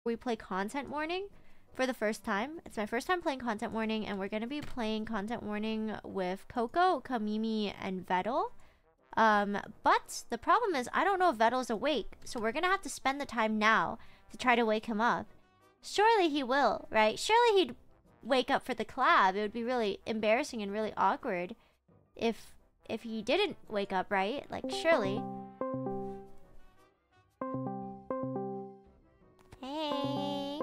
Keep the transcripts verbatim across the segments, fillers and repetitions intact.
we play Content Warning for the first time. It's my first time playing Content Warning, and we're gonna be playing Content Warning with Coco, Kamimi, and Vettel. Um, but the problem is I don't know if Vettel's awake, so we're gonna have to spend the time now to try to wake him up. Surely he will, right? Surely he'd wake up for the collab. It would be really embarrassing and really awkward if if he didn't wake up, right? Like, surely. Hey.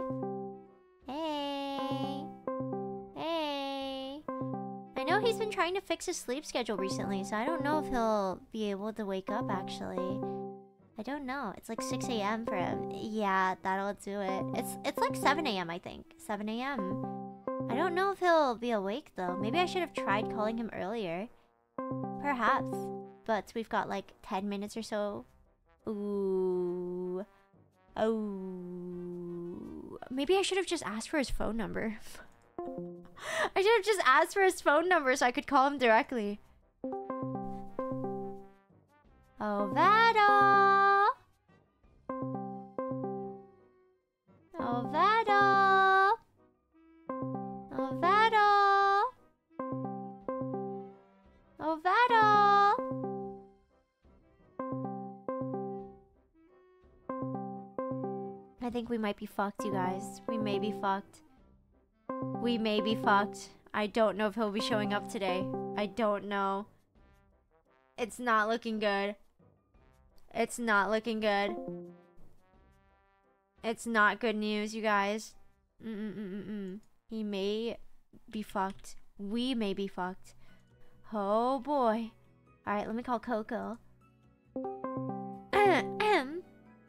Hey. Hey. I know he's been trying to fix his sleep schedule recently, so I don't know if he'll be able to wake up, actually. I don't know. It's like six A M for him. Yeah, that'll do it. It's it's like seven A M I think. seven A M I don't know if he'll be awake, though. Maybe I should have tried calling him earlier. Perhaps. But we've got like ten minutes or so. Ooh. Oh. Maybe I should have just asked for his phone number. I should have just asked for his phone number so I could call him directly. Oh, Vettel! Oh, Vettel! Oh, Vettel! Oh, Vettel! I think we might be fucked, you guys. We may be fucked. We may be fucked. I don't know if he'll be showing up today. I don't know. It's not looking good. It's not looking good. It's not good news, you guys. Mm-mm-mm-mm. He may be fucked. We may be fucked. Oh boy. Alright, let me call Coco. Ahem.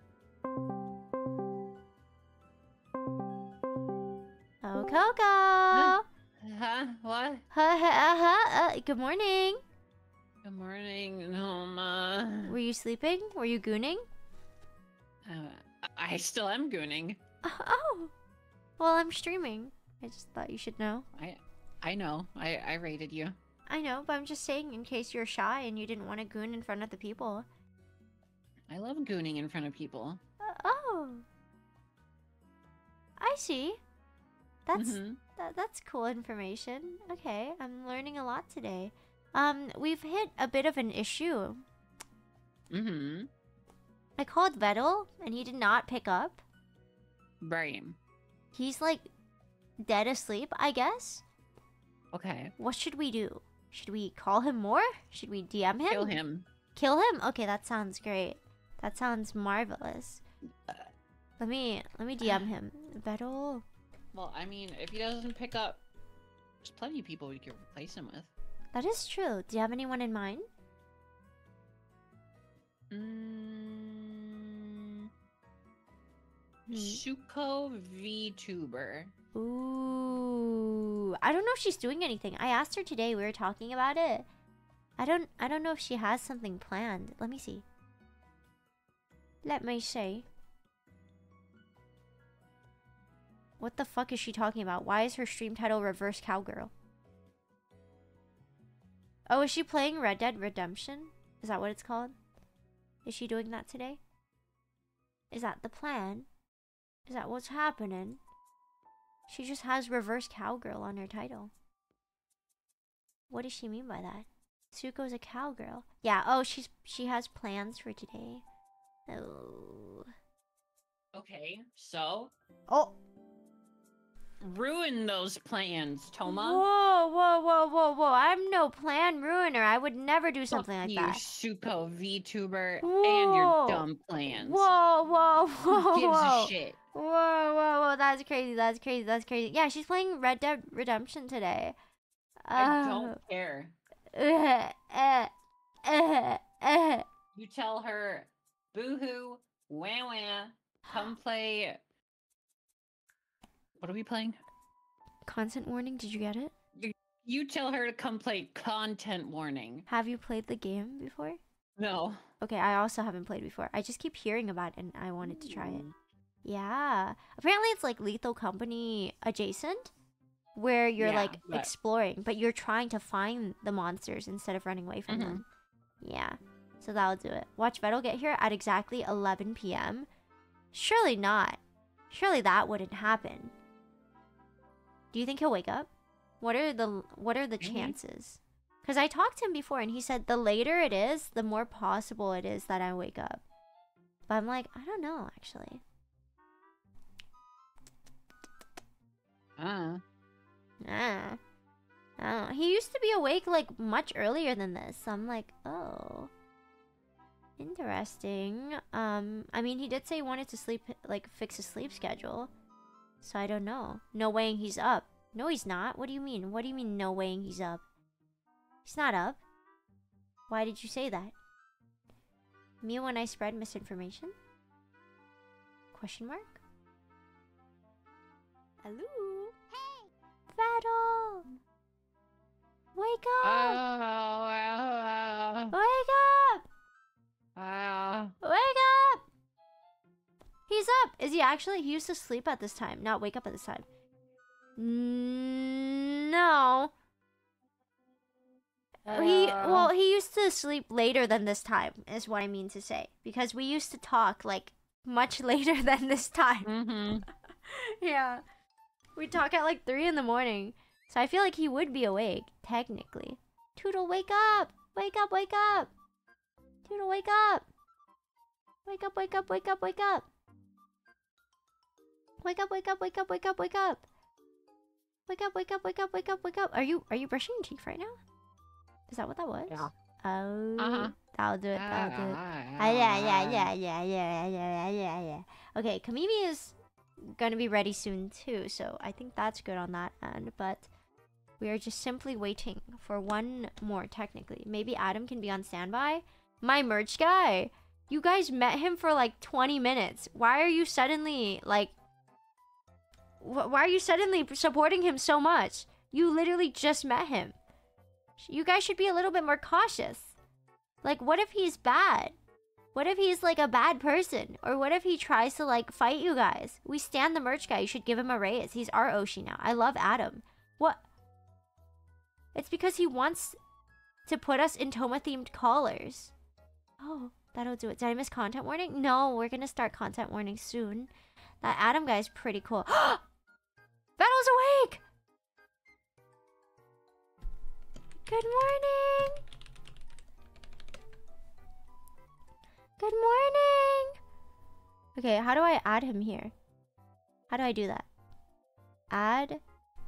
Oh, Coco! Huh? Huh? What? Huh, huh, huh, uh, good morning. Good morning, Noma. Were you sleeping? Were you gooning? Uh, I still am gooning. Oh! Well, I'm streaming. I just thought you should know. I I know. I, I rated you. I know, but I'm just saying in case you're shy and you didn't want to goon in front of the people. I love gooning in front of people. Uh, oh. I see. That's Mm-hmm. that, that's cool information. Okay, I'm learning a lot today. Um, we've hit a bit of an issue. Mm-hmm. I called Vettel and he did not pick up. Brain. He's like dead asleep, I guess. Okay. What should we do? Should we call him more? Should we D M him? Kill him. Kill him? Okay, that sounds great. That sounds marvelous. Let me let me D M him. Vettel. Well, I mean, if he doesn't pick up, there's plenty of people we could replace him with. That is true. Do you have anyone in mind? Mm, Hmm. Shuko VTuber. Ooh, I don't know if she's doing anything. I asked her today. We were talking about it. I don't. I don't know if she has something planned. Let me see. Let me see. What the fuck is she talking about? Why is her stream title Reverse Cowgirl? Oh, is she playing Red Dead Redemption? Is that what it's called? Is she doing that today? Is that the plan? Is that what's happening? She just has Reverse Cowgirl on her title. What does she mean by that? Suko's a cowgirl. Yeah, oh, she's she has plans for today. Oh. Okay, so Oh. ruin those plans, Toma. Whoa, whoa, whoa, whoa, whoa. I'm no plan ruiner. I would never do something Fuck like you, that. Shuko VTuber, Whoa. and your dumb plans. Whoa, whoa, whoa, Who gives whoa. a shit? Whoa, whoa, whoa. That's crazy. That's crazy. That's crazy. Yeah, she's playing Red Dead Redemption today. I don't care. Uh, uh, uh, uh. You tell her, boo-hoo, wah wah, come play. What are we playing? Content warning. Did you get it? You tell her to come play Content Warning. Have you played the game before? No. Okay, I also haven't played before. I just keep hearing about it and I wanted to try it. Yeah. Apparently it's like Lethal Company adjacent, where you're Yeah, like but- exploring, but you're trying to find the monsters instead of running away from Mhm. them. Yeah. So that'll do it. Watch Vettel get here at exactly eleven p m Surely not. Surely that wouldn't happen. Do you think he'll wake up? What are the what are the Maybe. chances? Because I talked to him before and he said the later it is, the more possible it is that I wake up. But I'm like, I don't know actually. Uh. Ah. Oh, he used to be awake like much earlier than this. So I'm like, oh. Interesting. Um, I mean, he did say he wanted to sleep, like, fix his sleep schedule. So I don't know. No weighing he's up. No, he's not. What do you mean? What do you mean no weighing he's up? He's not up. Why did you say that? Me when I spread misinformation? Question mark? Hello? Hey! Battle! Wake up! Oh, oh, Wake up! oh, oh. Wake up! He's up! Is he actually? He used to sleep at this time, not wake up at this time. Mm, no. He, well, he used to sleep later than this time, is what I mean to say. Because we used to talk, like, much later than this time. Mm-hmm. Yeah. We talk at, like, three in the morning. So I feel like he would be awake, technically. Toodle, wake up! Wake up, wake up! Toodle, wake up! Wake up, wake up, wake up, wake up! Wake up, wake up, wake up, wake up, wake up! Wake up, wake up, wake up, wake up, wake up! Are you, are you brushing your teeth right now? Is that what that was? Yeah. Oh, Uh-huh. that'll do it, that'll do it. Ah, Ah, yeah, yeah, yeah, yeah, yeah, yeah, yeah, yeah. Okay, Kamimi is gonna be ready soon too, so I think that's good on that end, but we are just simply waiting for one more, technically. Maybe Adam can be on standby? My merch guy! You guys met him for like twenty minutes. Why are you suddenly, like... Wh why are you suddenly supporting him so much? You literally just met him. You guys should be a little bit more cautious. Like, what if he's bad? What if he's like a bad person? Or what if he tries to like fight you guys? We stand the merch guy. You should give him a raise. He's our Oshi now. I love Adam. What? It's because he wants to put us in Toma themed collars. Oh, that'll do it. Did I miss content warning? No, we're gonna start content warning soon. That Adam guy's pretty cool. Battle's awake! Good morning! Good morning! Okay, how do I add him here? How do I do that? Add...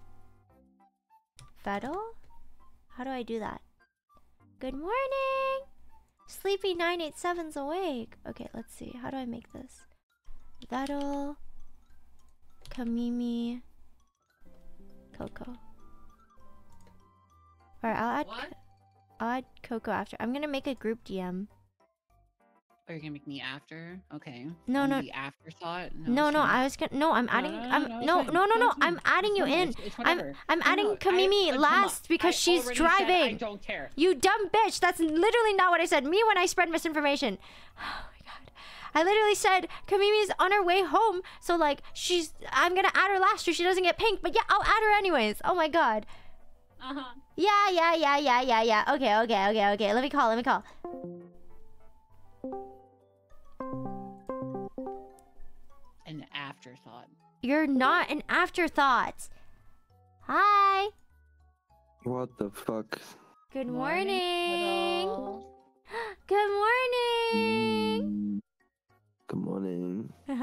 Vettel? How do I do that? Good morning! Sleepy nine eight seven's awake. Okay, let's see. How do I make this? Vettel... Kamimi... Coco. Alright, I'll add... What? I'll add Coco after. I'm gonna make a group D M. Are you gonna make me after? Okay. No, I'm no. The afterthought? No, it's no, fine. I was gonna. No, I'm No, adding. no, no, I'm no, it's no, fine. no, no, no. it's fine. I'm adding you It's fine. in. It's, it's I'm, whatever. I'm No, adding no, I- Kamimi I- Toma, last because I she's already said I driving. don't care. You dumb bitch. That's literally not what I said. Me when I spread misinformation. Oh my god. I literally said Kamimi's on her way home, so like she's. I'm gonna add her last so she doesn't get pink. But yeah, I'll add her anyways. Oh my god. Uh huh. Yeah, yeah, yeah, yeah, yeah, yeah. Okay, okay, okay, okay. Let me call. Let me call. An afterthought. You're not an afterthought. Hi. What the fuck? Good morning. Hello. Good morning. Mm. Good morning. Good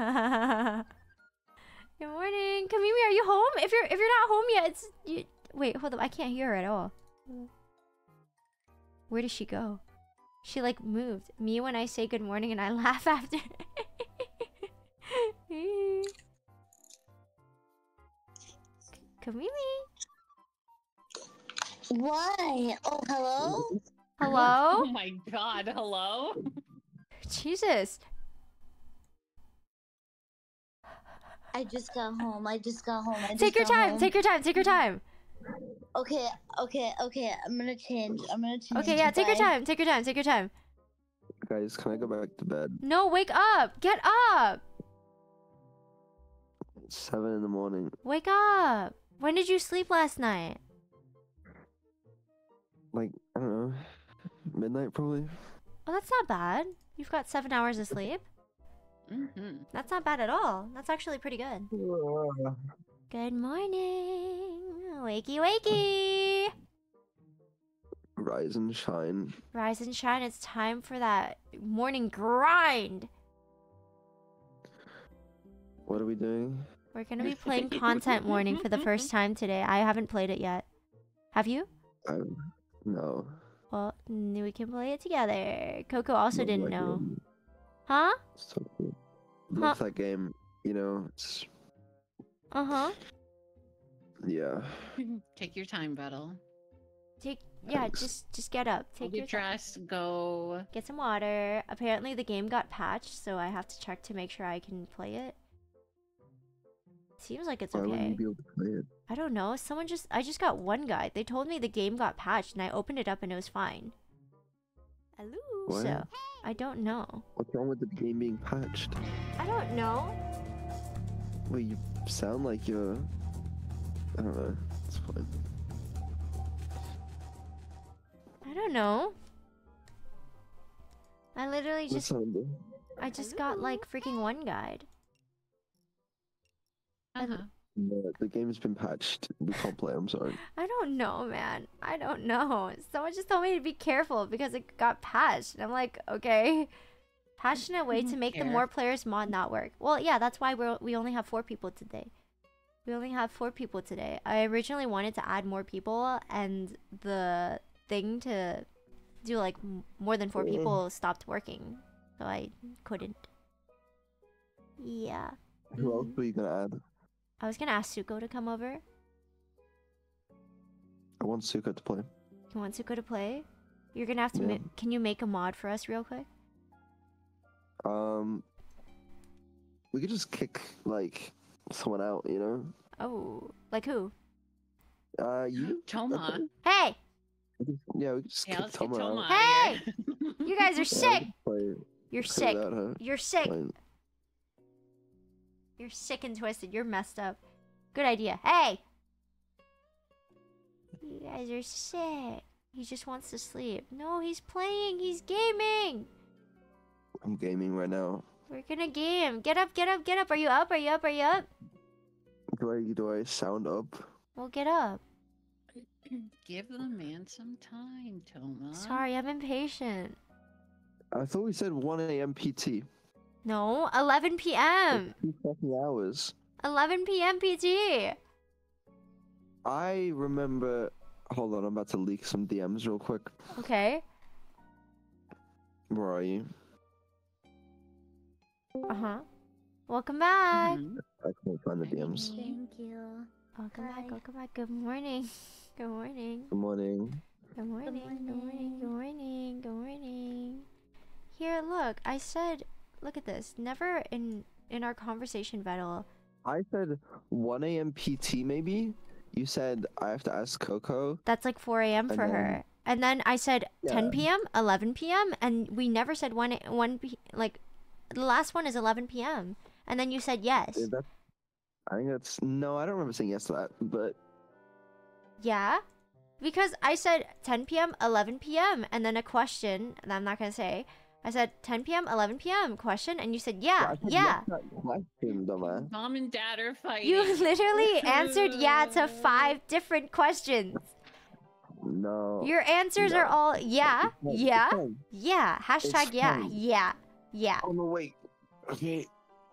morning. Kamimi, are you home? If you're if you're not home yet, it's you, wait, hold up. I can't hear her at all. Where did she go? She like moved. Me when I say good morning and I laugh after. Kamimi. Why? Oh, hello? Hello? Oh my god, hello? Jesus. I just got home. I just got home. I just Take your got time. home. Take your time. Take your time. Okay, okay, okay. I'm gonna change. I'm gonna change. Okay, yeah, take your Bye. time. Take your time. Take your time. Guys, can I go back to bed? No, wake up. Get up. It's seven in the morning. Wake up. When did you sleep last night? Like, I don't know. Midnight, probably? Oh, that's not bad. You've got seven hours of sleep. Mm-hmm. That's not bad at all. That's actually pretty good. Good morning. Wakey, wakey. Rise and shine. Rise and shine. It's time for that morning grind. What are we doing? We're going to be playing Content Warning for the first time today. I haven't played it yet. Have you? I no. Well, n- we can play it together. Coco also Love didn't that know. game. Huh? So cool. Huh? Love that game. You know, it's Uh-huh. yeah. Take your time, Vettel. Take yeah, Thanks. just just get up. Take Take your get time. dressed, go. Get some water. Apparently the game got patched, so I have to check to make sure I can play it. Seems like it's Why wouldn't okay. you be able to play it? I don't know. Someone just I just got one guide. They told me the game got patched and I opened it up and it was fine. Hello. What? So I don't know. What's wrong with the game being patched? I don't know. Well, you sound like you're. I don't know. It's fine. I don't know. I literally What's just sound? I just got like freaking one guide. Uh-huh. No, the game's been patched. We can't play. I'm sorry. I don't know, man. I don't know. Someone just told me to be careful because it got patched. And I'm like, okay. Patched in a way to make the Care. more players mod not work. Well, yeah, that's why we're, we only have four people today. We only have four people today. I originally wanted to add more people, and the thing to do like m- more than four Yeah. people stopped working. So I couldn't. Yeah. Who else Mhm. were you gonna add? I was gonna ask Suko to come over. I want Suka to play. You want Suko to play? You're gonna have to. Yeah. Ma- can you make a mod for us real quick? Um, we could just kick like someone out. You know. Oh, like who? Uh, you. Toma. Okay. Hey, We could- Yeah, we could just Yeah, kick let's get Toma Toma out. out Hey! of here. you guys are Yeah, sick. we could play- You're play sick. without her. You're sick. Fine. You're sick and twisted. You're messed up. Good idea. Hey, you guys are sick. He just wants to sleep. No, he's playing. He's gaming. I'm gaming right now. We're gonna game. Get up, get up, get up. Are you up? Are you up? Are you up? Do I do I sound up? Well, get up. Give the man some time, Toma. Sorry, I'm impatient. I thought we said one A M P T. No, eleven p m Two fucking hours. eleven p m P T. I remember. Hold on, I'm about to leak some D Ms real quick. Okay. Where are you? Uh huh. Welcome back. Mhm. I can't find the D Ms. Thank you. Welcome back. Hi. Welcome back. Good morning. Good morning. Good morning. Good morning. Good morning. Good morning. morning. Good morning. Here, look. I said, look at this. Never in in our conversation, Vettel. I said one A M P T maybe. You said I have to ask Coco. That's like four a m And for then- her. And then I said ten Yeah. p m, eleven p m, and we never said one a- one p like the last one is eleven p m. And then you said yes. Is that? I think that's no. I don't remember saying yes to that. But Yeah, because I said ten p m, eleven p m, and then a question, and I'm not gonna say. I said ten p m, eleven p m question, and you said yeah, I said yeah. yes to that question, dumbass. Mom and Dad are fighting. You literally answered yeah to five different questions. No. Your answers are No. all yeah, It's yeah, fine. yeah. Hashtag It's yeah, fine. yeah, yeah. Oh no, wait. Okay.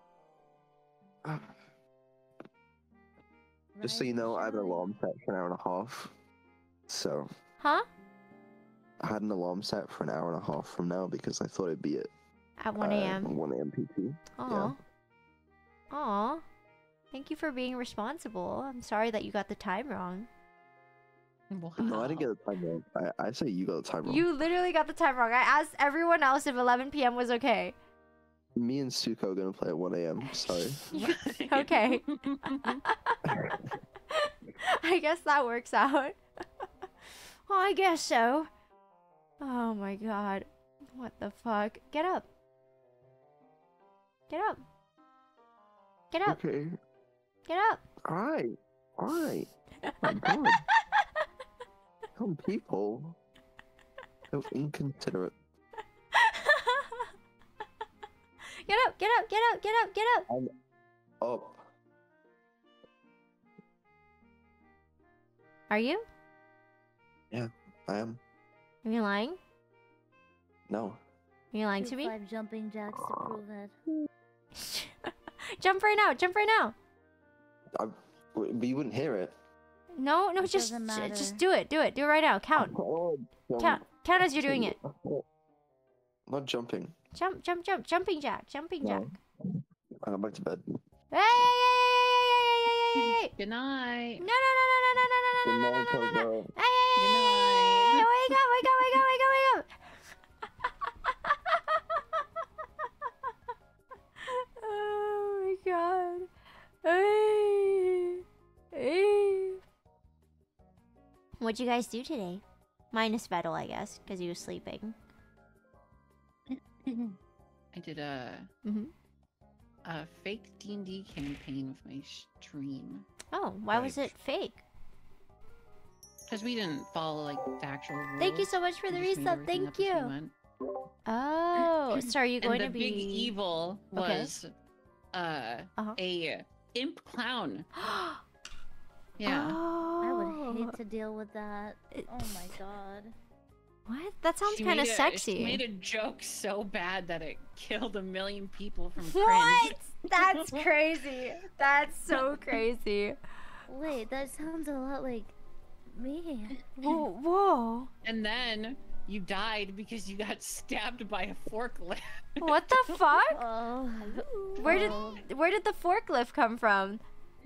Just so you know, I had an alarm set for an hour and a half. So Huh? I had an alarm set for an hour and a half from now because I thought it'd be at At one a m Uh, one A M P T. Aw. Aw. Thank you for being responsible. I'm sorry that you got the time wrong. Wow. No, I didn't get the time wrong. I, I say you got the time wrong. You literally got the time wrong. I asked everyone else if eleven p m was okay. Me and Suko are gonna play at one A M. Sorry. Okay. I guess that works out. Well, I guess so. Oh my god. What the fuck? Get up. Get up. Get up. Okay. Get up. Alright. Alright. My God. Some people. So inconsiderate. Get up, get up, get up, get up, get up. I'm up. Are you? I am. Are you lying? No. Are you lying Do to me? Five jumping jacks to prove it. Jump right now, jump right now. I, but you wouldn't hear it. No, no, It just doesn't j- matter. just do it, do it, do it right now. Count, Oh, count, count as you're doing it. Not jumping. Jump, jump, jump, jumping jack, jumping jack. No. I go back to bed. Hey, hey, hey, hey, hey, hey, hey, hey, hey. Good night. No, no, no, no, no, no, no, no, no, no, no, no, no, no. Coco. Hey, hey, hey, hey, hey, wake up, wake up, wake up, wake up, wake up. Oh my god. Hey. Hey. What'd you guys do today? Minus Vettel, I guess, because he was sleeping. I did a Mm-hmm. a fake D and D campaign with my stream Oh, why was Right. it fake? because we didn't follow like the actual rules. Thank you so much for We the just made resub. everything Thank up as we you. went. Oh, so are you going And the to be big evil Okay. was uh Uh-huh. a imp clown. Yeah. I would hate Oh. to deal with that. It- Oh my god. What? That sounds She kind of made a- sexy. She made a joke so bad that it killed a million people from What? cringe. That's crazy. That's so crazy. Wait, that sounds a lot like me. Whoa. Whoa. And then you died because you got stabbed by a forklift. What the fuck? Oh. Where did Oh. where did the forklift come from?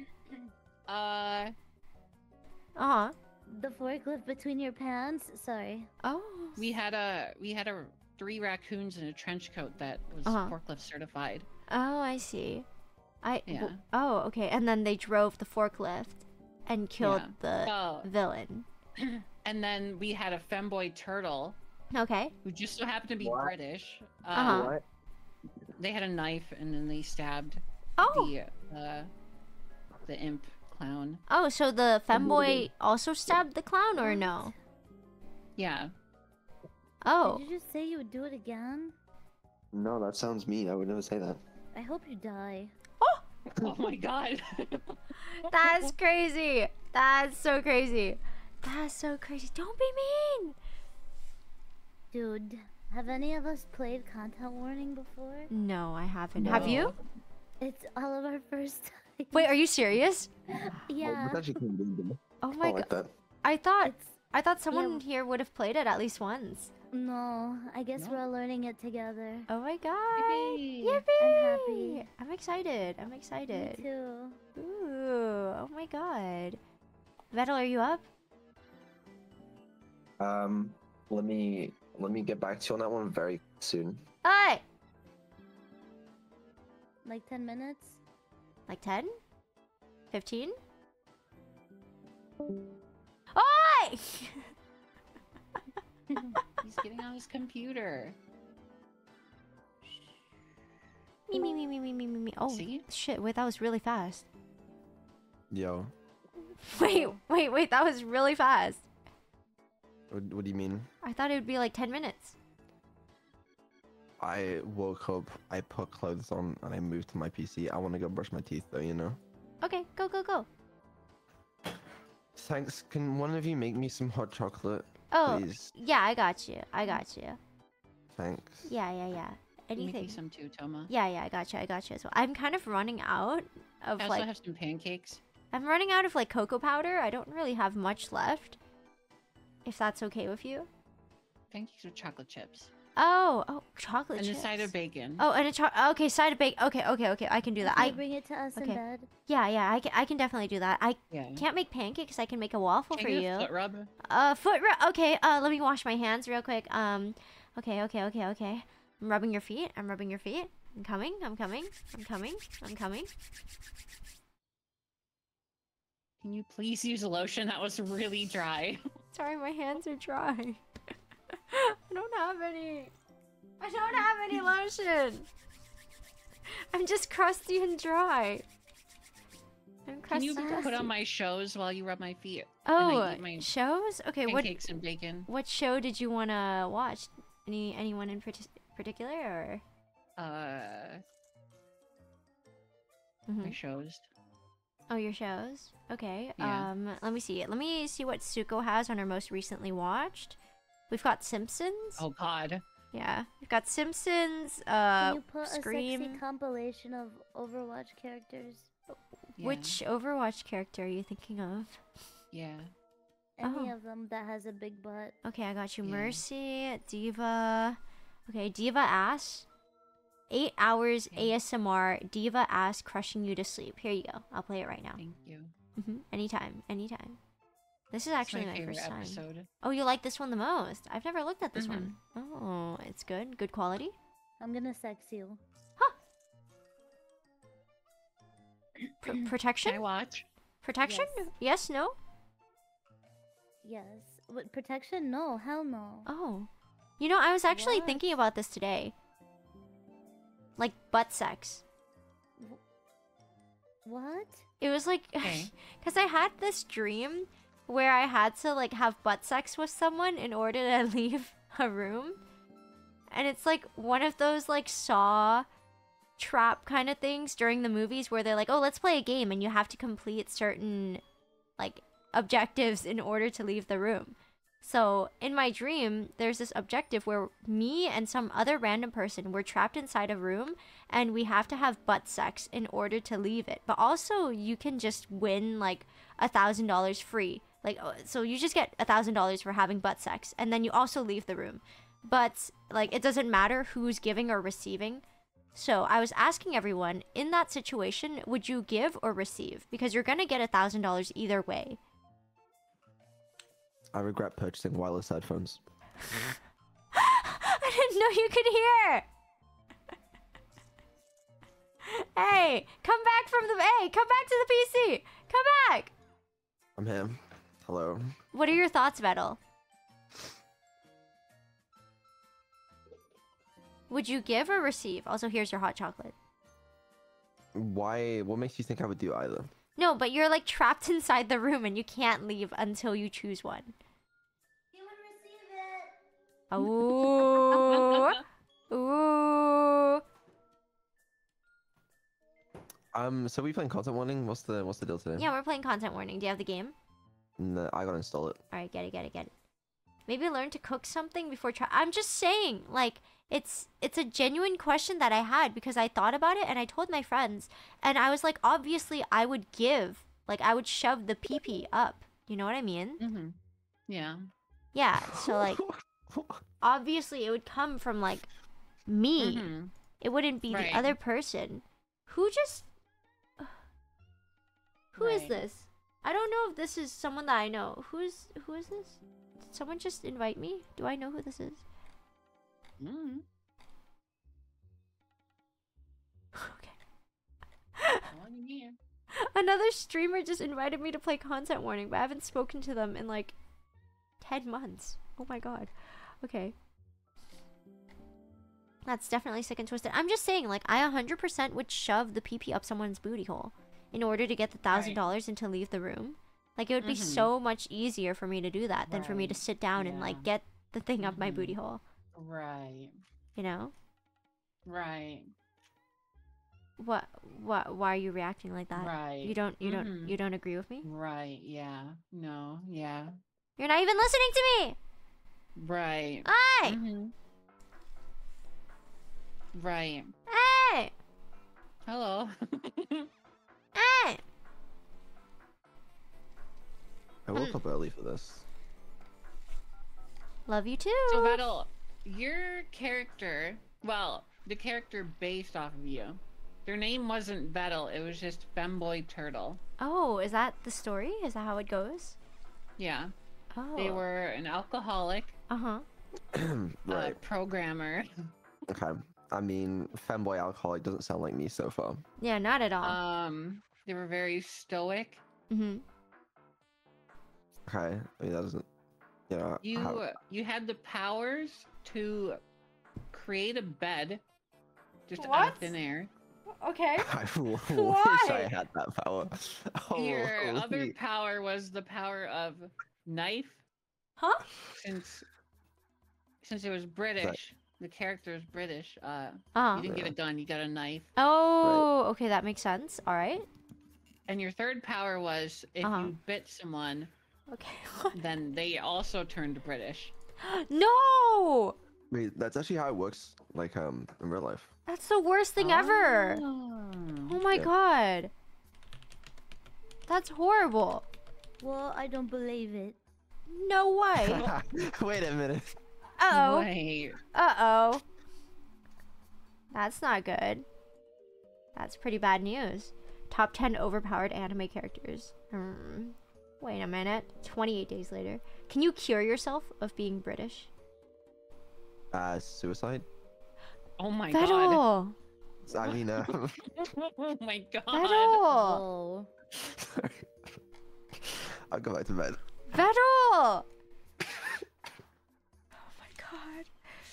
Uh, Uh-huh. The forklift between your pants? Sorry. Oh. we had a we had a three raccoons in a trench coat that was Uh-huh. forklift certified. Oh, I see. I Yeah. w- Oh, okay. And then they drove the forklift and killed Yeah. the Oh, villain. and then we had a femboy turtle Okay. who just so happened to be What? British. Uh, Uh-huh. What? They had a knife and then they stabbed Oh. the uh, the imp clown. Oh, so the femboy also stabbed the clown or no? Yeah. Oh. Did you just say you would do it again? No, that sounds mean. I would never say that. I hope you die. Oh my god. That's crazy. That's so crazy. That's so crazy. Don't be mean. Dude, have any of us played Content Warning before? No, I haven't. Have you? No. It's all of our first time. Wait, are you serious? Yeah. That's actually kind of good. Oh I my like god. that. I thought It's I thought someone yeah. here would have played it at least once. No, I guess No. we're all learning it together. Oh my god. Yippee. Yippee! I'm happy. I'm excited. I'm Me excited. too. Ooh, oh my god. Vettel, are you up? Um, let me let me get back to you on that one very soon. Hey! Like ten minutes? Like ten? fifteen? Oi! He's getting on his computer. me, me, me, me, me, me, me, me. Oh, See? shit. Wait, that was really fast. Yo, Wait, wait, wait. That was really fast. what, what do you mean? I thought it would be like ten minutes. I woke up, I put clothes on, and I moved to my P C. I want to go brush my teeth though, you know? Okay, go, go, go. Thanks. Can one of you make me some hot chocolate, Oh, please? yeah, I got you. I got you. Thanks. Yeah, yeah, yeah. Make me Anything. some too, Toma. Yeah, yeah, I got you. I got you as well. I'm kind of running out of I also like have some pancakes. I'm running out of like cocoa powder. I don't really have much left. If that's okay with you. Pancakes with chocolate chips. Oh, oh, chocolate And a chips. side of bacon. Oh, and a cho- okay, side of bacon. Okay, okay, okay. I can do that. Can I you bring it to us okay. in bed? yeah, yeah. I can, I can definitely do that. I Yeah. can't make pancakes. I can make a waffle Can for I get you. a foot rub? Uh, foot rub. Okay. Uh, let me wash my hands real quick. Um, okay, okay, okay, okay. I'm rubbing your feet. I'm rubbing your feet. I'm coming. I'm coming. I'm coming. I'm coming. Can you please use lotion? That was really dry. Sorry, my hands are dry. I don't have any. I don't have any lotion. I'm just crusty and dry. I'm Can crusty. you put dusty. on my shows while you rub my feet? Oh, and I eat my shows? Okay, what pancakes and bacon. what show did you want to watch? Any anyone in partic particular or? Uh, Mhm. my shows. Oh, your shows? Okay. Yeah. Um, let me see. Let me see what Suko has on her most recently watched. We've got Simpsons. Oh God. Yeah. We've got Simpsons, Can uh, you put a Scream. sexy compilation of Overwatch characters? Yeah. Which Overwatch character are you thinking of? Yeah. Any Oh. of them that has a big butt. Okay, I got you. Yeah. Mercy, Diva. Okay, Diva Ass. Eight hours Yeah. A S M R, Diva Ass crushing you to sleep. Here you go. I'll play it right now. Thank you. hmm Anytime, anytime. This is It's actually my my, favorite first time. episode. Oh, you like this one the most? I've never looked at this Mhm. one. Oh, it's good. Good quality. I'm gonna sex you. Pr- Can I protection? watch? Protection? Yes. Yes, no? Yes. What, protection? No, hell no. Oh. You know, I was actually What? thinking about this today. Like butt sex. What? It was like, Okay. because I had this dream where I had to like have butt sex with someone in order to leave a room. And it's like one of those like Saw trap kind of things during the movies where they're like, oh, let's play a game and you have to complete certain like objectives in order to leave the room. So in my dream, there's this objective where me and some other random person were trapped inside a room and we have to have butt sex in order to leave it. But also you can just win like a thousand dollars free. Like, oh, so you just get a thousand dollars for having butt sex and then you also leave the room. But like, it doesn't matter who's giving or receiving. So I was asking everyone, in that situation, would you give or receive? Because you're gonna get a thousand dollars either way. I regret purchasing wireless headphones. I didn't know you could hear. Hey, come back from the hey, come back to the P C. Come back. I'm here. Hello. What are your thoughts, Vettel? Would you give or receive? Also, here's your hot chocolate. Why? What makes you think I would do either? No, but you're like trapped inside the room and you can't leave until you choose one. He would receive it. Ooh. Ooh. Um. So we playing content warning. What's the What's the deal today? Yeah, we're playing content warning. Do you have the game? No, I gotta install it. All right, get it, get it, get it. Maybe learn to cook something before try. I'm just saying, like, it's it's a genuine question that I had because I thought about it and I told my friends and I was like, obviously I would give, like, I would shove the pee pee up. You know what I mean? Mm-hmm. Yeah. Yeah. So like, obviously it would come from like me. Mhm. It wouldn't be Right. the other person. Who just? Who is Right. this? I don't know if this is someone that I know. Who's who is this? Did someone just invite me? Do I know who this is? Mm-hmm. Okay. One year. Another streamer just invited me to play content warning, but I haven't spoken to them in like ten months. Oh my god. Okay. That's definitely sick and twisted. I'm just saying, like, I one hundred percent would shove the pee pee up someone's booty hole in order to get the one thousand dollars and to leave the room. Like, it would be Mhm. so much easier for me to do that than for me to Right. sit down and, Yeah. like, get the thing up my Mhm. booty hole. Right. You know? Right. What? What? Why are you reacting like that? Right. You don't. You don't. Mhm. You don't agree with me? Right. Yeah. No. Yeah. You're not even listening to me. Right. Hey. Mhm. Right. Hey. Hello. Hey. I woke up early for this. Love you too. So Vettel, your character, well, the character based off of you, their name wasn't Vettel. It was just Femboy Turtle. Oh, is that the story? Is that how it goes? Yeah. Oh. They were an alcoholic, Uh huh. Right. uh, programmer. Okay. I mean, femboy alcoholic doesn't sound like me so far. Yeah, not at all. Um, they were very stoic. mm-hmm. Okay. I mean, that doesn't. You know. You how- you had the powers to create a bed just out What? of thin air. Okay. I wish Why? I had that power. Oh, Your other holy- power was the power of knife, Huh? since since it was British. the character is British. Uh, Uh-huh. you didn't get a gun, you got a knife. Oh, okay, that makes sense. All right. And your third power was if Uh-huh. you bit someone, Okay. then they also turned British. No! Wait, that's actually how it works, like um in real life. That's the worst thing ever. Oh. Oh my Yeah. god. That's horrible. Well, I don't believe it. No way. Wait a minute. Uh-oh. Wait. Uh-oh. That's not good. That's pretty bad news. Top ten overpowered anime characters. Hmm. Wait a minute. twenty-eight days later. Can you cure yourself of being British? Uh, suicide. Oh my god. Vettel! I mean, uh, Oh my god. Vettel! Whoa. sorry. I'll go back to bed. Vettel! Oh my god.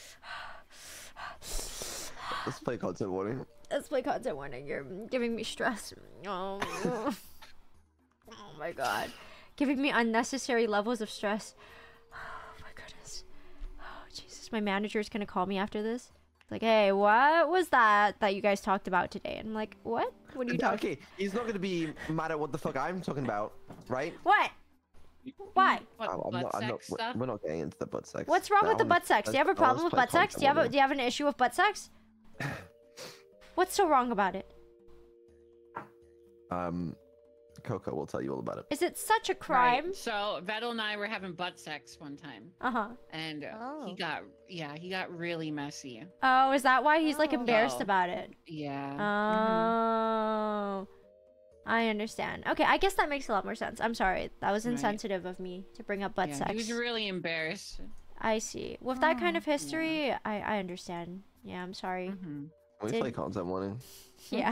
Let's play content warning. Let's play content warning. You're giving me stress. Oh. Oh my god. Giving me unnecessary levels of stress. Oh my goodness. Oh Jesus. My manager's gonna call me after this. Like, hey, what was that that you guys talked about today? And I'm like, what? What are you talking? Okay, he's not gonna be mad at what the fuck I'm talking about, right? What? Why? What, I'm, I'm butt not, I'm not, sex stuff? we're not getting into the butt sex. What's wrong I with the wanna- butt sex? Do you have a let's- let's problem with play butt sex? Do you have a content do you have an issue with butt sex? What's so wrong about it? warning. Um, Coco will tell you all about it. Is it such a Right, crime? So Vettel and I were having butt sex one time, Uh-huh. and uh, he Oh. got yeah he got really messy. Oh, is that why he's like Oh. embarrassed Oh. about it? Yeah. Oh, I understand. Okay, I guess that makes a lot more sense. I'm sorry. That was Right. insensitive of me to bring up butt yeah, sex. He was really embarrassed. I see. With that kind Oh, of history, I, I understand. Yeah, I'm sorry. Mhm. Can we Did- play content warning? Yeah.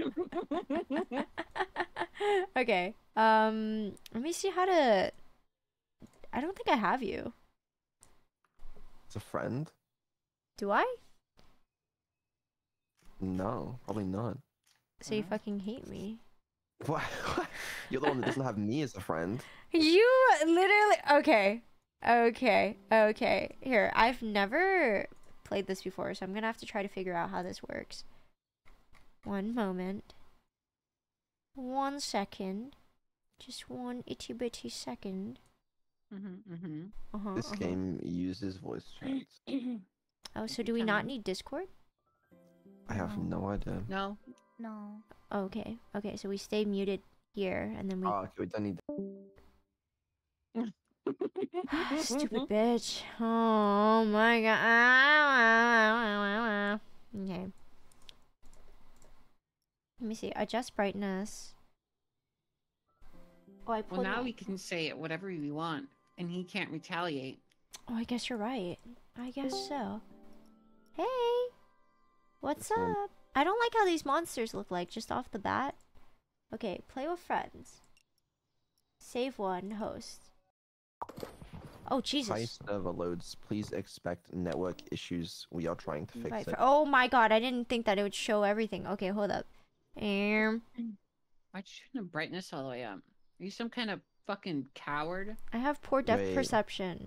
Okay. Um, let me see how to... I don't think I have you. It's a friend? Do I? No, probably not. So you Huh? fucking hate me. Why? You're the one that doesn't have me as a friend. You literally... Okay. Okay. Okay. Here, I've never played this before, so I'm gonna have to try to figure out how this works. One moment. One second. Just one itty bitty second. Mhm. Mhm. Uh-huh, This uh-huh. game uses voice chats. Oh, so do we not Fine. need Discord? I have No. no idea. No. No. Okay. Okay, so we stay muted here, and then we... Oh, okay, we don't need. Stupid bitch. Oh my god. Okay. Let me see. Adjust brightness. Oh, I Well, pulled now my- we can say it whatever we want, and he can't retaliate. Oh, I guess you're right. I guess so. Hey! What's This one. up? I don't like how these monsters look like just off the bat. Okay, play with friends. Save one, host. Oh, Hi, Jesus. server loads. Please expect network issues. We are trying to fix Invite it. fr- Oh my god, I didn't think that it would show everything. Okay, hold up. Um, Why'd you turn the brightness all the way up? Are you some kind of fucking coward? I have poor depth Wait. perception.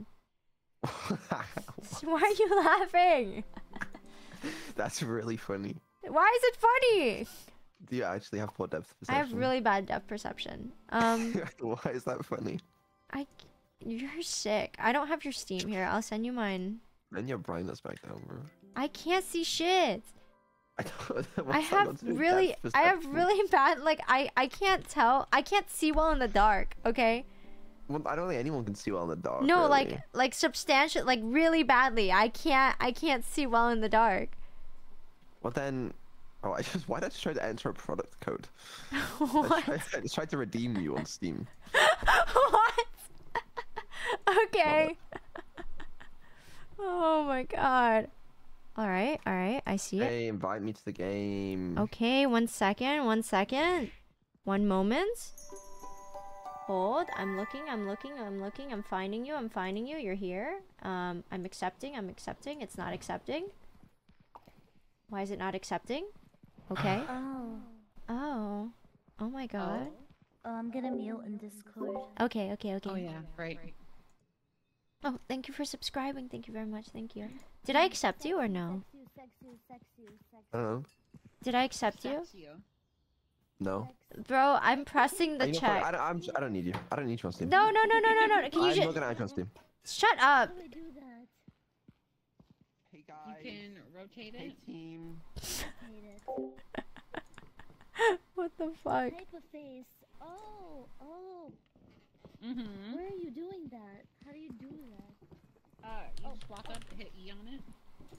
Why are you laughing? That's really funny. Why is it funny? Do you actually have poor depth I perception? have really bad depth perception. Um, Why is that funny? I, you're sick. I don't have your Steam here. I'll send you mine. Bring your brightness back down, bro. I can't see shit. I don't. I what's that have got to do with really, depth I have perception? really bad. Like I, I can't tell. I can't see well in the dark. Okay. Well, I don't think anyone can see well in the dark. No, really. like, like substantial, like really badly. I can't, I can't see well in the dark. Well then, oh, I just why did I just try to enter a product code? I, What? tried, I just tried to redeem you on Steam. What? Okay. Oh my god. All right, all right. I see it. Hey, invite me to the game. Okay, one second, one second. One moment. Hold. I'm looking, I'm looking, I'm looking. I'm finding you, I'm finding you. You're here. Um, I'm accepting, I'm accepting. It's not accepting. Why is it not accepting? Okay. Oh. Oh. Oh my god. Oh, I'm gonna mute in Discord. Okay, okay, okay. Oh yeah, right. Oh, thank you for subscribing. Thank you very much. Thank you. Did I accept you or no? Sex you, sex you, sex I you, don't know. Did I accept you? That's you. No. Bro, I'm pressing Are the you gonna fuck- I check. don't, I'm, I don't need you. I don't need you on Steam. No, no, no, no, no, no. Can you I'm just not gonna add you on Steam. shut up? How do we do that? Hey You can rotate Hey it. team. Hate it. What the fuck? Type of face. Oh, oh. Mm-hmm. Where are you doing that? How do you do that? Uh, you just walk up, hit E on it.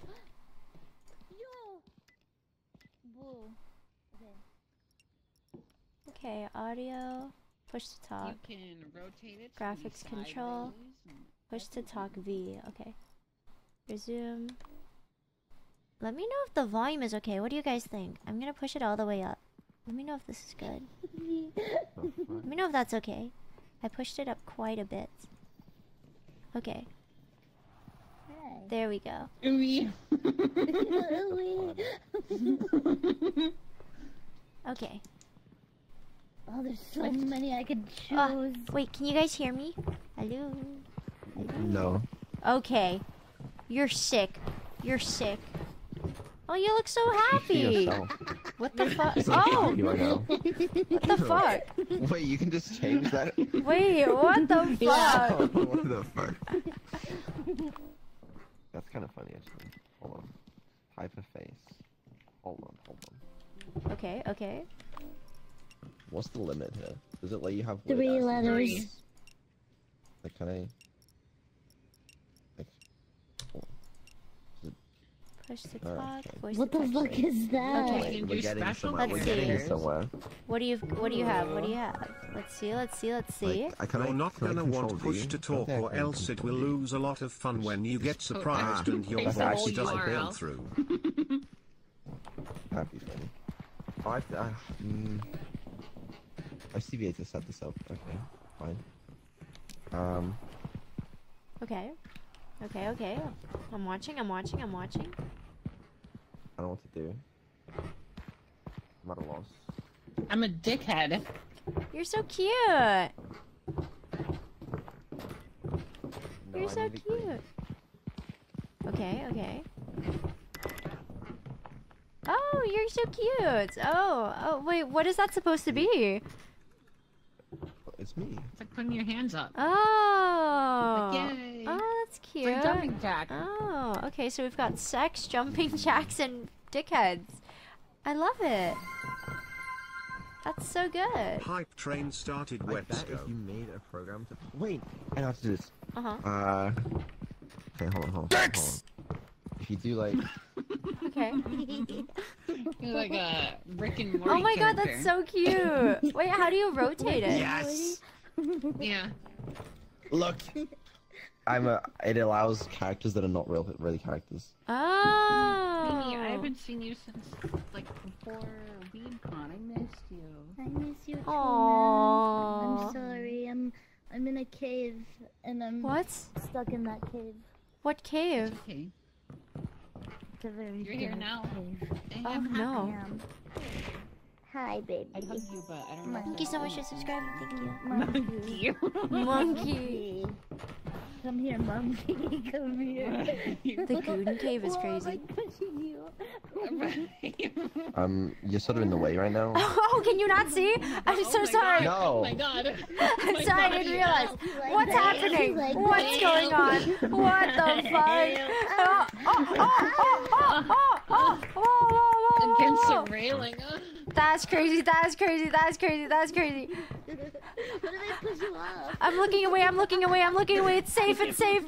Yo. Boo. Okay. Okay, audio. Push to talk. You can rotate it. to Graphics be control. sideways and- Push to talk V. Okay. Resume. Let me know if the volume is okay. What do you guys think? I'm gonna push it all the way up. Let me know if this is good. Let me know if that's okay. I pushed it up quite a bit. Okay. Hey. There we go. Ooey. Okay. Oh, there's so many I could choose. Uh, wait, can you guys hear me? Hello? No. Okay. You're sick. You're sick. Oh, you look so Be happy. yourself. What the fuck? So Oh, happy right now. what the fuck? Wait, you can just change that? Wait, what the Yeah. fuck? What the fuck? That's kind of funny, actually. Hold on. Type of face. Hold on, hold on. Okay, okay. What's the limit here? Does it let you have Three weird ass- letters. Three. Like, can I? Like, Push to Alright, talk. okay. Voice What to the text. fuck is that? Okay. You can we're do getting special somewhere. We're Let's getting see. somewhere. What do you What do you have? What do you have? Let's see. Let's see. Let's see. Like, I can You're not can I gonna want control push V? to I don't talk think I or can else it will control V. lose a lot of fun when you get surprised Ah. and your That's voice actually doesn't like come it. through. That'd be funny. Oh, I have to. Uh, mm, I C B A to set this up. Okay, fine. Um, Okay. Okay. Okay. I'm watching. I'm watching. I'm watching. I don't know what to do. I'm at a loss. I'm a dickhead. You're so cute. No, You're I so need to green. cute. Okay. Okay. Oh, you're so cute. Oh. Oh. Wait. What is that supposed to be? It's me. It's like putting your hands up. Oh. Like, yay. Oh, that's It's cute. like jumping jack. Oh, okay, so we've got sex, jumping jacks, and dickheads. I love it. That's so good. Hype train started I bet Webster. if you made a program to wait, I know how to do this. Uh huh. Uh, okay, hold on, hold on, hold on. Hold on. If you do like, Okay. You're like a Rick and Morty Oh my god, character. that's so cute. Wait, how do you rotate it? yes, Yeah. look, I'm a. It allows characters that are not real, really characters. Oh. Mimi, I haven't seen you since like before WeebCon. I missed you. I miss you too, Aww. man. I'm sorry. I'm I'm in a cave and I'm What? stuck in that cave. What cave? Okay. It's a very You're here dark now. cave. I Oh am I no. am. Hi, baby. I'd hug you, but I don't know. if Thank you I so much for can. subscribing. Thank you. Monkey. Monkey. Come here, monkey. Come here. The Goon Cave is Whoa, crazy. I'm pushing you. Um, you're sort of in the way right now. Oh, can you not see? I'm Oh so my sorry. God. No. Oh my god. I'm my sorry, I God, didn't yeah. realize. Like What's that. happening? Like What's that. going on? What the fuck? Oh, oh, oh, oh, oh, oh, oh, whoa, whoa, whoa, Against whoa. the railing. uh. That's crazy, that's crazy, that's crazy, that's crazy. What if I push you off? I'm looking away, I'm looking away, I'm looking away. It's safe, it's safe.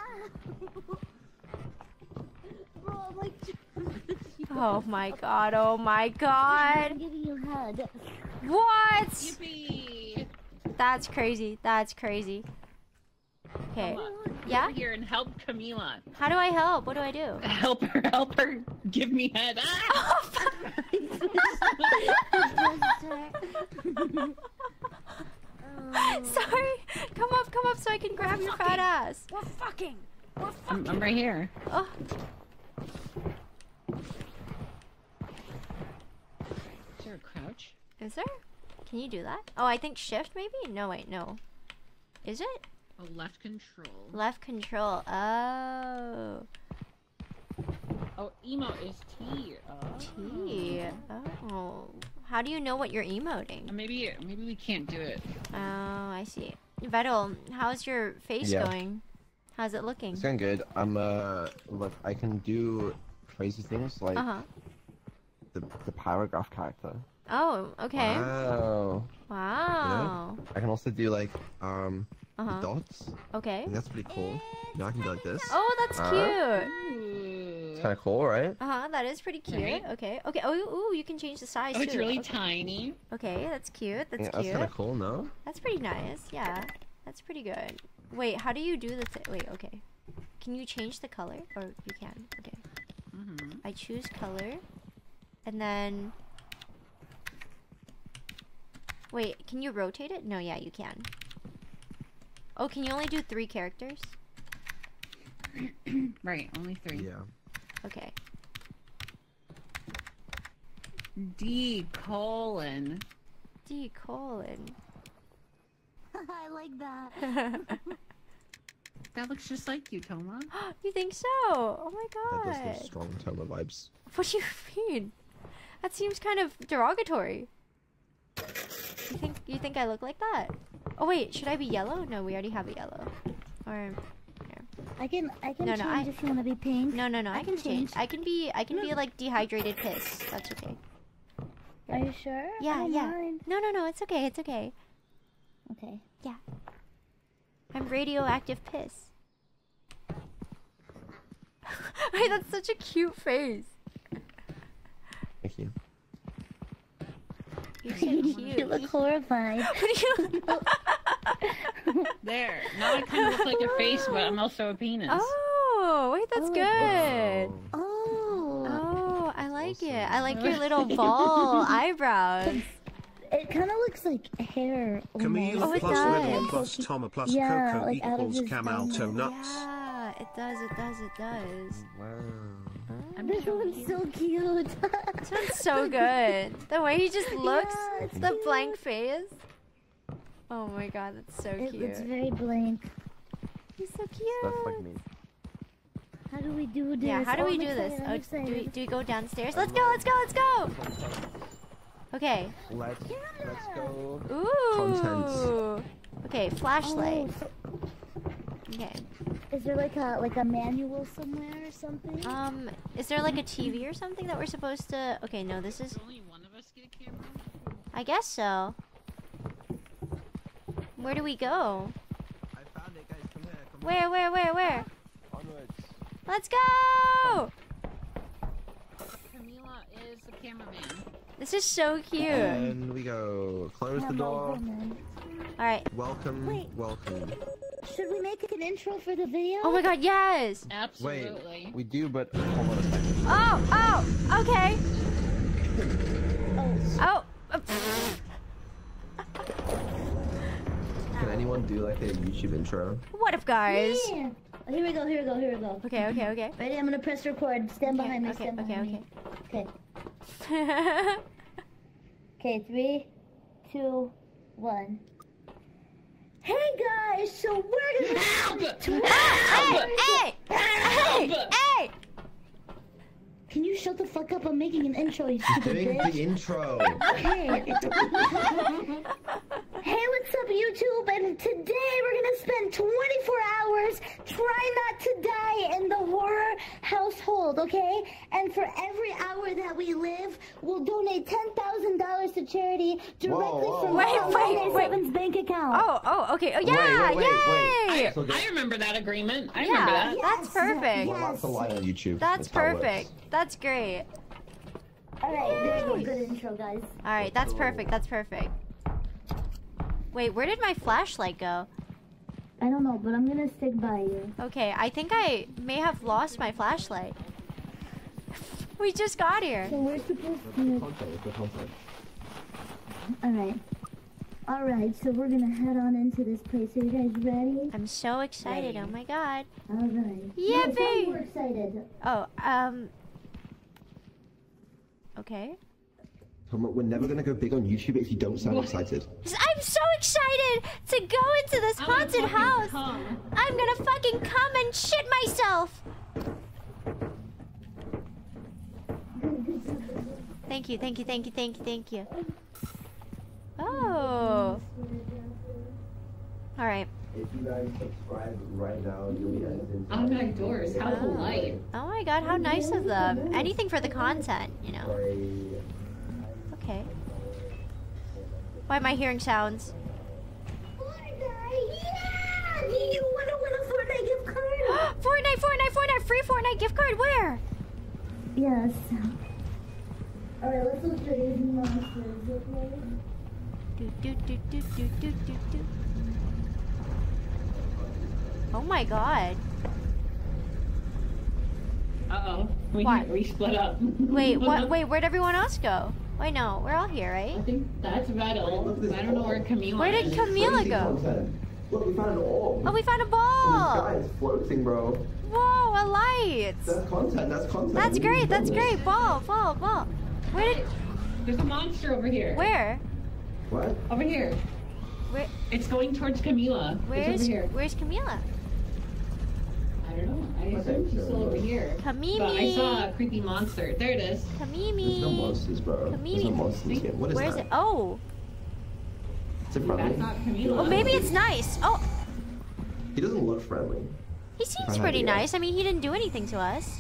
Bro, I'm like. Oh my god, oh my god. I'm giving you a hug. What? Yippee! That's crazy, that's crazy. Okay, Come on. yeah? Over here and help Camila. How do I help? What do I do? Help her, help her. Give me head. Ah! Sorry. Come up, come up so I can grab your fat ass. We're fucking. We're I'm, fucking. I'm right here. Oh. Is there a crouch? Is there? Can you do that? Oh, I think shift maybe? No, wait, no. Is it? Oh, left control. Left control. Oh. Oh, emo is T. Oh. T. Oh. How do you know what you're emoting? Uh, Maybe maybe we can't do it. Oh, I see. Vettel, how's your face Yeah. going? How's it looking? It's going good. I'm uh look, I can do crazy things like Uh huh. the the paragraph character. Oh, okay. Wow. Wow. I can also do like um Uh huh. dots. Okay. And that's pretty cool. You know, I can do like this. Oh, that's Uh, cute. It's kind of cool, right? Uh huh. That is pretty cute. Right. Okay. Okay. Oh, ooh, you can change the size Oh, too. it's really okay. tiny. Okay, that's cute. That's yeah, that's cute. kind of cool, no? That's pretty nice. Yeah, that's pretty good. Wait, how do you do the thing? Wait, okay. Can you change the color? Or you can. Okay. Mm-hmm. I choose color. And then... Wait, can you rotate it? No, yeah, you can. Oh, can you only do three characters? Right, only three. Yeah. Okay. D colon. D colon. I like that. That looks just like you, Toma. You think so? Oh my That does god. give strong Toma vibes. What do you mean? That seems kind of derogatory. You think you think I look like that? Oh wait, should I be yellow? No, we already have a yellow. Or I can I can No, change no, I- if you want to be pink. no, no, no. I, I can can change. change. I can be. I can be like dehydrated piss. That's okay. Are you sure? I Yeah, don't yeah. mind. No, no, no. It's okay. It's okay. Okay. I'm radioactive piss. Wait, that's such a cute face. Thank you. You're so You cute. look horrified. What do you? There. Now I kind of look like a face, but I'm also a penis. Oh, wait, that's Oh. good. Oh, Oh, I like it. I Awesome. like your little ball eyebrows. it kind of looks like hair. Camille Oh, it plus does. Rebel plus Toma plus Yeah, Coco like out of equals his Camalto diamond. nuts. Yeah, it does. It does. It does. Wow. I'm This so one's cute. so cute. This one's so good. The way he just looks, Yeah, it's the cute. blank face. Oh my god, that's so It cute. looks very blank. He's so cute. That's like me. How do we do this? Yeah, how do Oh, we I'm do excited, this? I'm Oh, do excited. we do we go downstairs? Let's go. Let's go. Let's go. Okay. Let's let's go. Ooh. Contents. Okay, flashlight. Oh, so- Okay. is there like a like a manual somewhere or something? Um, is there like a T V or something that we're supposed to? Okay, no. This is. Does only one of us get a camera? I guess so. Where do we go? I found it, guys. Come here. Come Where? Where? Where? Where? Onwards. Let's go! Camila is the cameraman. This is so cute. And we go. Close the Come door. on, woman. All right. Welcome. Wait. Welcome. Should we make an intro for the video? Oh my god, yes! Absolutely. Wait, we do, but hold on a second. Oh, oh, okay. Oh, Oh. Can anyone do like a YouTube intro? What up, guys? yeah. Oh, here we go. Here we go. Here we go. Okay, okay, okay. Ready? I'm gonna press record. Stand behind me. Okay, Stand okay, behind okay. me. Okay. Okay. Three, two, one. Hey guys, so we're gonna Help! Hey, hey, hey, hey! Can you shut the fuck up? I'm making an intro, you stupid Doing bitch. the intro. Okay. Hey, what's up, YouTube? And today we're gonna spend twenty-four hours trying not to die in the horror household, okay? And for every hour that we live, we'll donate ten thousand dollars to charity directly Whoa, from whoa, Wait, Mom wait, nine wait. seven's bank account. Oh, oh, okay. Oh, yeah, wait, wait, wait. yay! So good. I remember that agreement. I Yeah. remember that. That's perfect. We're allowed to lie on YouTube. That's how it works. perfect. That's great. Alright, there you go. Good intro, guys. All right, that's perfect. That's perfect. Wait, where did my flashlight go? I don't know, but I'm gonna stick by you. Okay, I think I may have lost my flashlight. We just got here. So we're supposed What's the to... content? What's the content? Alright. Alright, so we're gonna head on into this place. Are you guys ready? I'm so excited. Oh my god. Alright. Yippee! We're excited. Oh, um. Okay. Tom, we're never gonna go big on YouTube if you don't sound What? excited. I'm so excited to to go into this I'm gonna haunted fucking house. come. I'm gonna fucking come and shit myself. Thank you, thank you, thank you, thank you, thank you. Oh. Alright. If you guys subscribe right now, you'll be added. Automatic doors. How polite. Oh my god, how nice of them. Anything for the content, you know. Okay. Why am I hearing sounds? Yeah! Do you want to win a Fortnite gift card? Fortnite, Fortnite, Fortnite, free Fortnite gift card, where? Yes. Alright, let's look for these monsters, okay? Do, do, do, do, do, do, do, do. Oh my god. Uh-oh. We, What? we split up. Wait, what? Wait, where'd everyone else go? Wait, no, we're all here, I right? think that's Vettel. I don't know where Camila Where did is. Camila go? Look, we found an orb. Oh, we found a The ball! sky is floating, bro. Whoa, a light! That's content. That's content. That's We great, need that's to great. Ball, ball, ball. Where did... There's a monster over here. Where? What? Over here. Where? It's going towards Camila. It's Where's... over here. Where's Camila? I don't know. I assume she's still over here. Kamimi! But I saw a creepy monster. There it is. There's no Kamimi! monsters, bro. There's no Kamimi. monsters here. What is Where's that? it? Oh! It's a That's friendly. not Camila. Well, maybe it's nice. Oh! He doesn't look friendly. He seems Fine pretty idea. nice. I mean, he didn't do anything to us.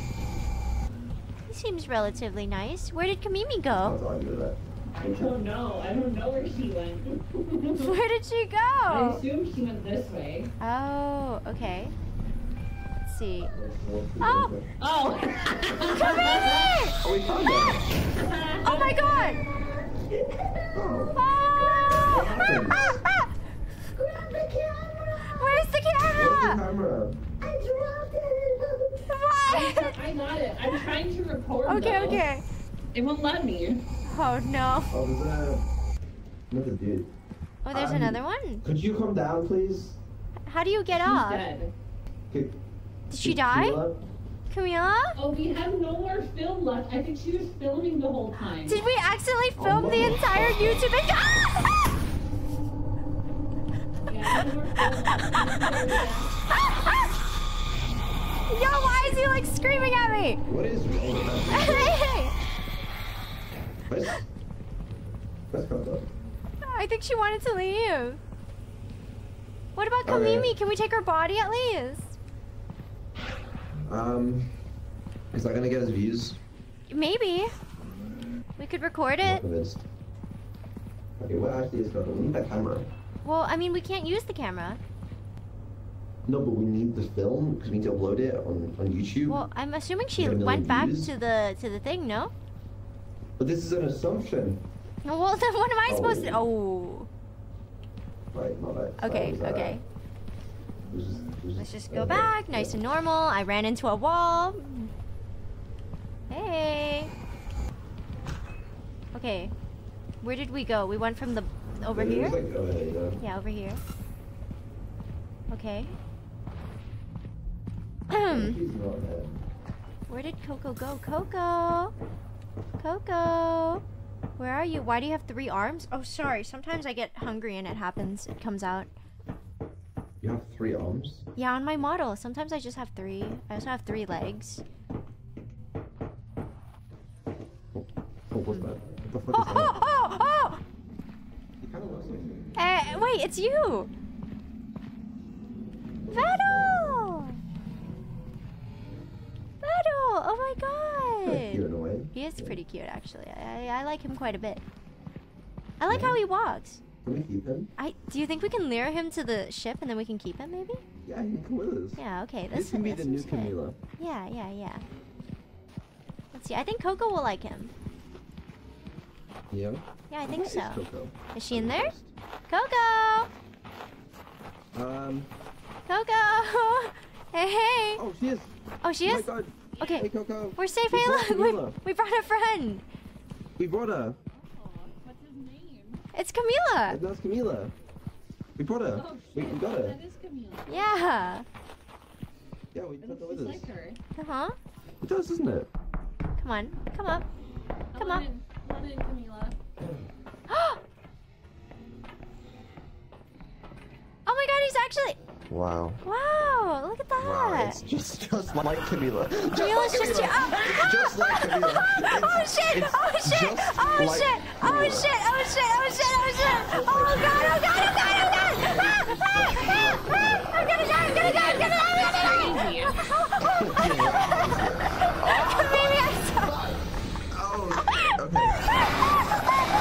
He seems relatively nice. Where did Kamimi I'll go? argue with that. I don't know. I don't know where she went. Where did she I go? assume she went this way. Oh, okay. Let's see. Oh! Oh! Kamimi! Oh, we found her. Oh my god! Oh. Oh! What happened? Ah, ah! Grab the camera! Where's the Where's the camera? camera? I dropped it! What? I got it. I'm trying to record. Okay, though. okay. It won't let me. Oh no. Oh, there's a... Another dude. Oh, there's Um, another one. Could you come down, please? How do you get She's off? dead. Could, Did she could die? Camila- Camila? Oh, we have no more film left. I think she was filming the whole time. Did we accidentally Oh, film the no. entire YouTube video? Yeah, no more film left. Yo, why is he like screaming at me? What is wrong with that? Hey! Where's... Where's Coco? I think she wanted to leave. What about Okay. Kamimi? Can we take her body at least? Um... Is that gonna get us views? Maybe. We could record I'm not it. convinced. Okay, what actually is Coco? We need that camera. Well, I mean, we can't use the camera. No, but we need the film because we need to upload it on, on YouTube. Well, I'm assuming she Get a million went back views? to the to the thing, no? But this is an assumption. Well, then what am I supposed to? Oh. Oh. Right, my bad. Sorry, Okay, was that- okay. it was just- it was Let's just uh, go back, nice and normal. I ran into a wall. Hey. Okay. Where did we go? We went from the over it was here? like, oh, yeah, yeah. Yeah, over here. Okay. She's not dead. Where did Coco go? Coco! Coco! Where are you? Why do you have three arms? Oh, sorry. Sometimes I get hungry and it happens. It comes out. You have three arms? Yeah, on my model. Sometimes I just have three. I also have three legs. Oh, what's that? What the fuck Oh, is oh, that? oh, oh! He kind of looks like me. Uh, wait, it's you! Vettel! Vettel! Oh my Kinda cute god! in a way. He is Yeah. pretty cute, actually. I, I like him quite a bit. I like how he walks. Can we keep him? I do you think we can lure him to the ship and then we can keep him, maybe? Yeah, he can come with us. Yeah, okay. This This, can be this the new seems good. Camila. Yeah, yeah, yeah. Let's see. I think Coco will like him. Yeah? Yeah, I think Where so. is Coco? Is she in there? Coco! Um. Coco! Hey, hey! Oh, she is. Oh, she Oh is? my god. Okay. Hey, Coco. We're safe. We Hey, brought look! We, Camila. we brought a friend! We brought her. What's his name? It's Camila! That's Camila. We brought her. Oh, we, shit. we got her. That is Camila. Yeah! Yeah, we It took her looks with just us. like her. Uh huh. It does, doesn't it? Come on. Come up. Come Come up. in. Come in, Camila. actually. Wow. Wow, look at that. Wow, it's just just like Camila. Just Camila's like just Camila. oh, Just like Camila. oh It's- shit! it's Oh shit! just Oh like shit! Oh Camila. shit! Oh shit! Oh shit! Oh shit! Oh god! Oh god! Oh god! Oh god! Ah, ah, ah, I'm gonna die! I'm gonna die! I'm gonna die! I'm gonna die! Maybe I'm so. Oh, okay.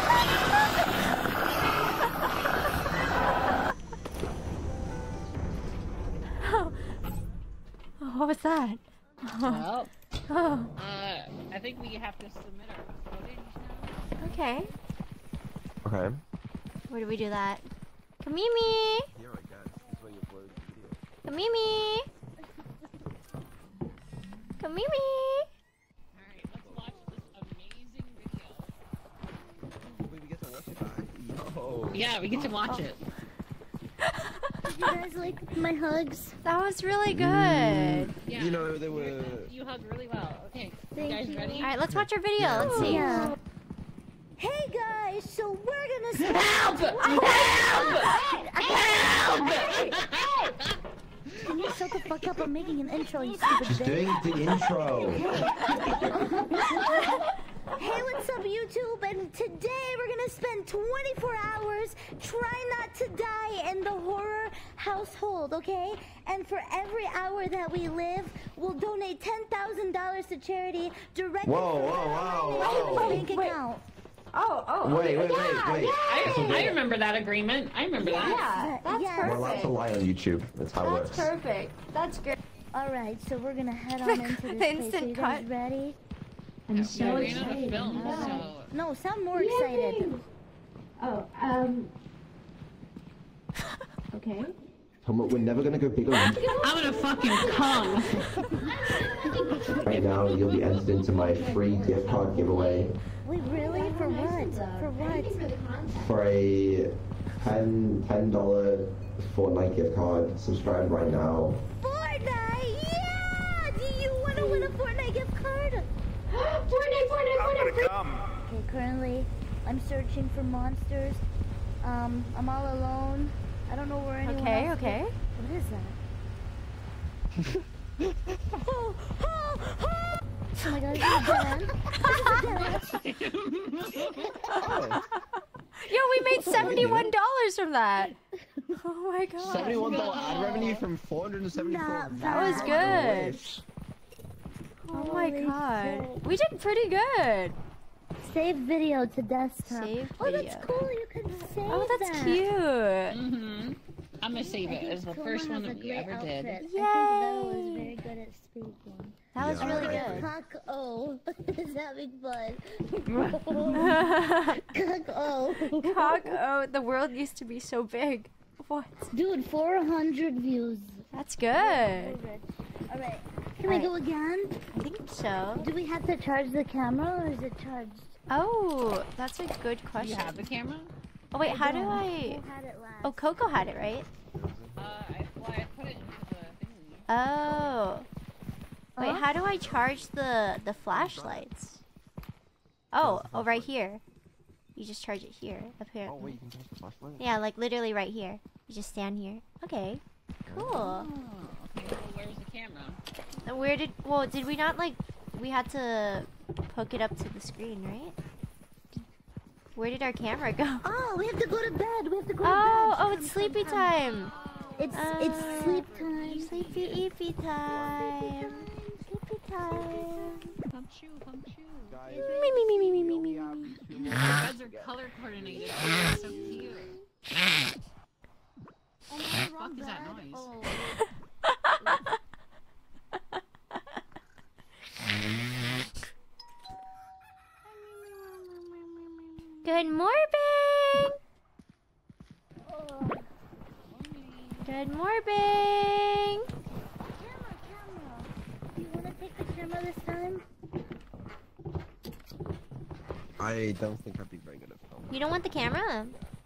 Oh, what was that? Well, Oh, uh, I think we have to submit our footage now. okay. Okay. Where do we do that? Kamimi! Here, I guess. That's where you upload the video. Kamimi! Kamimi! Alright, let's watch this amazing video. Wait, we get to watch it back? Yo. Yeah, we get to watch it. You guys like my hugs? That was really good. Yeah. You know, they were... You hug really well. Okay, Thank you guys you. ready? Alright, let's watch our video. Let's see. Yeah. Hey guys, so we're gonna spend Help! Help! Can you shut the fuck up? I'm making an intro, you stupid Just bitch. doing the intro. Hey, what's up, YouTube? And today we're gonna spend twenty-four hours trying not to die in the horror household, okay? And for every hour that we live, we'll donate ten thousand dollars to charity directly Whoa, from whoa, our whoa, whoa. bank account. Oh, oh. Wait, wait, wait, wait. I, I remember that agreement. I remember that. Yeah, that's Yeah. We're allowed perfect. to lie on YouTube. That's how it That's works. perfect. That's great. Alright, so we're gonna head on into this The place. instant Are you guys cut. ready? I'm Yeah, we're in a film, so... No, sound more excited. Oh, um. Okay. Tom, we're never gonna go big on YouTube. I'm gonna fucking come. Right now, you'll be entered into my free gift card giveaway Wait, really? For what? For what? for a ten ten dollar Fortnite gift card. Subscribe right now. Fortnite! Yeah! Do you want to win a Fortnite gift card? Fortnite, Fortnite, Fortnite. Okay, currently I'm searching for monsters. Um, I'm all alone. I don't know where anyone Okay, else okay. is. What is that? oh, oh, oh! Oh my god, this is a dead end. This is a dead end. Yo, we made seventy-one dollars from that. Oh my god. Seventy-one dollar ad revenue from four hundred and seventy-four. Not That was bad. good. Oh my Holy god. shit. We did pretty good. Save video to desktop. Save oh, video. that's cool. You can save Oh, that's that. cute. Mm-hmm. I'm gonna save I it think as the Coma first one has a that we great ever did. outfit. I think Bella was Yay. very good at speaking. That was Yeah, really I good. agree. Cock O is having fun. Cock O. Cock, oh, the world used to be so big. What? Dude, four hundred views. That's good. Alright, can we Alright. go again? I think so. Do we have to charge the camera or is it charged? Oh, that's a good Do you question. have the camera? Oh wait, how do don't. I? Who had it last? Oh, Coco had it, right? Uh, I, well, I put it into the thingy. Oh. Wait, Huh? how do I charge the the flashlights? Oh, oh, right here. You just charge it here, Oh apparently. wait, you can touch the flashlight. Yeah, like literally right here. You just stand here. Okay, cool. Oh, okay, well, where's the camera? And where did? Well, did we not like? We had to hook it up to the screen, right? Where did our camera go? Oh, we have to go to bed. We have to go to Oh, bed. oh, Come, it's come, sleepy come. time. It's Uh, it's sleep time. Sleepy eepy time. Sleepy time. Hump shoe, hump shoe. Guys, Me me me me me me we me. have me. two The more beds are color coordinated. They're so cute. Oh, What the fuck is that noise? Oh. Good morning. Oh. Good morning. Camera, camera. Do you want to take the camera this time? I don't think I'd be very good at film. You don't want the camera?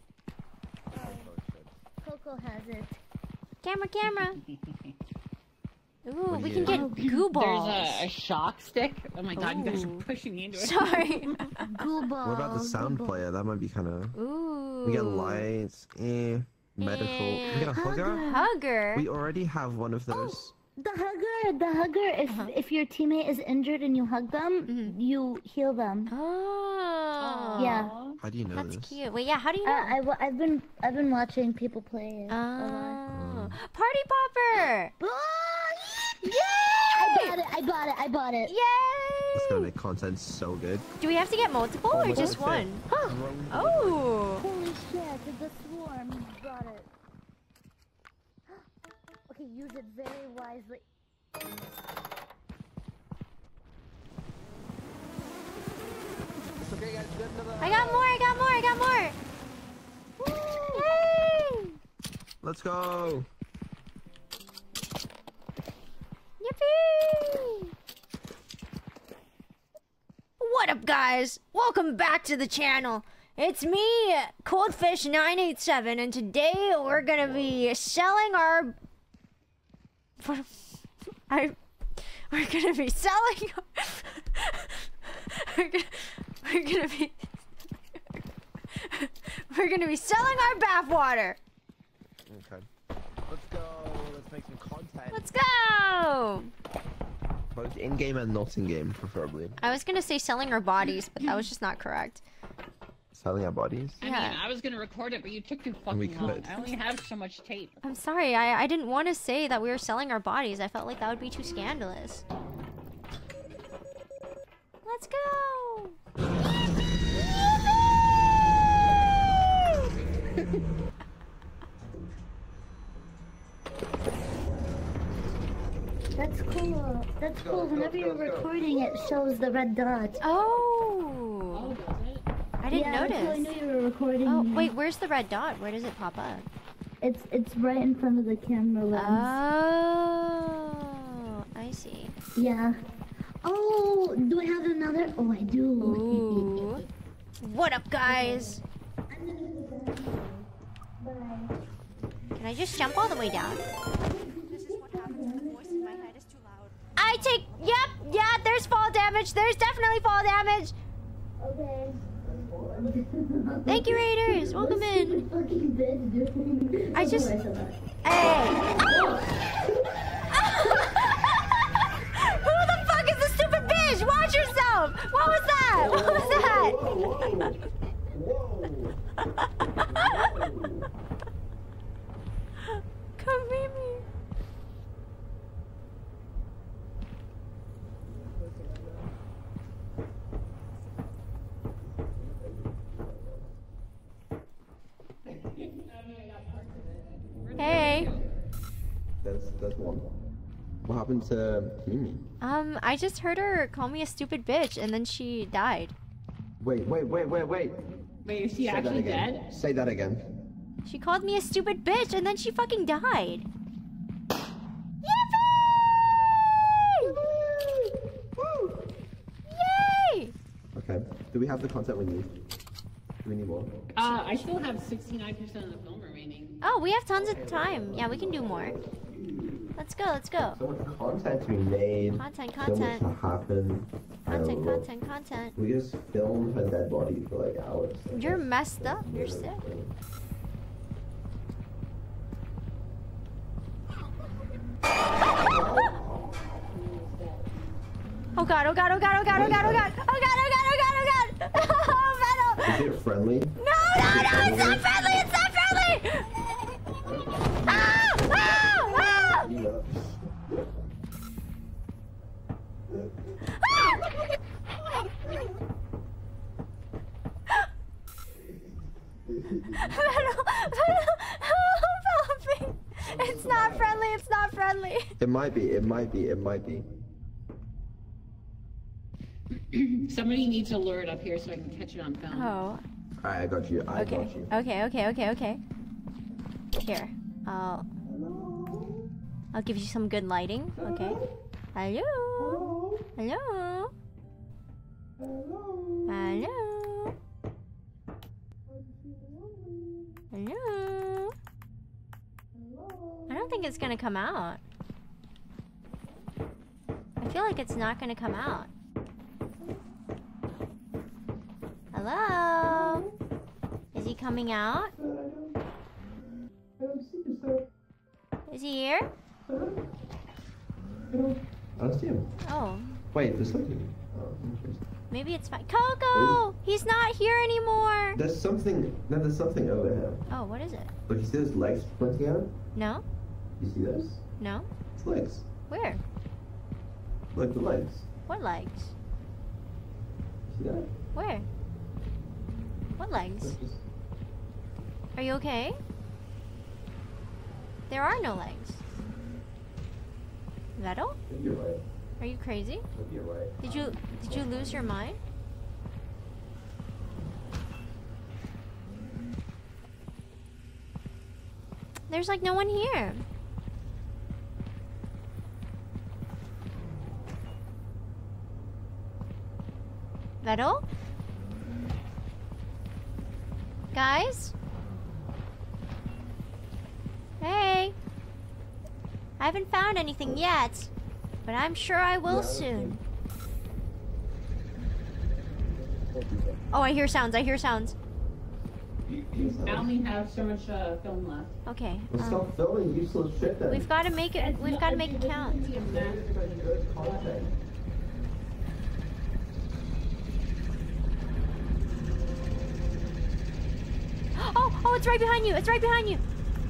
Coco has it. Camera, camera. Ooh, What do we you- can get goo balls. There's a, a shock stick. Oh my god, you guys are Ooh. pushing me into it. Sorry. Goo ball. What about the sound goo ball. player? That might be kind of. Ooh. We get lights. Eh. medical. Can we get a hugger? Hugger? We already have one of those. The hugger, the hugger. If Uh-huh. if your teammate is injured and you hug them, Mhm. you heal them. Oh. Yeah. How do you know That's this? cute. Wait, yeah, how do you Uh, know? I, wa- I've been I've been watching people play it. a lot. Oh. Party popper! I Yay! bought it. I bought it. I bought it. That's gonna Yay! make content so good. Do we have to get multiple or Almost just like one? that. Oh. Holy shit! The swarm brought it. Okay, use it very wisely. I got more, I got more, I got more! Yay! Let's go. Yippee! What up, guys? Welcome back to the channel. It's me, Coldfish nine eight seven, and today we're gonna be selling our... I... We're gonna be selling... we're, gonna, we're gonna be... we're gonna be selling our bathwater. Okay. Let's go. Let's make some content. Let's go! Both in game and not in game, preferably. I was gonna say selling our bodies, but that was just not correct. Selling our bodies. I Yeah. mean, I was gonna record it, but you took too We fucking long. could. I only have so much tape. I'm sorry, I, I didn't want to say that we were selling our bodies. I felt like that would be too scandalous. Let's go! That's cool. That's cool. Whenever you're recording, it shows the red dot. Oh! I didn't yeah, that's how I notice. knew you were recording. Oh, me. wait, where's the red dot? Where does it pop up? It's it's right in front of the camera lens. Oh, I see. Yeah. Oh, do I have another? Oh, I do. Ooh. What up, guys? Can I just jump all the way down? This is what happens when the voice in my head is too loud. I take... Yep, yeah, there's fall damage. There's definitely fall damage. Okay. Thank you, Raiders. Welcome in. I just... Hey. Who the fuck is the stupid bitch? Watch yourself. What was that? What was that? Come meet me. Hey. There's there's one. What happened to Mimi? Um, I just heard her call me a stupid bitch, and then she died. Wait, wait, wait, wait, wait. Wait, is he Say that actually again. dead? Say that again. She called me a stupid bitch, and then she fucking died. Yippee! Yay! Okay. Do we have the content we need? Do we need more? Uh, I still have sixty-nine percent of the film remaining. Oh, we have tons of time. Yeah, we can do more. Let's go, let's go. So much content to be made. Content, So much content. to happen. Content, Um, content, content. We just filmed her dead body for like hours. You're messed up. You're sick. Oh god, oh god, oh god, oh god, oh god, oh god, oh god, oh god, oh god, oh god! Oh, Venom! Is it friendly? No, no, no, it's not friendly, it's not friendly! Ah! Ah! Ah! No. Venom! Venom! Oh, Penelope! It's not friendly, it's not friendly. It might be, it might be, it might be. Somebody needs to lure it up here so I can catch it on film. Oh. Alright, I got you, I Okay. got you. Okay, okay, okay, okay. Here. I'll I'll give you some good lighting. Okay. Hello. Hello. Hello. Hello. I don't think it's gonna come out. I feel like it's not gonna come out. Hello? Is he coming out? Is he here? I don't, I don't see him. Oh, Wait, there's something. Oh, interesting. maybe it's fine. Coco! He's not here anymore! There's something. No, there's something over here. Oh, what is it? Look, you see those legs pointing out? No? You see those? No? It's legs. Where? Look, the legs. What legs? See that? Where? What legs? Look, just- Are you okay? There are no legs. Vettel? Maybe you're right. Are you crazy? Maybe you're right. Did you did you lose your mind? There's like no one here. Vettel? Guys? Hey. I haven't found anything yet, but I'm sure I will soon. Oh, I hear sounds. I hear sounds. I only have so much uh, film left. Okay. Well, um, stop filming useless shit then. We've got to make it. We've got to make it count. Content. Oh, oh, it's right behind you. It's right behind you.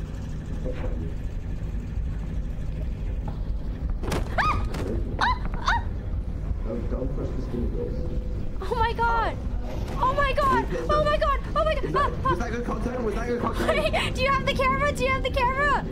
Ah! Ah! Ah! Don't, don't press the skinny girls. Oh my god. Oh my god. Oh my god. Oh my god. Was Ah, that, ah. was that good content? Was that good content? Do you have the camera? Do you have the camera?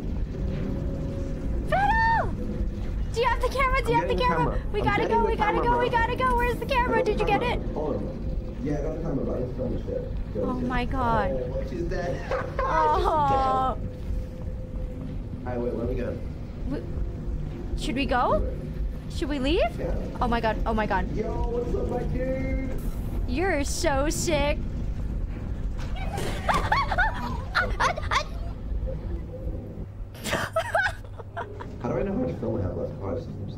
Vettel! Do you have the camera? Do you I'm have the getting the camera? camera. We I'm gotta getting go. the We gotta camera, go. We bro. gotta go. Where's the camera? Did you get it? Hold on. Yeah, I got the camera, but I just filmed the shit. Go, Oh shit. my god. Oh, she's dead. Oh. Alright, wait, let me go. We- Should we go? Should we leave? Yeah. Oh my god. Oh my god. Yo, what's up, my dude? You're so sick. How do I know how to film? I have less five systems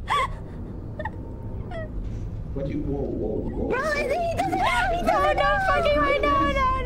then. What do you? Whoa, whoa, whoa. Bro, I think he doesn't have he No, doesn't no, have fucking right. No, no,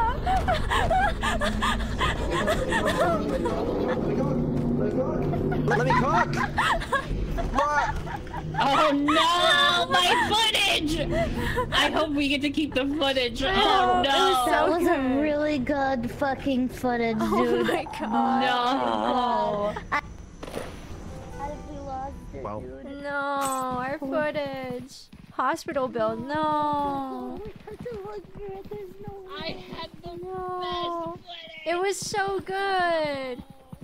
no, no. Let me cook! What? Oh no, my footage! I hope we get to keep the footage. Oh no! That was good. a really good fucking footage, Oh dude. my god. No! How did we lost it, Wow. dude? No, our footage. Hospital bill. No. There's no I had the No. best footage. It was so good.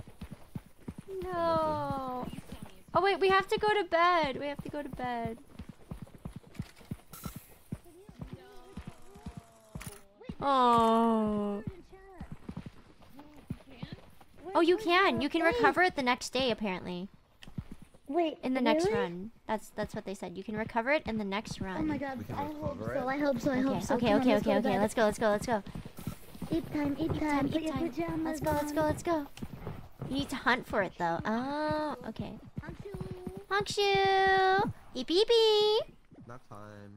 No. Oh wait, we have to go to bed. We have to go to bed. Oh. Oh, you can. You can recover it the next day, apparently. Wait, In the next really? run. That's that's what they said. You can recover it in the next run. Oh my god, We can I hope recover so, it. I hope so, I Okay, hope so. okay, Come on, okay, let's go okay, to okay. bed. Let's go, let's go, let's go. Eat time, eat Eat time, time, put eat your time. pajamas Let's go, let's go, on. let's go. You need to hunt for it though. Oh, okay. Honkshu! Beep beep beep! Nap time.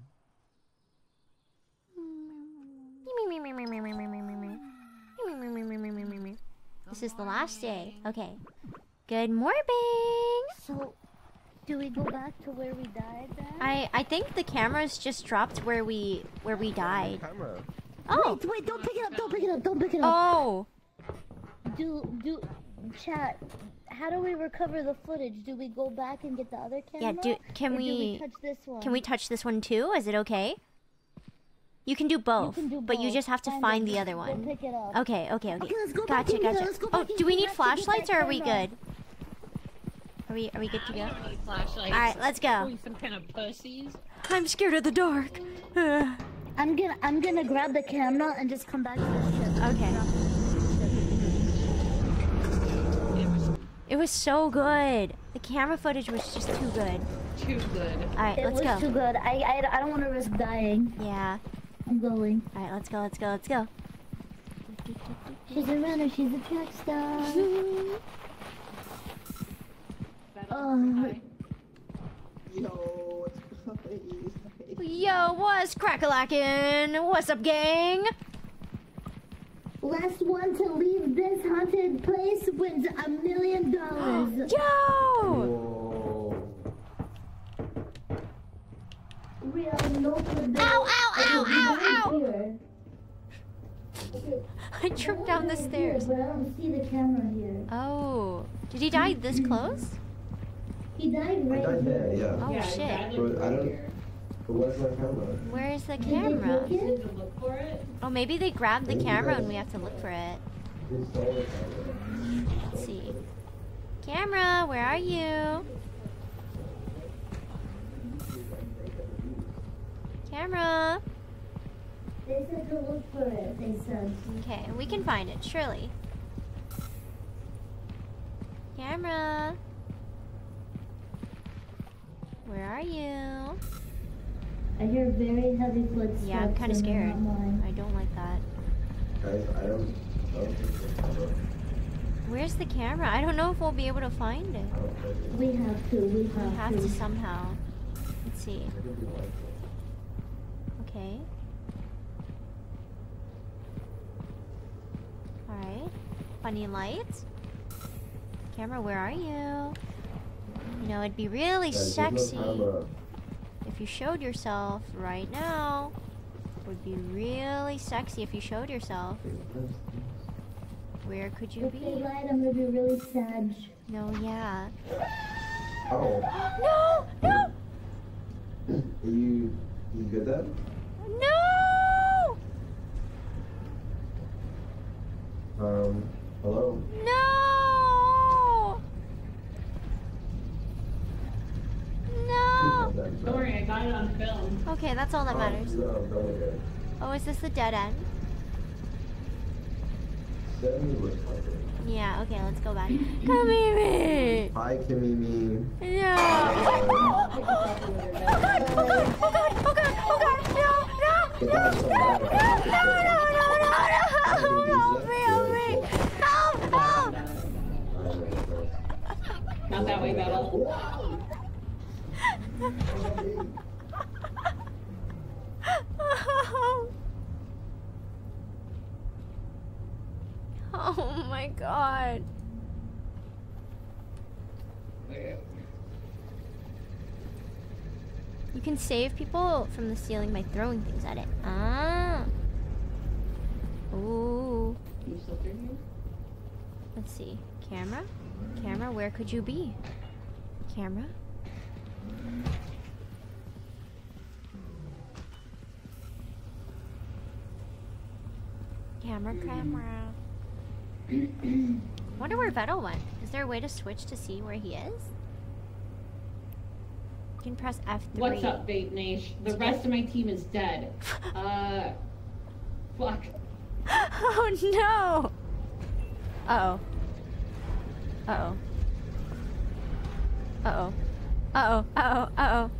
This is the last day. Okay. Good morning! So, do we go back to where we died then? I I think the cameras just dropped where we where we died. Camera. Oh. Wait, wait, don't pick it up, don't pick it up, don't pick it up. Oh. Do, do, chat, how do we recover the footage? Do we go back and get the other camera? Yeah, do can or do we we touch this one? can we touch this one too? Is it okay? You can do both, can do but you both. just have to Fine, find then the other go one. pick it up. Okay, okay, okay. Okay, let's go back Gotcha, in here, gotcha. let's go Oh, back in do we here, need we have to get flashlights that or are we camera. good? Are we are we good to go? Flashlights. All right, let's Are go. we some kind of pussies? I'm scared of the dark. Ugh. I'm gonna, I'm gonna grab the camera and just come back to the ship. Okay. It was so good. The camera footage was just too good. Too good. All right, It let's was go. too good. I, I, I don't want to risk dying. Yeah. I'm going. All right, let's go. Let's go. Let's go. She's a runner, she's a track star. Oh, Yo, what's Yo, what's crackalackin'? What's up, gang? Last one to leave this haunted place wins a million dollars. Yo! Real no good. Ow, ow, ow, ow, ow! Here. I tripped down the stairs. But I don't see the camera here. Oh. Did he die this close? He died right I died here. there, yeah. Oh Yeah, shit. Bradley But was I don't- here. But where's my camera? Where's the Did they camera? take it? To look for it. Oh, maybe they grabbed the camera and we have to look for it. Who stole the camera? Let's see. Camera, where are you? Camera. They said to look for it. They said. Okay, we can find it, surely. Camera. Where are you? I hear very heavy footsteps. Yeah, I'm kind of and they're scared. not mine. I don't like that. Guys, I don't. I don't think the camera. Where's the camera? I don't know if we'll be able to find it. I don't think it- We have to. We have, We have to. to somehow. Let's see. I think we like it. Okay. Alright. Funny lights. Camera, where are you? You know, it'd be really Guys, there's no sexy camera. if you showed yourself right now. Would be really sexy if you showed yourself. Where could you If they be? lied, I'm gonna be really sad. No, yeah. Oh, No! No! are you you good then? No! Um, hello. No! No! Don't worry, I got it on film. Okay, that's all that matters. Oh, no, don't again. Oh, is this the dead end? Certainly looks like it. Yeah, okay, let's go back. Come here! Hi, Kimimi. No! Oh god! Oh god! Oh god! Oh god! Oh god! Oh god! No! Get No! that so bad. No! No! No! No! No! Help me! Help me! Help! Help! Not that way, Battle. Oh my god. You can save people from the ceiling by throwing things at it. Ah. Ooh. Can you still hear me? Let's see. Camera? Camera, where could you be? Camera? Camera, camera. Wonder where Vettel went. Is there a way to switch to see where he is? You can press F three. What's up, Vape Nation? The rest of my team is dead. Uh, fuck. Oh no! Uh-oh. Uh-oh. Uh-oh. Uh-oh. Uh-oh. Uh-oh.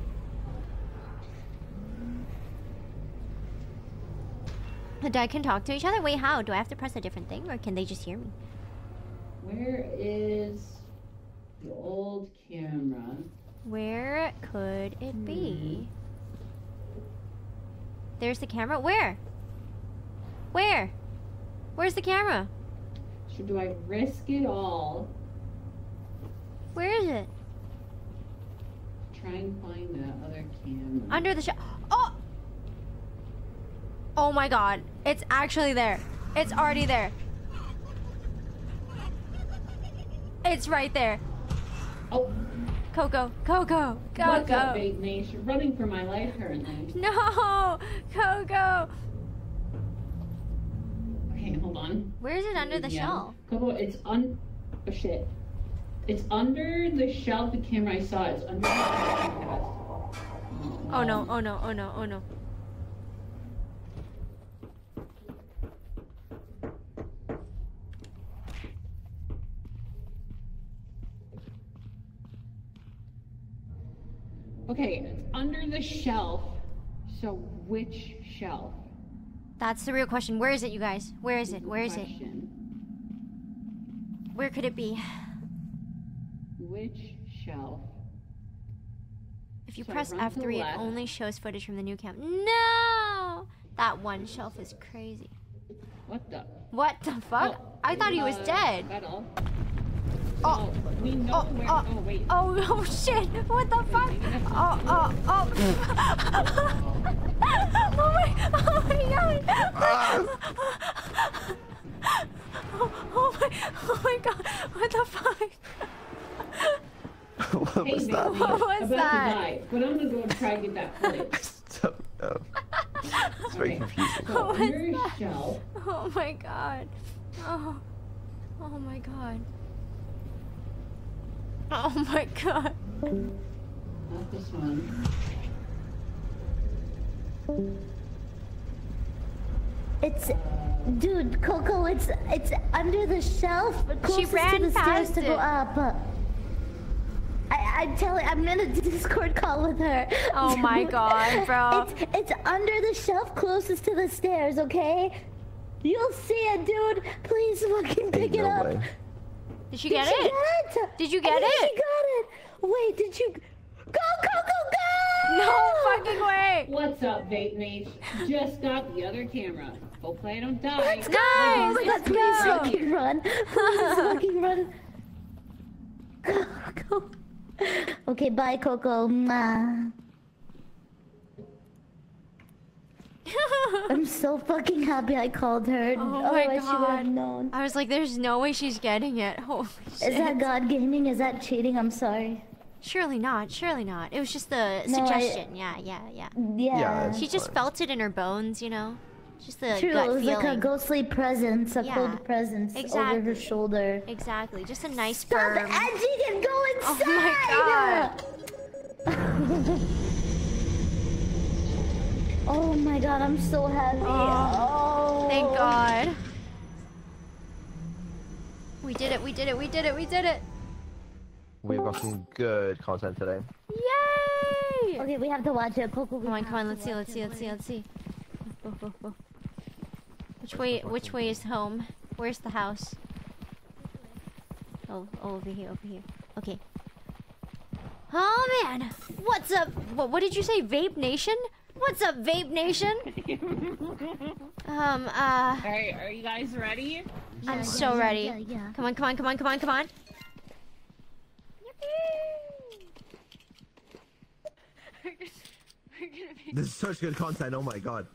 The dead can talk to each other? Wait, how? Do I have to press a different thing, or can they just hear me? Where is the old camera? Where could it be? There's the camera. Where? Where? Where's the camera? So do I risk it all? Where is it? Try and find that other camera. Under the shelf. Oh! Oh my god. It's actually there. It's already there. It's right there. Oh, Coco. Coco. what's up, Coco. Vape Nation? Running for my life currently. No! Coco. Okay, hold on. Where is it under the Yeah. shelf? Coco, it's un. Oh shit. It's under the shelf. The camera I saw. It's under. The Oh no, oh no, oh no, oh no. Okay, it's under the shelf. So which shelf? That's the real question. Where is it, you guys? Where is it? Where is it? Question. Where could it be? Which shelf? If you So I press run to F the three, it left. only shows footage from the new cam. No! That one shelf is crazy. What the? What the fuck? Oh, I thought he was uh, dead. Metal. Oh, Oh, we know oh, where. oh, Oh, wait. Oh, oh shit! What the fuck? Oh, oh, oh! Oh my! Oh my god! Oh, oh my! Oh my god! What the fuck? What Hey, was baby, that? What was about that? to die, but I'm gonna go and try and get that footage. So, oh. It's very Okay. confusing. So What was under his that? shell, Oh my god! Oh, oh my god! Oh my god! not this one. It's, dude, Coco. It's it's under the shelf, closest ran to the stairs past to go it. up. I, I'm telling. I'm in a Discord call with her. Oh my god, bro! It's it's under the shelf, closest to the stairs. Okay, you'll see it, dude. Please fucking pick Ain't it no up. way. Did you Did get she it? get it? Did you I get think it? She got it. Wait, did you? Go, go, go, go! No fucking way! What's up, Vape Mage? Just got the other camera. Hopefully I don't die. Let's go! Nice, Oh my let's God, please go. fucking run. Please fucking run. Go, go. Okay, bye, Coco. Mwah. I'm so fucking happy I called her. Oh my Otherwise she would have God. known. I was like, there's no way she's getting it. Holy shit. Is that God gaming? Is that cheating? I'm sorry. Surely not, surely not. It was just the No, I- suggestion. Yeah, yeah, yeah. Yeah. Yeah, She just felt it in her bones, you know? Just the True, gut it was feeling. like a ghostly presence, a Yeah, cold presence over exactly. her shoulder. Exactly. Just a nice Stop firm. edging and go Oh inside! my god. Oh my god, I'm so happy. Oh, Thank God. We did it, we did it, we did it, we did it. We've got some good content today. Yay! Okay, we have to watch it. Coco, we Come on, have come on, to let's see, watch let's see, it. let's see, let's see. Go, go, go. Which way, which way is home? Where's the house? Oh, oh, over here, over here. Okay. Oh man! What's up? What, what did you say? Vape Nation? What's up, Vape Nation? um, uh... Alright, are you guys ready? I'm Yeah, so yeah, ready. yeah, yeah. Come on, come on, come on, come on, come on. This is such good content. Oh my god.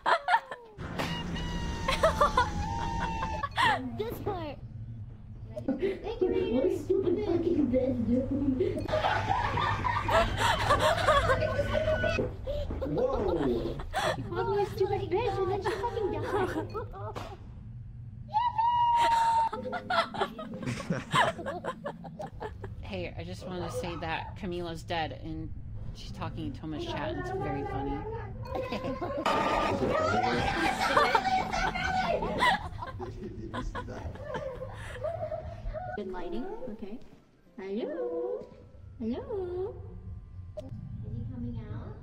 This part. What a stupid fucking bitch, dude. Whoa! What a stupid bitch, and then she fucking died. Hey, I just want to say that Camila's dead and she's talking in Thomas' chat and it's very funny. Good lighting. Okay. Hello. Hello. Is he coming out?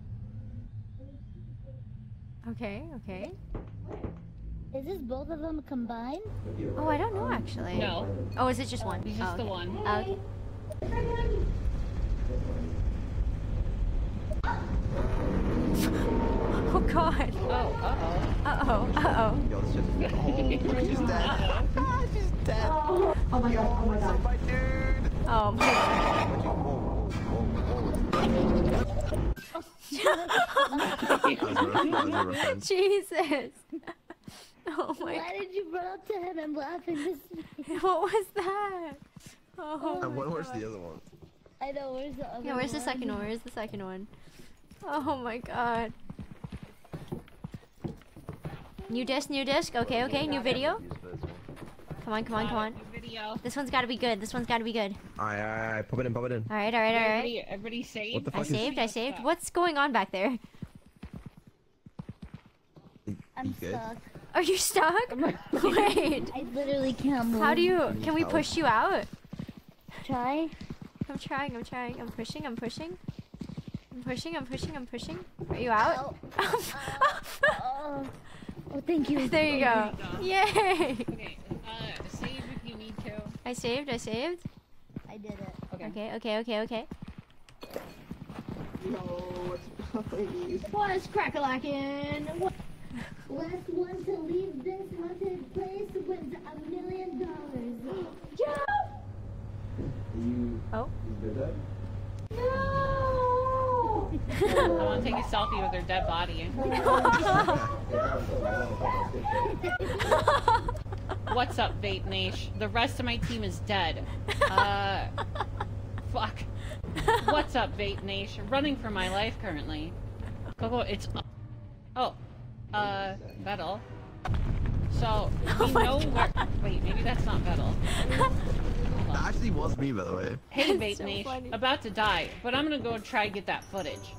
Okay, okay. Is this both of them combined? Oh, I don't know actually. No, Oh, is it just one? he's Oh, just the okay. one. Oh, okay. Oh god. Oh, uh-oh. Uh-oh. Uh-oh. Yo, this just. Oh, she's dead. Ah, she's dead. Oh my god. Oh my god. My dude. Oh my god. Whoa, whoa, whoa, whoa, whoa. Jesus. Oh my Why did you run up to him and laugh and just... god. What was that? Oh. And what was the other one? I know, where's the other Yeah, where's the one? second one? Where's the second one? Oh my god. New disc, new disc. Okay, okay, new video. Come on, come on, come on. New video. This one's gotta be good. This one's gotta be good. Aye, aye, aye. Pop it in, pop it in. Alright, alright, alright. Everybody, everybody saved? What the I fuck is- saved, I saved. What's going on back there? I'm You good? stuck. Are you stuck? Wait. I literally can't move. How do you... need Can we help. push you out? Try? I'm trying, I'm trying. I'm pushing, I'm pushing. I'm pushing, I'm pushing, I'm pushing. Are you out? Oh, oh, thank you. There you go. Yay! Okay, uh, save if you need to. I saved, I saved. I did it. Okay. Okay, okay, okay, okay. No, it's please. What is crack-a-lackin'? What? Last one to leave this haunted place wins a million dollars. Yeah! You. Oh. You did that? No! I want to take a selfie with her dead body. What's up, Vape Nation? The rest of my team is dead. Uh, fuck. What's up, Vape Nation? Running for my life currently. Coco, it's. Oh, uh, Vettel. So we know where. Wait, maybe that's not Vettel. That actually was me, by the way. Hey, That's Vape so Nation. funny. About to die, but I'm gonna go try to get that footage.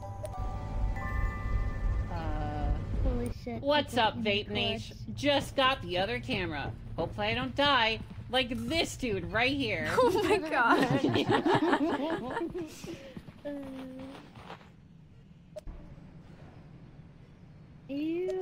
Uh. Holy shit. What's People up, in Vape the Nation? clutch. Just got the other camera. Hopefully I don't die like this dude right here. Oh my god. Ew.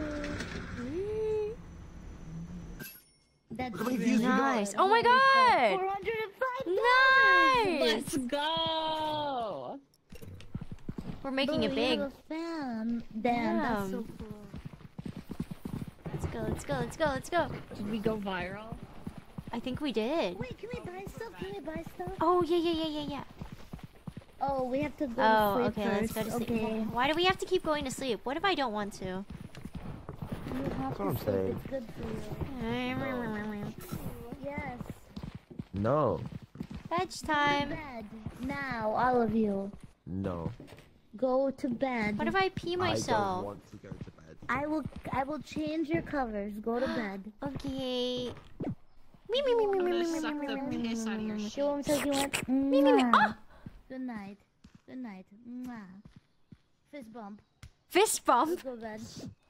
That's Look how many really views we got. Nice. Oh my god. four hundred five dollars. Nice. Let's go! We're making Bro, it you big. have a fan. Damn, that's so Damn. cool. Let's go, let's go, let's go, let's go. Did we go viral? I think we did. Wait, can we buy stuff? Can we buy stuff? Oh, yeah, yeah, yeah, yeah, yeah. Oh, we have to go Oh, to sleep okay, let's first. go to sleep. Okay. Why do we have to keep going to sleep? What if I don't want to? You have That's what I'm to sleep. saying. It's good for you. Yes. No. Veg Go to time. bed. Now, all of you. No. Go to bed. What if I pee I don't myself? want to go to bed. I will I will change your covers. Go to bed. Okay. Me, me, me, me, I'm me, gonna me, me, suck me, the me, me, piss me, out of me, your me. shit. You want me to you want? Me, me, me. Mwah. Ah! Good night. Good night. Mwah. Fist bump. Fist bump. Let's go to bed.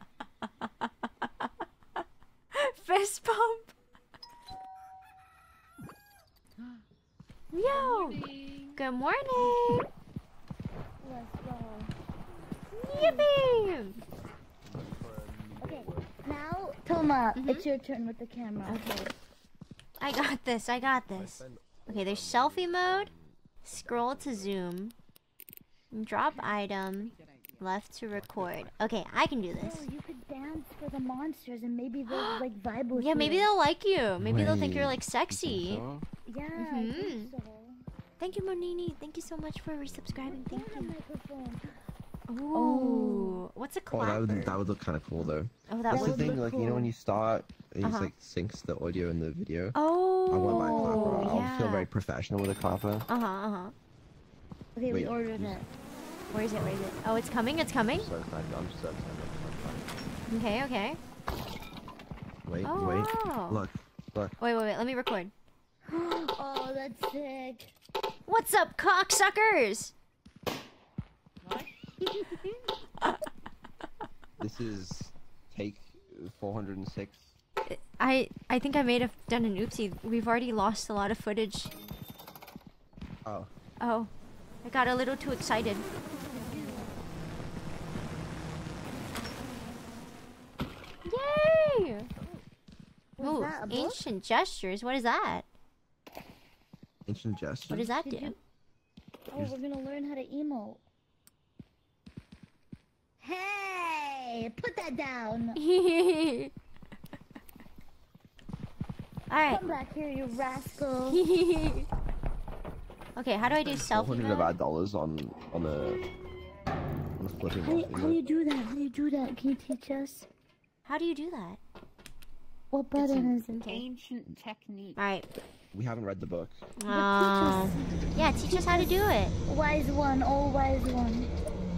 Fist bump. Yo. Good morning. Let's go. Yippee. Okay. Now, Toma, Mhm. it's your turn with the camera. Okay. I got this. I got this. Okay, there's selfie mode. Scroll to zoom. Drop item. Left to record. Okay, I can do this. Oh, you could dance for the monsters and maybe they'll like vibe with Yeah, you. maybe they'll like you. Maybe they'll think you're Wait, like sexy. Yeah, I Mhm. think so. Thank you, Monini. Thank you so much for resubscribing. Thank Get a you. microphone. Ooh. What's a Oh, that would, clapper? that would look kind of cool, though. Oh, that That That's the would. would thing, look like, you know cool. when you start, it Uh-huh. like syncs the audio and the video. Oh. I want my clapper. I'll yeah. feel very professional with a clapper. Uh huh. Uh huh. Okay, we Wait. ordered it. Where is it? Where is it? Oh, it's coming. It's coming. I'm so excited. I'm so excited. Okay. Okay. Wait, Oh, wait. wow. Look, look. Wait, wait, wait. Let me record. Oh, that's sick. What's up, cocksuckers? What? This is take four hundred six. I I think I may have done an oopsie. We've already lost a lot of footage. Oh. Oh, I got a little too excited. Yay! Was Ooh, that a book? ancient gestures. What is that? Ancient gesture. What does that Did do? you- Oh, we're gonna learn how to emote. Hey, put that down. Alright. Come back here, you rascal. Okay, how do I do four selfie hundred of mode? our dollars on on a on a flipping How do, you, off, how do you do that? How do you do that? Can you teach us? How do you do that? What It's button an is it? ancient technique. Alright. We haven't read the book. Oh. Yeah, teach us how to do it. Wise one, oh wise one.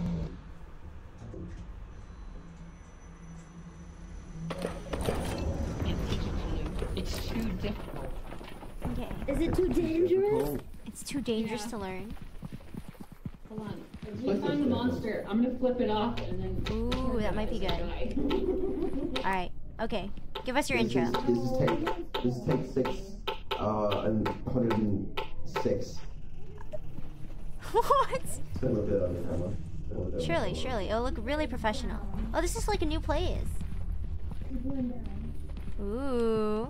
Can't teach it to you. It's too difficult. Okay. Is it too dangerous? It's too dangerous Yeah. to learn. Hold on. If we find the monster, I'm gonna flip it off and then. Ooh, that might be good. Alright. Okay. Give us your intro. This is take. This is take six. Uh, and one hundred and six. What? Spend a little bit on the camera. Spend a little bit on Surely, the camera. surely. It'll look really professional. Oh, this is like a new place. Ooh.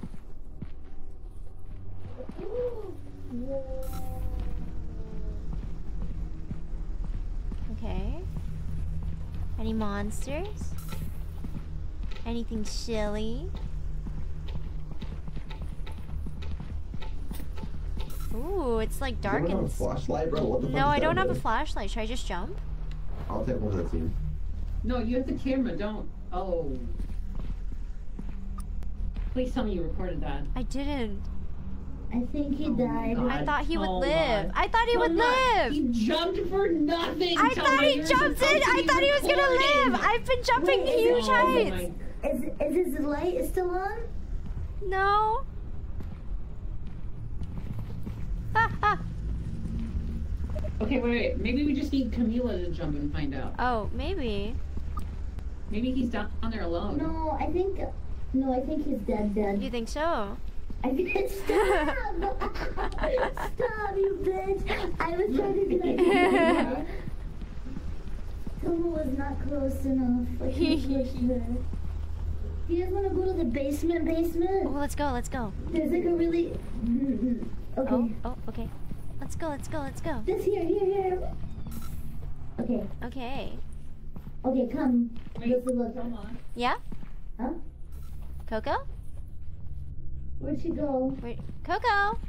Okay. Any monsters? Anything silly? Ooh, it's like dark You don't have and. a flashlight, bro? What the fuck No, is I don't that, have a bro? flashlight. Should I just jump? I'll take one of the team. No, you have the camera. Don't. Oh. Please tell me you recorded that. I didn't. I think he Oh my died. God. I thought he would Oh live. God. I thought he would Come on. live. He jumped for nothing. I Tell thought my he ears jumped it's in. supposed I to be thought he was gonna recording. live. I've been jumping Wait, huge is it- Oh heights. my- Is is his light still on? No. Ah, ah. Okay, wait, wait. Maybe we just need Camila to jump and find out. Oh, maybe. Maybe he's down there alone. No, I think. No, I think he's dead. Dead. You think so? I think. Stop! Stop, you bitch! I was trying to be like. Toma was not close enough. Like he was pushing her. Do you guys want to go to the basement? Oh, Basement? let's go. Let's go. There's like a really. Okay. Oh, oh, okay. Let's go. Let's go. Let's go. Just here, here, here. Okay. Okay. Okay, come. Wait, Let's look. come on. Yeah, Huh? Coco. Where'd she go? Wait, Coco.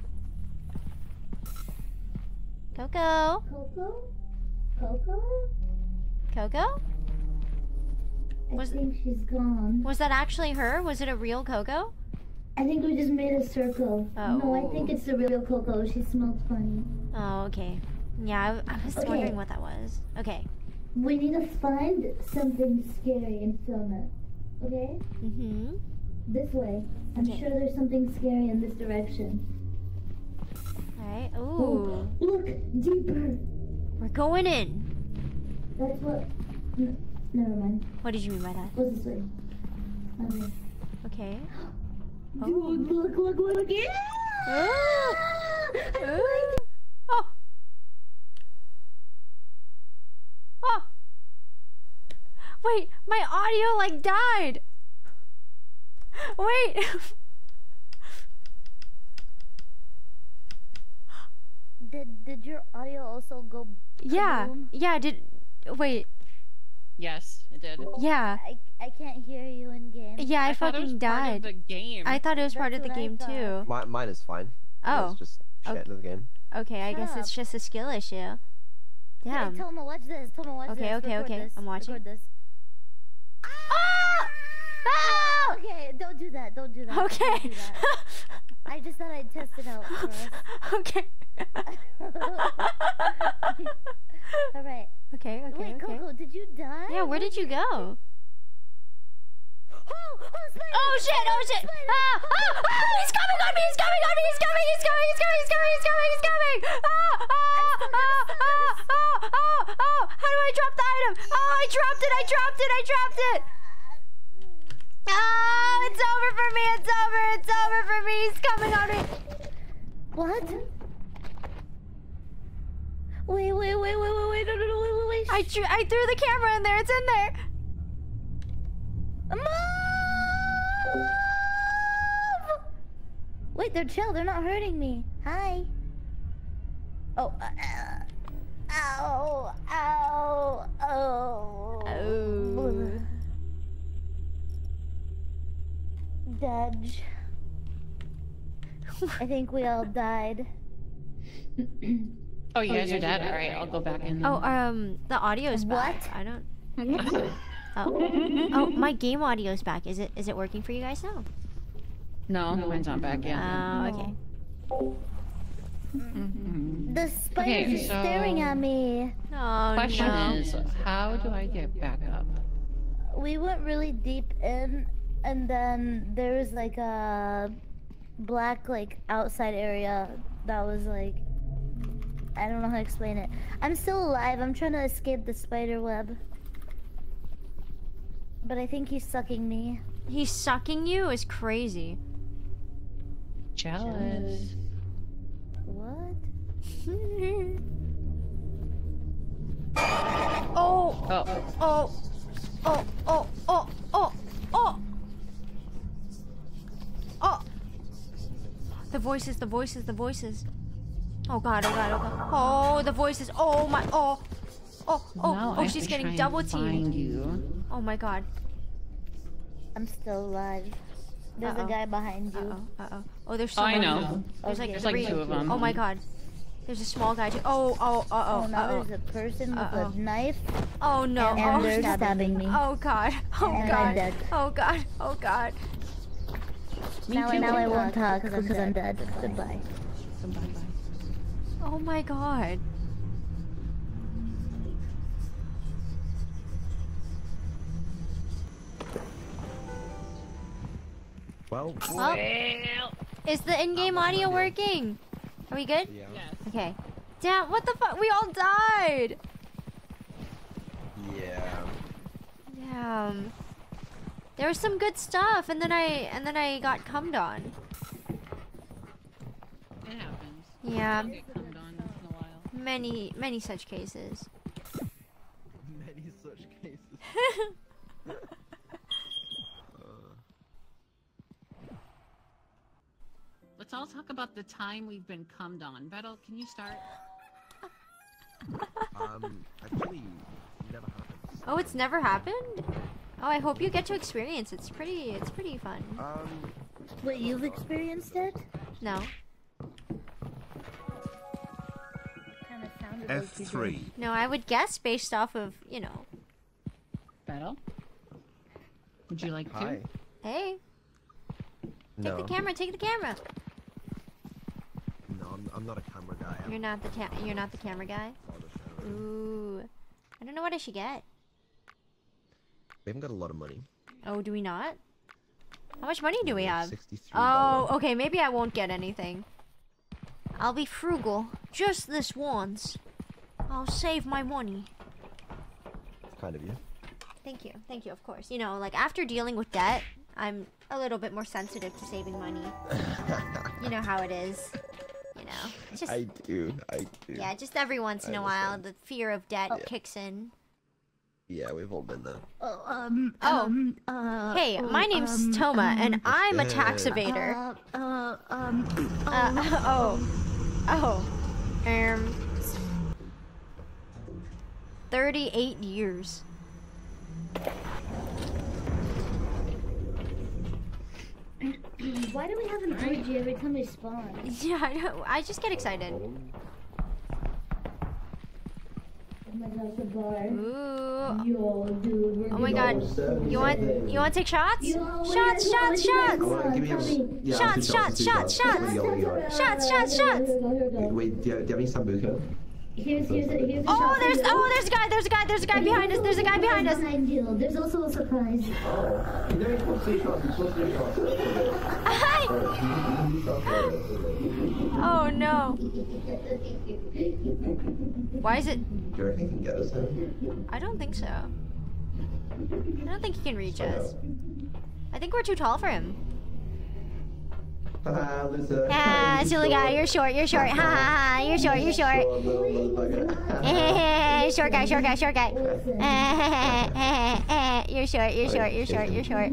Coco. Coco? Coco? Coco. I Was- think she's gone. Was that actually her? Was it a real Coco? I think we just made a circle. No, I Oh. think it's the real Coco. She smells funny. Oh, okay. Yeah, I, I was Okay. wondering what that was. Okay. We need to find something scary and film it. Okay? Mm-hmm. This way. I'm Okay. sure there's something scary in this direction. All right. Oh, Ooh, look! Deeper! we're going in. That's what. N- never mind. What did you mean by that? What's this way? Okay. Okay. Dude, look, look, look! Yeah! Oh. I Ooh. like Oh. Oh. Wait, my audio like died. Wait. Did did your audio also go? Yeah. kaboom? Yeah. Did wait. Yes, it did. Yeah. I I can't hear you in game. Yeah. I, thought it was fucking part of died. the game. I thought it was part of That's the what I game thought. too. My, mine is fine. Oh. It's just shit Okay. in the game. Okay. I Shut guess it's up. just a skill issue. Damn. Hey, Toma, watch this. Toma, watch Okay, this. okay, Record okay. This. I'm watching. Record this. Ah! Ah! Okay, don't do that. Don't do that. Don't Okay. do that. I just thought I'd test it out for us. Okay. All right. Okay. Okay. Wait, Okay. Coco, did you die? Yeah. Where did you go? Oh, oh, spider! Oh shit! Oh shit! Ah! Ah! Ah! He's coming on me! He's coming on me! He's coming! He's coming! He's coming! He's coming! He's coming! He's coming! Ah! Ah! Ah! Ah! Ah! Oh! Oh! How do I drop the item? Oh! I dropped it! I dropped it! I dropped it! Oh! It's over for me! It's over! It's over for me! He's coming on me! What? Wait, wait, wait, wait, wait, wait, no, no, no, wait, wait, wait. I drew, I threw the camera in there. It's in there. Move! Wait, they're chill. They're not hurting me. Hi. Oh. Uh, uh, ow. Ow. Oh. Oh. Dodge. I think we all died. Oh, you guys are dead? Alright, I'll go back in. Oh, um, the audio's back. What? I don't. Oh. Oh, my game audio's back. Is it? Is it working for you guys now? No, mine's not back yet. Oh, okay. Mhm. The spider Okay, is so- staring at me. Oh Question no. is, how do I get back up? We went really deep in, and then there was like a black like outside area that was like, I don't know how to explain it. I'm still alive. I'm trying to escape the spider web, but I think he's sucking me. He's sucking you is crazy. Jealous. What? Oh, Oh, oh, oh, oh, oh, oh, oh, oh. The voices, the voices, the voices. Oh god, oh god, oh god. Oh, the voices. Oh my, oh, oh, oh, now I oh, have she's to getting try and double find teamed. you. Oh my god. I'm still alive. There's Uh-oh. a guy behind you. Uh-oh, uh-oh. Oh, there's so Oh, I many. know. There's like Okay. There's like three. two of them. Oh my god. There's a small guy too. Oh, oh, uh Oh, oh, now uh there's a person with Uh-oh. a knife, oh. Oh no. and Oh, they're no. stabbing me. Oh god. Oh And I'm god. dead. Oh god. Oh god. Me now, too. now I won't talk because I'm because I'm dead. Goodbye. Goodbye, bye. Oh my god. Well, Well, Well, is the in-game audio working? Are we good? yeah. yes. Okay. Damn, what the fuck? We all died! Yeah. Damn. There was some good stuff, and then I and then I got cummed on. It happens. Yeah, I get cummed on once in a while. many many such cases. Many such cases. Let's all talk about the time we've been cummed on. Vettel, can you start? um, actually, never happened. Oh, it's never happened? Oh, I hope you get to experience. It's pretty it's pretty fun. Um, Wait, you've experienced it? No. Kind of sounded like F you three. No, I would guess based off of, you know. Vettel? Would you like to? hi. Hey, take No. the camera, take the camera. No, I'm, I'm not a camera guy. I'm You're not the ta you're not the camera guy. photo show. Ooh. I don't know what I should get. We haven't got a lot of money. Oh, do we not? How much money do we have? sixty-three Oh, dollars. okay, maybe I won't get anything. I'll be frugal. Just this once. I'll save my money. Kind of you. Thank you. Thank you, of course. You know, like, after dealing with debt, I'm a little bit more sensitive to saving money. You know how it is. You know, it's just... I do. I do. Yeah, just every once in I a while, understand. the fear of debt Oh. kicks in. Yeah, we've all been there. Oh, um, Oh. um, uh, Hey, oh, my name's um, Toma, um, and I'm a good. tax evader. Uh, uh, um, Uh, oh. Oh. Um. thirty-eight years. why do we have an orgy every time we spawn? Yeah, I know. I just get excited. Oh my gosh, the bar. Ooh. Yo, dude, we're Oh my god. You want you want to take shots? Yo, Shots, wait, shots, wait, shots! wait, wait, give me a- tell me. yeah, Shots, two shots, two shots, shots! Here we go, here we go. Shots, shots, shots! Here we go, here we go. Wait, do you, do you have any sambuca? Here's, here's, a, here's a Oh, shot for there's you. oh, there's a guy, there's a guy, there's a guy behind us, there's a guy behind us. Behind you. There's also a surprise. Hi! Oh no. Why is it? Do you reckon you can get us there? I don't think so. I don't think he can reach us. I think we're too tall for him. Ah, loser. Ah, silly guy, you're short, you're short. Ha ha ha, you're short, you're short. Eh, short guy, short guy, short guy. Eh, eh, eh, you're short, you're short, you're short, you're short.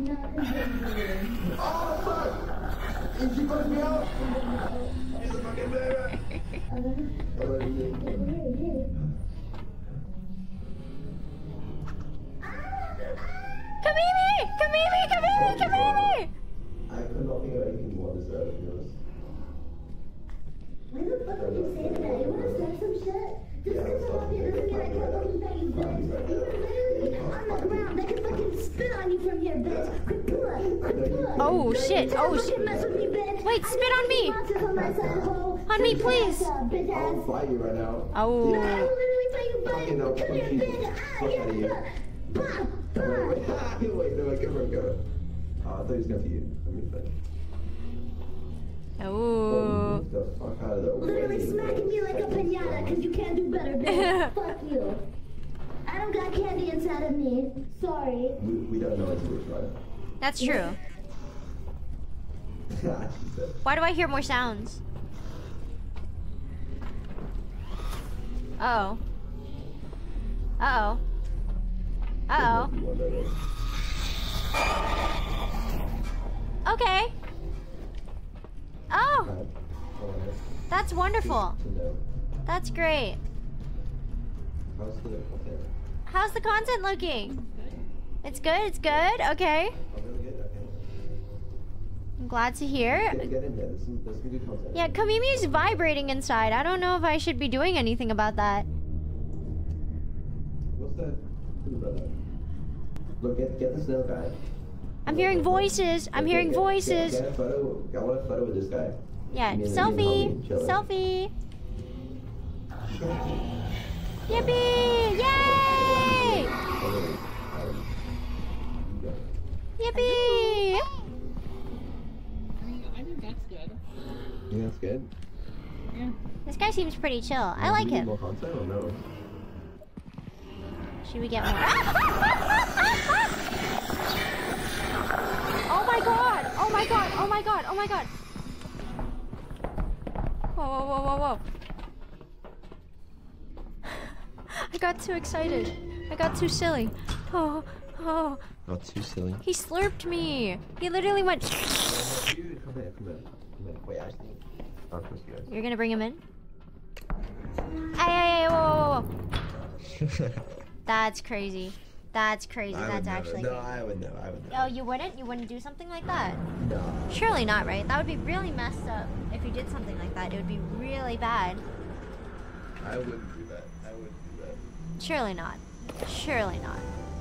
Come eat me! Come eat me! Come eat me! Come eat me! I could not think of anything more deserved, to be honest. Why the fuck would you say that? You wanna start some shit? Just because I'm up here doesn't mean I can't fucking bang you, bitch. You were literally on the ground. I could fucking spit on you from here, bitch. Quick pull up. Quick pull up. Oh, Don't shit. you Oh, fucking shit. mess with me, bitch. Wait, spit on me. Monsters on my side, ho. On me, Shut please. your ass up, bitch I'll ass. fight you right now. I will Oh. literally bang you, Fucking hell, bitch. Come here, fuck you. bitch. Ah, Fuck yeah, out of here. yeah. Bah, bah. Wait, wait, wait, no, go for it, go. Oh, I thought he was going for you. Let me think. Oh. Get the fuck out of the way. Literally smacking me like a pinata because you can't do better, bitch. Fuck you. I don't got candy inside of me. Sorry. We, we don't know until we try. That's true. Why do I hear more sounds? Uh oh. Uh oh. Uh oh. Okay. Oh, that's wonderful. That's great. How's the content? How's the content looking? It's good. It's good. Okay. Oh, really good? I'm glad to hear. Get, get in there. There's some, there's some good content. Yeah, Kamimi is vibrating inside. I don't know if I should be doing anything about that. What's that? Look, get, get the snail guy. I'm hearing voices. I'm Get- hearing get- voices. Get, get a photo. I want a photo with this guy. Yeah, Me and- me and selfie. Holly chilling. Selfie. Yippee! Yay! Yippee! I mean, I think that's good. Yeah, that's good. Yeah. This guy seems pretty chill. I Do like we need him. More content or no? Should we get more? Oh my god! Oh my god! Oh my god! Oh my god! Whoa, whoa, whoa, whoa, whoa. I got too excited. I got too silly. Oh, oh. Not too silly. He slurped me. He literally went. Come here, come here, come here. Wait, actually. Oh, of course you guys. You're gonna bring him in? Hey, hey, hey, whoa, whoa, whoa. That's crazy. That's crazy. I would That's never. actually No, crazy. I would never. I would never. Oh, you wouldn't? You wouldn't do something like that? No. Surely not, right? That would be really messed up if you did something like that. It would be really bad. I wouldn't do that. I wouldn't do that. Surely not. Surely not.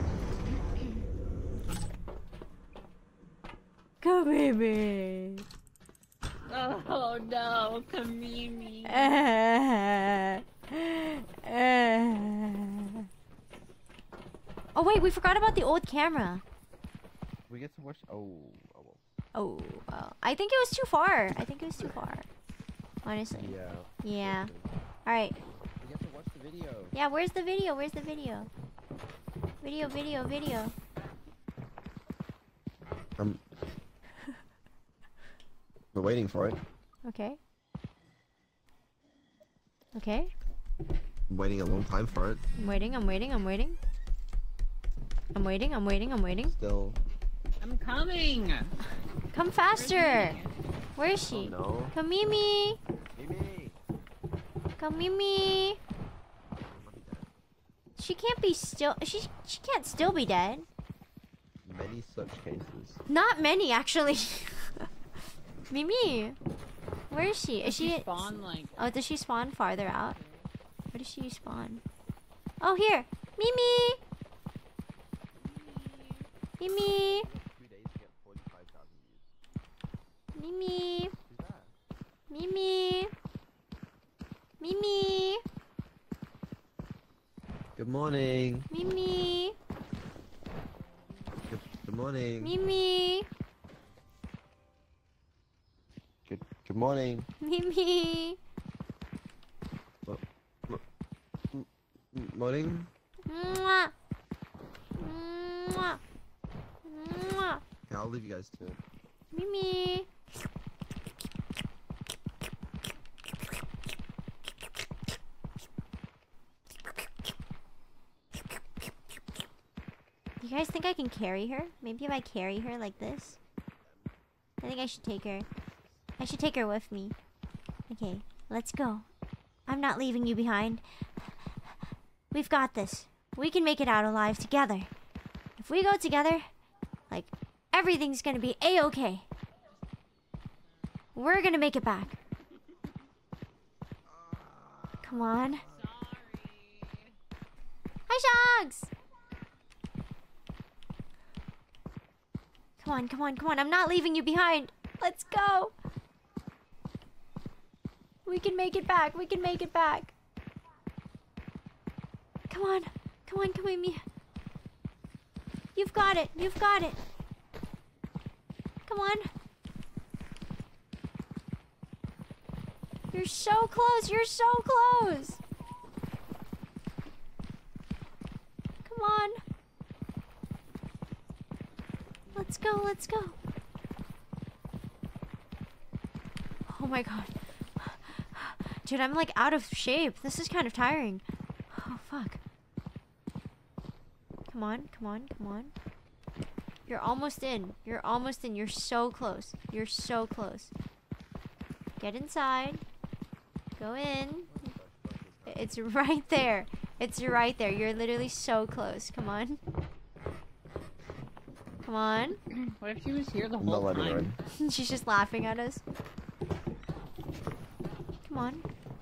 Come baby. Oh no, Kamimi. Oh wait, we forgot about the old camera. We get to watch. Oh. Oh. Well. Oh, well, I think it was too far. I think it was too far. Honestly. Yeah. Yeah. All right. We get to watch the video. Yeah, where's the video? Where's the video? Video, video, video. Um. We're waiting for it. Okay. Okay. I'm waiting a long time for it. I'm waiting, I'm waiting, I'm waiting. I'm waiting, I'm waiting, I'm waiting. Still. I'm coming. Come faster! Where is she? Oh, no. Come Mimi! Mimi. Come Mimi! She can't be still. She she can't still be dead. Many such cases. Not many, actually. Mimi, where is she? Is she? Spawn like. Oh, does she spawn farther out? Where does she spawn? Oh, here, Mimi. Mimi. Two days to get forty-five thousand views. Mimi. Who's that? Mimi. Mimi. Good morning. Mimi. Good, good morning. Mimi. Good good morning. Mimi. M- morning. Mwah. Mwah. Mwah. Yeah, I'll leave you guys to it. Mimi. You guys think I can carry her? Maybe if I carry her like this? I think I should take her. I should take her with me. Okay, let's go. I'm not leaving you behind. We've got this. We can make it out alive together. If we go together, like, everything's gonna be a-okay. We're gonna make it back. Come on. Hi, Shogs! Come on, come on, come on. I'm not leaving you behind. Let's go. We can make it back. We can make it back. Come on. Come on, come with me. You've got it. You've got it. Come on. You're so close. You're so close. Come on. Let's go. Let's go. Oh my god. Dude, I'm like out of shape. This is kind of tiring. Oh, fuck. Come on, come on, come on. You're almost in. You're almost in. You're so close. You're so close. Get inside. Go in. It's right there. It's right there. You're literally so close. Come on. Come on. What if she was here the I'm not whole letting her time? in. She's just laughing at us. Come on.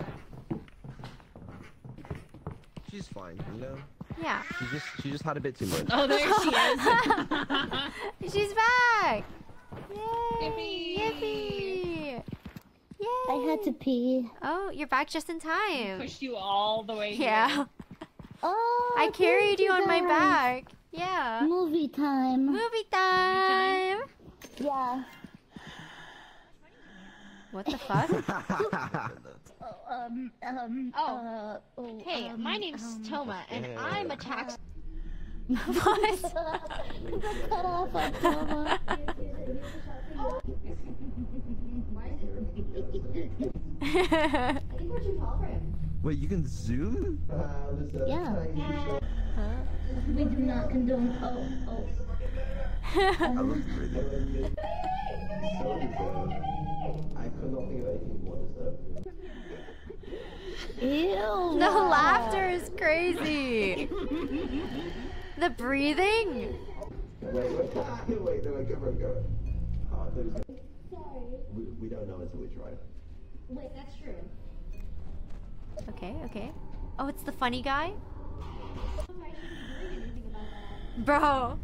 She's fine, you know? Yeah. She just she just had a bit too much. Oh, there she is. She's back! Yay! Yippee! Yippee! Yay! I had to pee. Oh, you're back just in time. Pushed you all the way here. Yeah. Oh, I carried thank you on my guys. back. Yeah. Movie time. Movie time! Yeah. What the fuck? Oh, um, um, Oh. uh, oh, Hey, um, my name's um, Toma, and Yeah. I'm a tax. What? Cut off on Toma. Wait, you can zoom? Yeah. We do not condone. Oh, oh. I love the breathing. I could not think of anything more disturbing. Ew. The laughter is crazy. The breathing. Wait, wait, wait, no, go for it, go. Oh, I thought it was gonna... we, we don't know until we try. Wait, that's true. Okay, okay. Oh, it's the funny guy? I shouldn't be doing anything about that. Bro.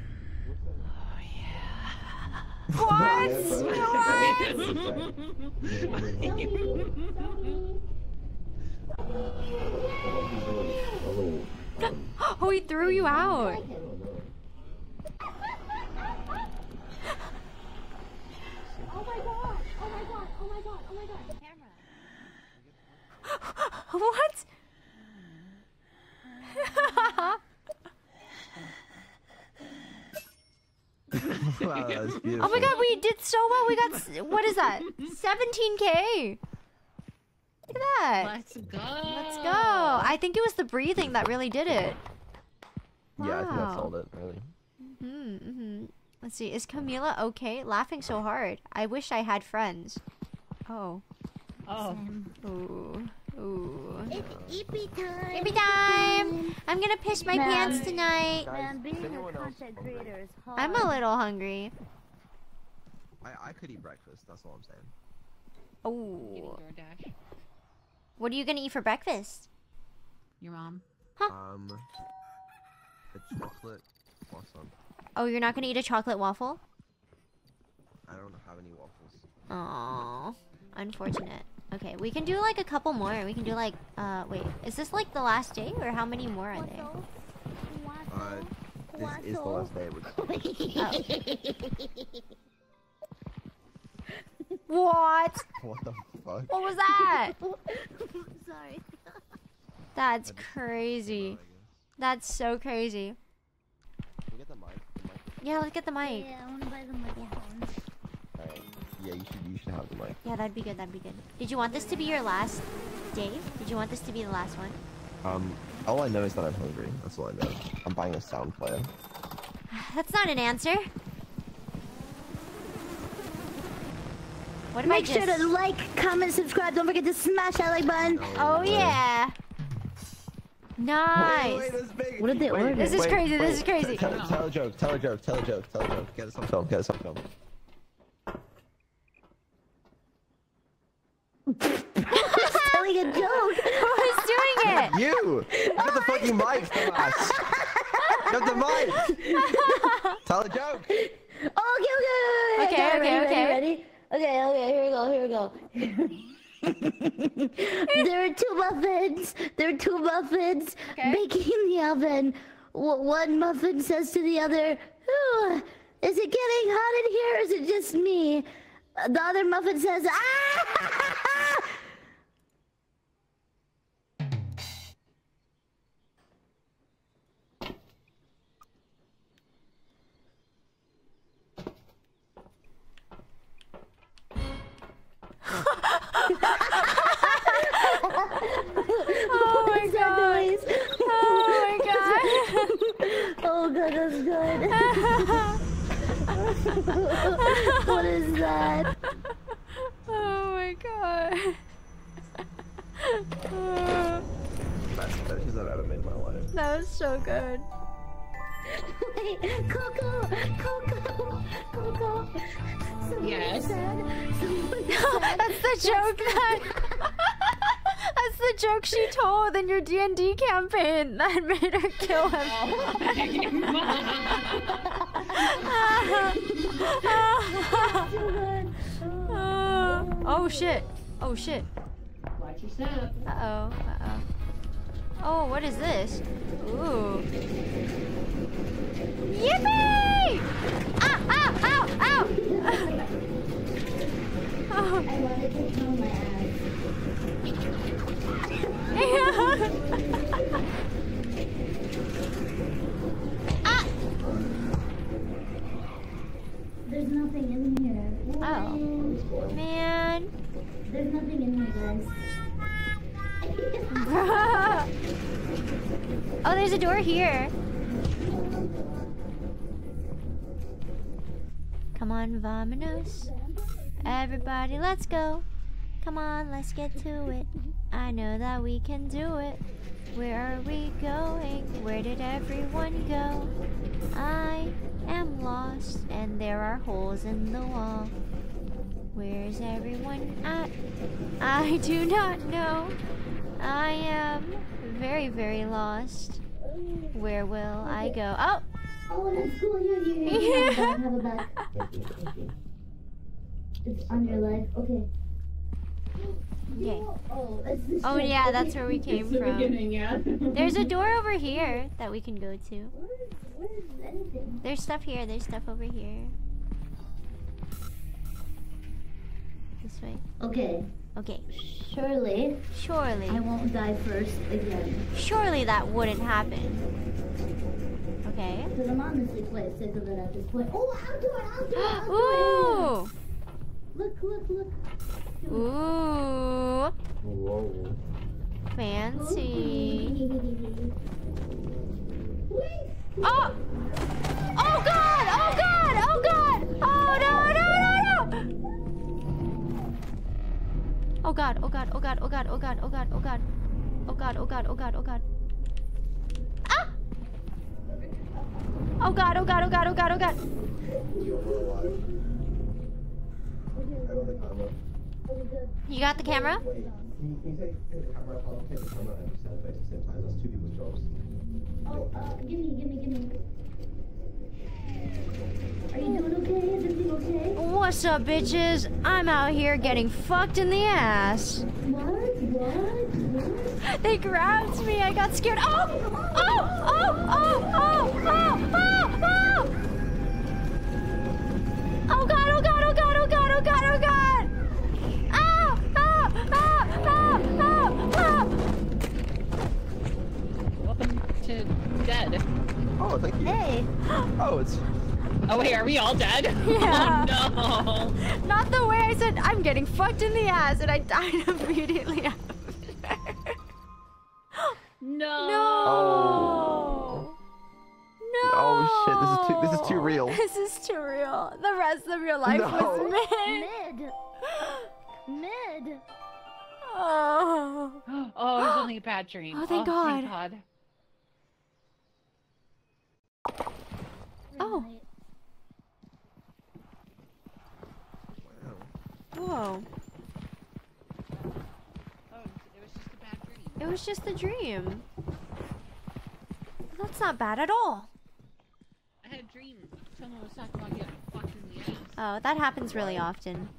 Oh, he threw you out. Oh my god! Oh my god! Oh my god! Oh my god! Camera. What? Wow, that's beautiful. Oh my god, we did so well. We got, s- what is that? seventeen K. Look at that. Let's go. Let's go. I think it was the breathing that really did it. Yeah, I think that Wow. solved it, really. Mm-hmm, mm-hmm. Let's see. Is Camila okay? Laughing so hard. I wish I had friends. Oh. Oh. Ooh. Ooh. It's eepy time. Baby time! I'm gonna piss my Man. pants tonight. Man, being Is a anyone else content hungry? creator is hard. I'm a little hungry. I, I could eat breakfast, that's all I'm saying. Oh. DoorDash. What are you gonna eat for breakfast? Your mom. Um, a chocolate croissant. Oh, you're not gonna eat a chocolate waffle? I don't have any waffles. Oh, unfortunate. Okay, we can do like a couple more. We can do like, uh, wait, is this like the last day or how many more are there? Uh, this is the last day. What? What the fuck? What was that? Sorry. That's crazy. That's so crazy. Can we get the mic? The mic? Yeah, let's get the mic. Yeah, I want to buy the microphone. Alright. Yeah, you should, you should have the mic. Yeah, that'd be good, that'd be good. Did you want this to be your last day? Did you want this to be the last one? Um, all I know is that I'm hungry. That's all I know. I'm buying a sound player. That's not an answer. What if Make I sure just... to like, comment, subscribe. Don't forget to smash that like button. Oh yeah. Nice. Wait, wait, that's big. What did they Wait, order? This is wait, crazy, this wait. is crazy. Tell, tell a joke, tell a joke, tell a joke, tell a joke, tell a joke. Get us on film, get us on film. Telling a joke. Who's doing it? You! Get the fucking mic, dumbass! Get the mic! Tell a joke! Oh, okay, okay, Okay, okay, okay, ready, okay. ready, ready? Okay, okay, here we go, here we go. There are two muffins. There are two muffins Okay. baking in the oven. W- one muffin says to the other, "Ooh, is it getting hot in here or is it just me?" Uh, The other muffin says, "Ah!" Oh What my is that god. noise? Oh my Oh god, that's good. What is that? Oh my god. Best decisions I've ever made in my life. That was so good. Wait, Coco, Coco, Coco. Someone Yes? said, someone said, That's the joke that... That's the joke she told in your D and D campaign that made her kill him. Oh shit. Oh shit. Watch your step. Uh-oh. Uh-oh. Oh, what is this? Ooh. Yippee! Ah! Ow! Ow! Ow! I wanted to tell my ass. Ah! There's nothing in here. Oh. Man. There's nothing in here, guys. Oh, there's a door here. Come on, vamonos. Everybody, let's go. Come on, let's get to it. I know that we can do it. Where are we going? Where did everyone go? I am lost, and there are holes in the wall. Where's everyone at? I do not know. I am very, very lost. Where will I go? Oh! Oh, that's cool. Here, here, here. Have a bag. Have a bag. Thank you, thank you. It's on your leg. Okay. Okay. Oh, it's the Oh ship. yeah, Okay. that's where we came It's the from. beginning, yeah. There's a door over here that we can go to. Where is, where is anything? There's stuff here, there's stuff over here. This way. Okay. Okay. Surely, Surely. I won't die first again. Surely that wouldn't happen. Okay. Because I'm honestly quite sick of it at this point. Oh, outdoor, outdoor, outdoor. Ooh! Look, look, look. Ooh! Whoa. Fancy. Wait. Oh! Oh god! Oh god! Oh god! Oh no no no no! Oh god! Oh god! Oh god! Oh god! Oh god! Oh god! Oh god! Oh god! Oh god! Oh god! Oh god! Ah! Oh god! Oh god! Oh god! Oh god! Oh god! You got the camera? Wait, can you, can you take, take the camera? I'll take the camera and stand face at the same time. That's two people's jobs. Oh, uh, give me, give me, give me. Are you doing okay? Is everything okay? What's up, bitches? I'm out here getting fucked in the ass. What? What? What? They grabbed me. I got scared. Oh! Oh! Oh! Oh! Oh! Oh! Oh! Oh! Oh god! Oh god! Oh god! Oh god! Oh god! Oh god! Oh! Oh! Oh! Oh! Oh! Oh! Welcome to Dead. Oh, thank you. Hey! Oh, it's. Oh wait, are we all dead? Yeah. Oh no. Not the way I said I'm getting fucked in the ass and I died immediately after. No. No! No! Oh shit! This is too. This is too real. This is too real. The rest of your life No. was mid. Mid. Mid. Oh. Oh, it was only a bad dream. Oh, thank God. God. Oh. Whoa. Oh, it was just a bad dream. It was just a dream. That's not bad at all. I had a dream. Someone was talking about getting fucked in the ass. Oh, that happens really often.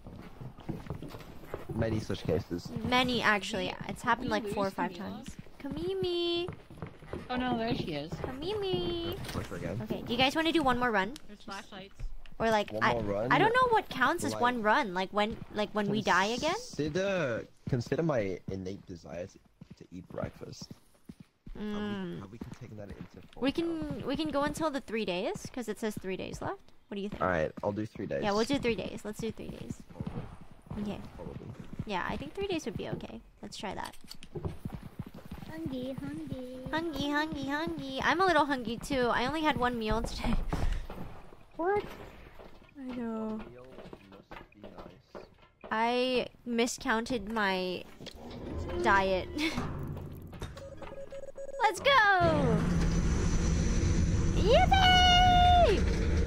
Many such cases. Many, actually. It's happened like four or lose five Camila? times. Kamimi! Oh no, there she is. Kamimi! Push her again. Okay, do you guys want to do one more run? There's flashlights. Or like, One I, more run? I don't know what counts as Like- one run. Like when, like when we die again? Consider, consider my innate desire to, to eat breakfast. Have, we, Mm. have we taken that into full We account? can, we can go until the three days, because it says three days left. What do you think? All right, I'll do three days. Yeah, we'll do three days. Let's do three days. Probably. Okay. Probably. Yeah, I think three days would be okay. Let's try that. Hungry, hungry. Hungry, hungry, hungry. I'm a little hungry too. I only had one meal today. What? I know. Meal must be nice. I miscounted my diet. Let's go! Yippee! escape!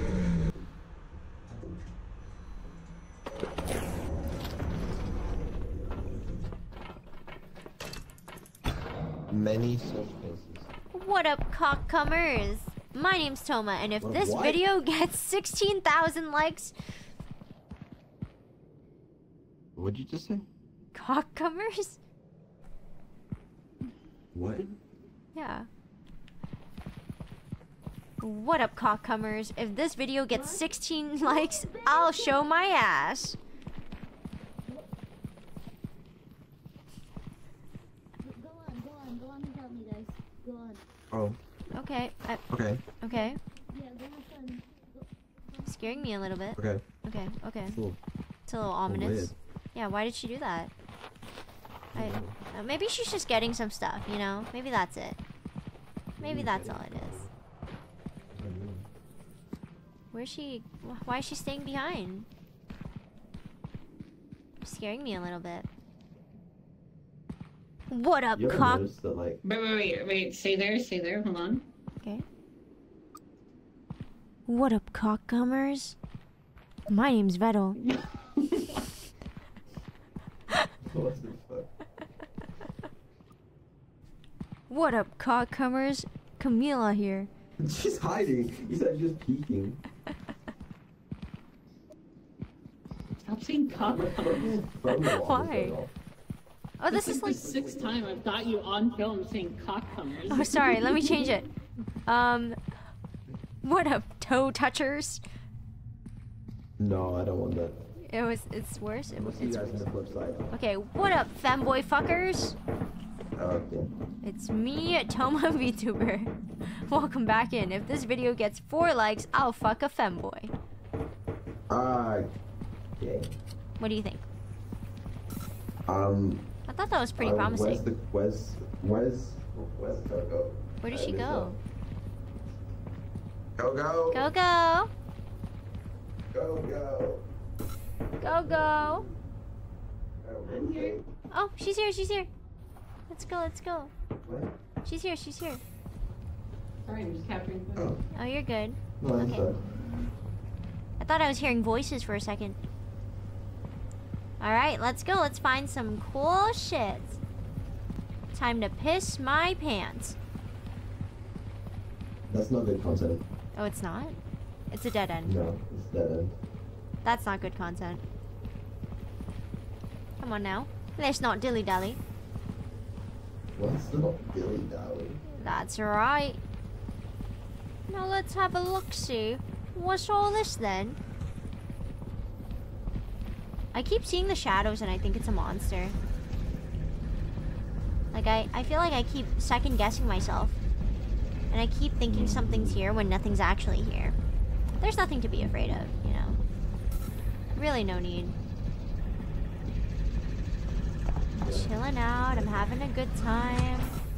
Many such cases. What up, cockcomers? My name's Toma, and if What- this what? video gets sixteen thousand likes... What'd you just say? Cockcomers? What? Yeah. What up, cockcomers? If this video gets sixteen likes, I'll show my ass. Go on, go on, go on and tell me, guys. Go on. Oh, Okay, I, okay, okay. Yeah, go have fun. Scaring me a little bit. okay. Okay, okay. Cool. It's a little ominous. Yeah, why did she do that? I, uh, maybe she's just getting some stuff, you know? Maybe that's it. Maybe that's all it is. Where's she? wh- Why is she staying behind? Scaring me a little bit. What up, You ever cock? noticed that, like, Wait, wait, wait, wait. Stay there, stay there. Hold on. Okay. What up, cockcomers? My name's Vettel. what the fuck? What up, cockcomers? Camila here. She's hiding. You said just peeking. Stop saying cock. Why? Oh, this This is is like. the sixth time I've got you on film saying cockcomers. Oh, sorry. Let me change it. Um, what up, toe touchers? No, I don't want that. It was. It's worse. It, I'll see you it's guys on the flip side. okay. What up, femboy fuckers? Okay. It's me, Toma VTuber. Welcome back in. If this video gets four likes, I'll fuck a femboy. Ah, okay. What do you think? Um. I thought that was pretty uh, promising. Where's the where's where's where's Coco? Where did I she missed go? Go go Go go, go go. go go. I'm here. Oh, she's here. She's here. Let's go. Let's go. What? She's here. She's here. Sorry, I'm just capturing footage. Oh, Oh, you're good. no, I'm Okay. sorry. I thought I was hearing voices for a second. Alright, let's go. Let's find some cool shit. Time to piss my pants. That's not good content. Oh, it's not? It's a dead end. No, it's dead end. That's not good content. Come on now. Let's not dilly-dally. What's not Billy Dally? That's right. Now let's have a look-see. What's all this then? I keep seeing the shadows and I think it's a monster. Like, I, I feel like I keep second guessing myself. And I keep thinking something's here when nothing's actually here. There's nothing to be afraid of, you know. Really no need. Chilling out, I'm having a good time.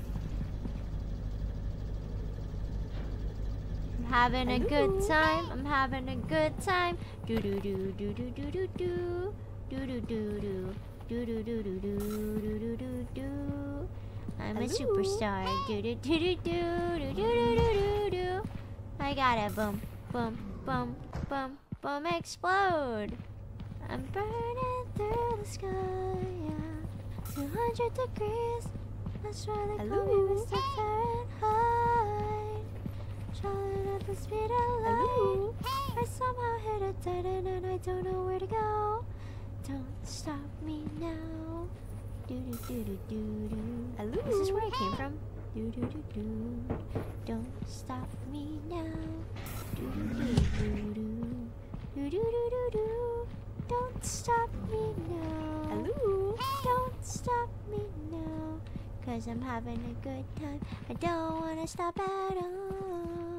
I'm having a good time, I'm having a good time. Do do do do do do do do. Do do do do. Do do do do do do do do do. I'm a superstar. Do do do do do do do do do do. I gotta boom, boom, boom, boom, boom, explode. I'm burning through the sky, yeah. two hundred degrees. That's why they call me Mister Fahrenheit. Traveling at the speed of light. I somehow hit a dead end and I don't know where to go. Don't stop me now. Do do do do do do. Is this where I came from? Do do do do. Don't stop me now. Do do do do do. Do do do do do. Don't stop me now. Don't stop me now. Cause I'm having a good time. I don't wanna stop at all.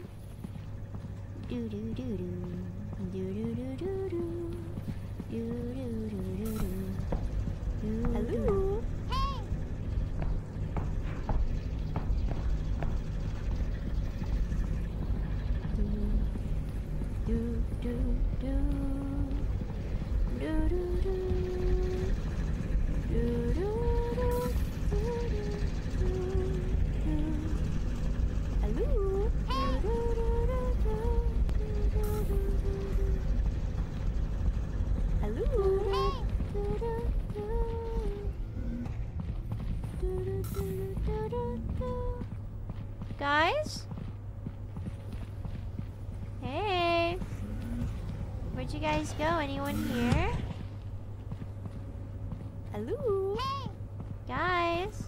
Do do do do. Do do do do do. Do do do do do. Do Hello. Do do do. Do do do. Do do do. Hello. guys? Hey. Where'd you guys go? Anyone here? Hello? Hey. Guys?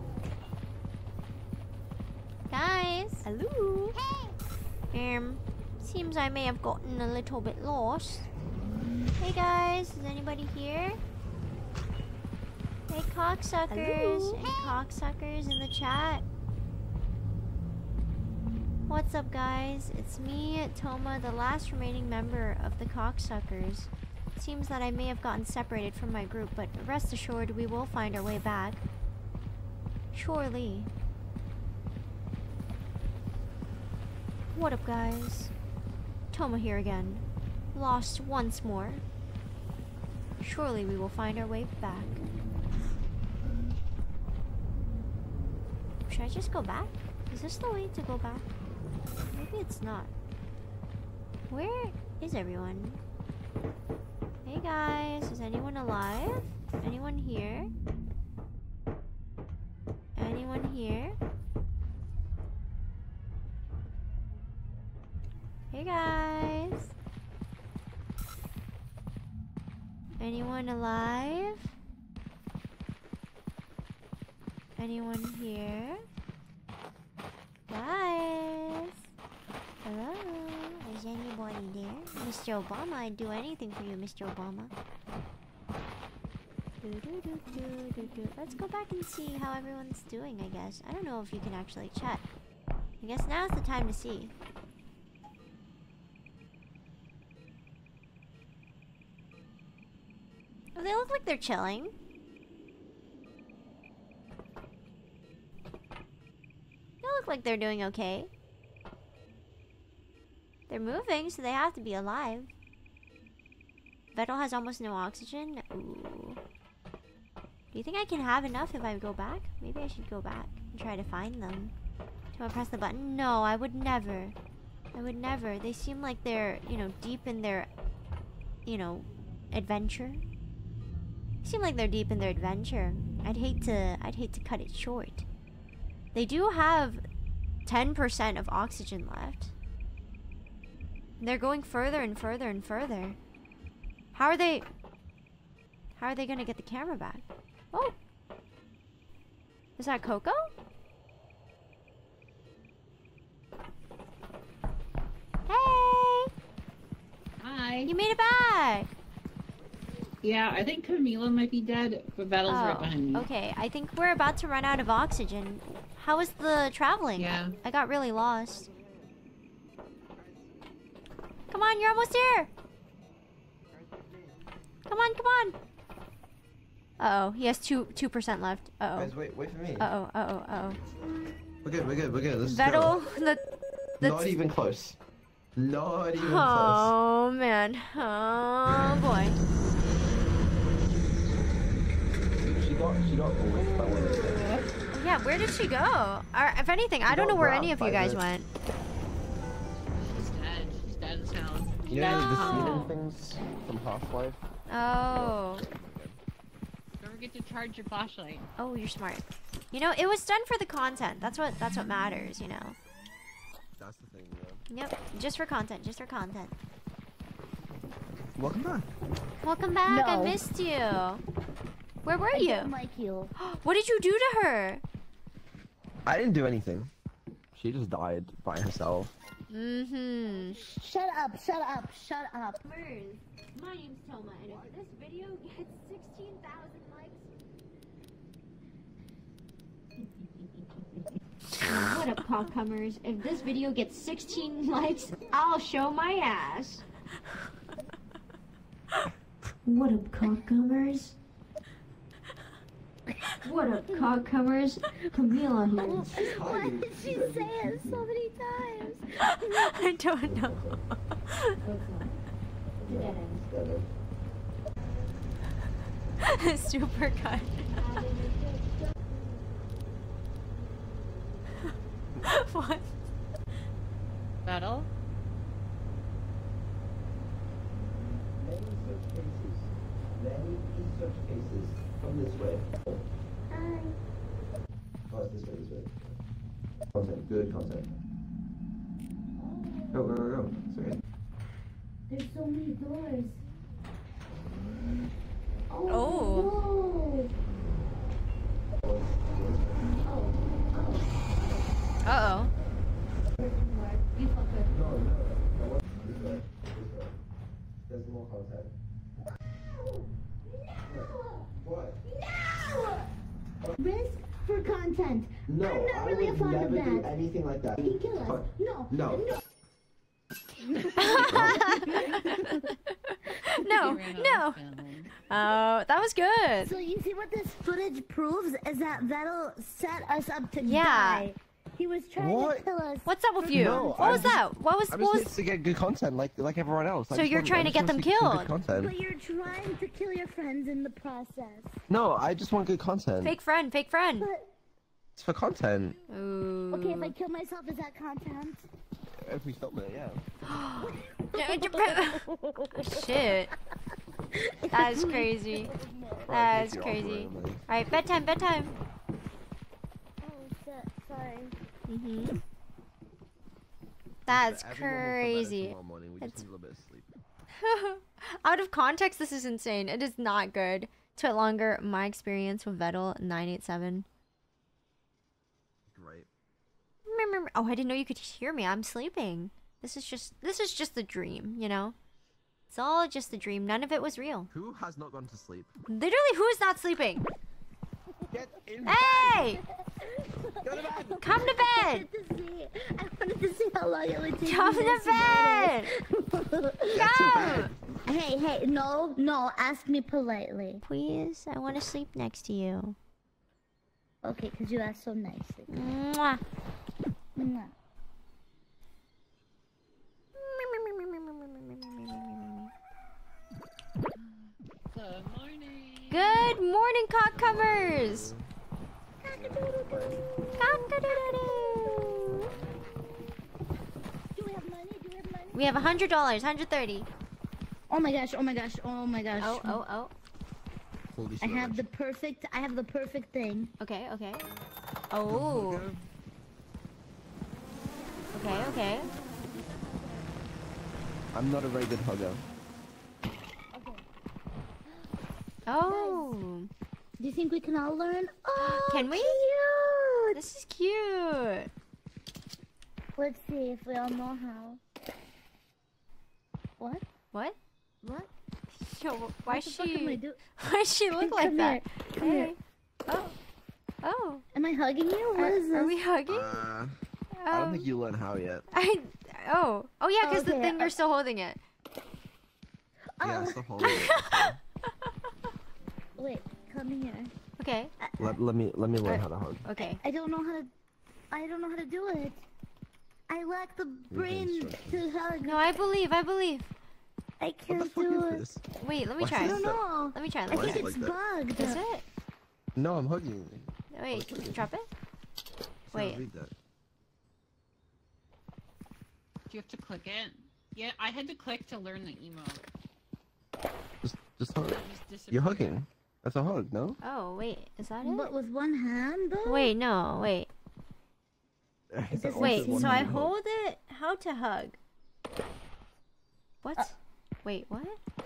Guys? Hello? Hey. Um, seems I may have gotten a little bit lost. Hey guys, is anybody here? Hey cocksuckers. Hello? Any cocksuckers in the chat? What's up guys? It's me, Toma, the last remaining member of the cocksuckers. Seems that I may have gotten separated from my group, but rest assured we will find our way back. Surely. What up guys? Toma here again. Lost once more. Surely we will find our way back. Should I just go back? Is this the way to go back? Maybe it's not. Where is everyone? Hey guys, is anyone alive? Anyone here? Anyone here? Hey guys. Anyone alive? Anyone here? Guys? Hello? Is anybody there? Mister Obama, I'd do anything for you, Mister Obama. Do, do, do, do, do, do. Let's go back and see how everyone's doing, I guess. I don't know if you can actually chat. I guess now's the time to see. Oh, they look like they're chilling. They look like they're doing okay. They're moving, so they have to be alive. Vettel has almost no oxygen. Ooh. Do you think I can have enough if I go back? Maybe I should go back and try to find them. Do I press the button? No, I would never. I would never. They seem like they're, you know, deep in their, you know, adventure. They seem like they're deep in their adventure. I'd hate to, I'd hate to cut it short. They do have ten percent of oxygen left. They're going further and further and further. How are they... How are they gonna get the camera back? Oh! Is that Coco? Hey! Hi. You made it back! Yeah, I think Camila might be dead, but Battle's Oh, right behind me. okay. I think we're about to run out of oxygen. How was the traveling? Yeah. I got really lost. Come on, you're almost here! Come on, come on! Uh-oh, he has two two percent left. Uh-oh. Guys, wait, wait for me. Uh-oh, uh-oh, uh-oh. We're good, we're good, we're good. Let's Vettel, go. the... the Not even close. Not even close. Oh, man. Oh, boy. She got, she got away by one of them. Yeah, where did she go? Or, if anything, I don't know where any of you guys went. She's dead. She's dead as hell. You know the No. Sweden things from Half-Life? Oh. Don't forget to charge your flashlight. Oh, you're smart. You know, it was done for the content. That's what that's what matters, you know. That's the thing, yeah. Yep, just for content, just for content. Welcome back. Welcome back. I No. missed you. Where were I you? don't like you. What did you do to her? I didn't do anything. She just died by herself. Mm-hmm. Shut up, shut up, shut up. My name's Toma, and if this video gets sixteen thousand likes... What up, cockcomers? If this video gets sixteen likes, I'll show my ass. What up, cockcomers? What up, cockcomers? Camila here. Why did she say it so many times? I don't know. Super cut. What? Battle? Many such cases. Many such cases. Come this way. Hi. Oh, it's this way, this way. Content, good content. Go, go, go, go. Sorry. There's so many doors. Oh. No. Uh oh. You fucker. No, no. This way. This way. There's more content. What? No! Risk for content. No, I'm not I really a would fan never of do that. anything like that. He kill us. Con- No. No. No. No, Ran out no. of film. Oh, that was good. So you see what this footage proves is that Vettel set us up to Yeah. die. He was trying What? to kill us. What's up with you? No, what I'm was just- that? What was I'm what just here was? to get good content, like like everyone else. I So just you're want- trying I to just get want them see some good killed. content. But you're trying to kill your friends in the process. No, I just want good content. Fake friend, fake friend. But It's for content. Ooh. okay, if I kill myself, is that content? If we film it, yeah. Shit. That is crazy. That is You're crazy. operating, buddy. Alright, bedtime, bedtime. Oh shit! Sorry. Mm-hmm. That's Everyone will feel better crazy. tomorrow morning. We just It's- need a little bit of sleep. Out of context, this is insane. It is not good. To it longer, my experience with Vettel nine eight seven. Great. Oh, I didn't know you could hear me. I'm sleeping. This is just this is just a dream, you know? It's all just a dream. None of it was real. Who has not gone to sleep? Literally, who is not sleeping? Get in Hey! Go to bed! Come to I bed! wanted to see. I wanted to see how long it would take. Come me to to bed! Get to Come! bed! Hey, hey, no, no. Ask me politely. Please, I want to sleep next to you. Okay, because you asked so nicely. Mwah. Mwah. Good morning. Good morning, cockcomers! Cock-a-doodle-doo. Do we have money? Do we have money? We have a hundred dollars, hundred thirty. Oh my gosh! Oh my gosh! Oh my gosh! Oh, oh, oh. Holy I shit. have the perfect. I have the perfect thing. Okay, okay. Oh. Okay, okay. I'm not a very good hugger. Oh. Do you think we can all learn? Oh, Can we? cute. This is cute. Let's see if we all know how. What? What? What? Yo, why What the fuck am I she? do- Why does she look like Come that? here. Come here. Hey. Oh. Oh. Am I hugging you? What Are, is this? are we hugging? Uh, I don't Um, think you learn how yet. I. Oh. Oh yeah, because the Okay, thing uh, you're still holding it. Yeah, Oh. stop holding it. Wait, come here. Okay. Let, let me let me learn Uh, how to hug. Okay. I don't know how to. I don't know how to do it. I lack the brain instructions. to hug. No, I believe. I believe. I What the can't fuck do is it. this? Wait, let me What's try. I this? don't know. Let me try. I Let me Why think is try. it it's like bugged. Is it? No, I'm hugging you. Wait, drop it. Can't Wait. read that. Do you have to click it? Yeah, I had to click to learn the emote. Just just hug. It just disappeared. You're hugging. That's a hug, no? Oh wait, is that it? But with one hand, though. Wait, no, wait. Is that Wait, also one so I hand hug? hold it. How to hug? What? Uh, Wait, what?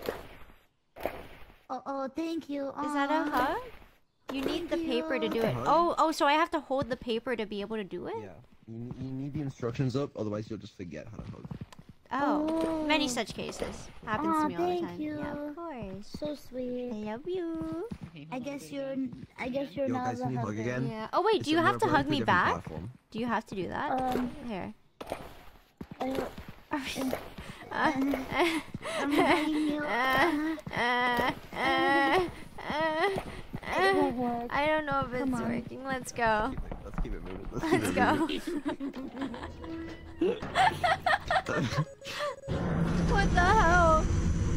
Oh, oh, thank you. Is that a Aw. hug? You need the Thank paper to you. do it. Hug? Oh, oh, so I have to hold the paper to be able to do it? Yeah. You, you need the instructions up, otherwise you'll just forget how to hug. Oh, many Oh. such cases. Happens Aw, to me all the thank time. you. Yeah, of course. So sweet. I love you. Okay, I hold on, guess wait, you're. again. I guess you're Yo, now guys, the can you hug hugger. again? Yeah. Oh wait, It's do you a- have we're to going hug to a me different back? platform. Do you have to do that? Um, Here. I, Uh, I'm hugging you. uh, uh, uh, uh, It won't work. I don't know if it's Come on. working. Let's go. Keep it- Let's keep it moving. Let's, Let's keep it go. moving. What the hell?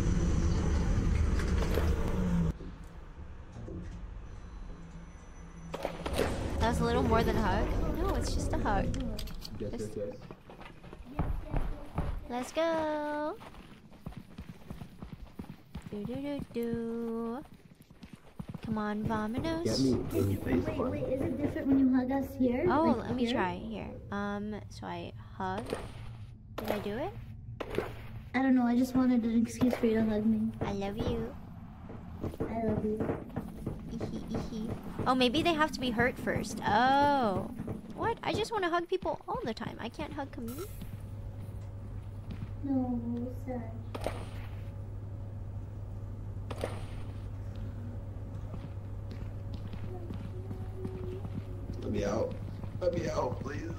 That was a little more than a hug. No, it's just a hug. Yes, yes, yes. Let's go. Do do do do. Come on, Vominos. Get me in face Wait, one. wait, is it different when you hug us here? Oh, Like let me here? try. Here. Um, so I hug. Did I do it? I don't know, I just wanted an excuse for you to hug me. I love you. I love you. Ehe, ehe. Oh, maybe they have to be hurt first. Oh. What? I just want to hug people all the time. I can't hug Camille? No, sad. Let me out. Let me out, please.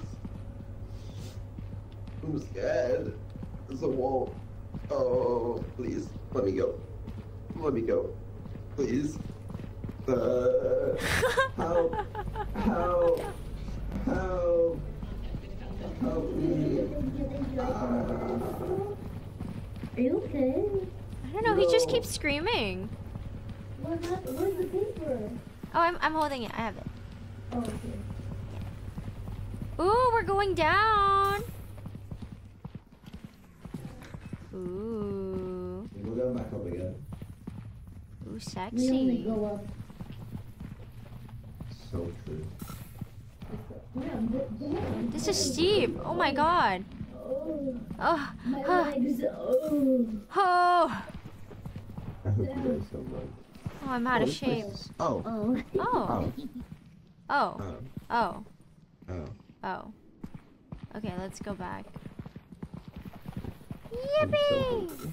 I'm scared. There's a wall. Oh, please. Let me go. Let me go. Please. Uh, help. Help. Help. Help me. Are you okay? I don't know. He just No. keeps screaming. What happened? Where's the paper? Oh, I'm, I'm holding it. I have it. Oh, okay. Ooh, we're going down. Ooh. We're going back up again. Ooh, We only sexy. go up. So true. Yeah, but damn. This is steep. Oh my god. Oh, Oh. my huh. legs. Oh. Oh. I hope you guys don't mind. Oh, I'm out Oh, of this place shape. is- Oh. Oh. Oh. Oh. Oh. Oh. Oh. Oh. Oh. Okay, let's go back. I'm so Yippee! hungry.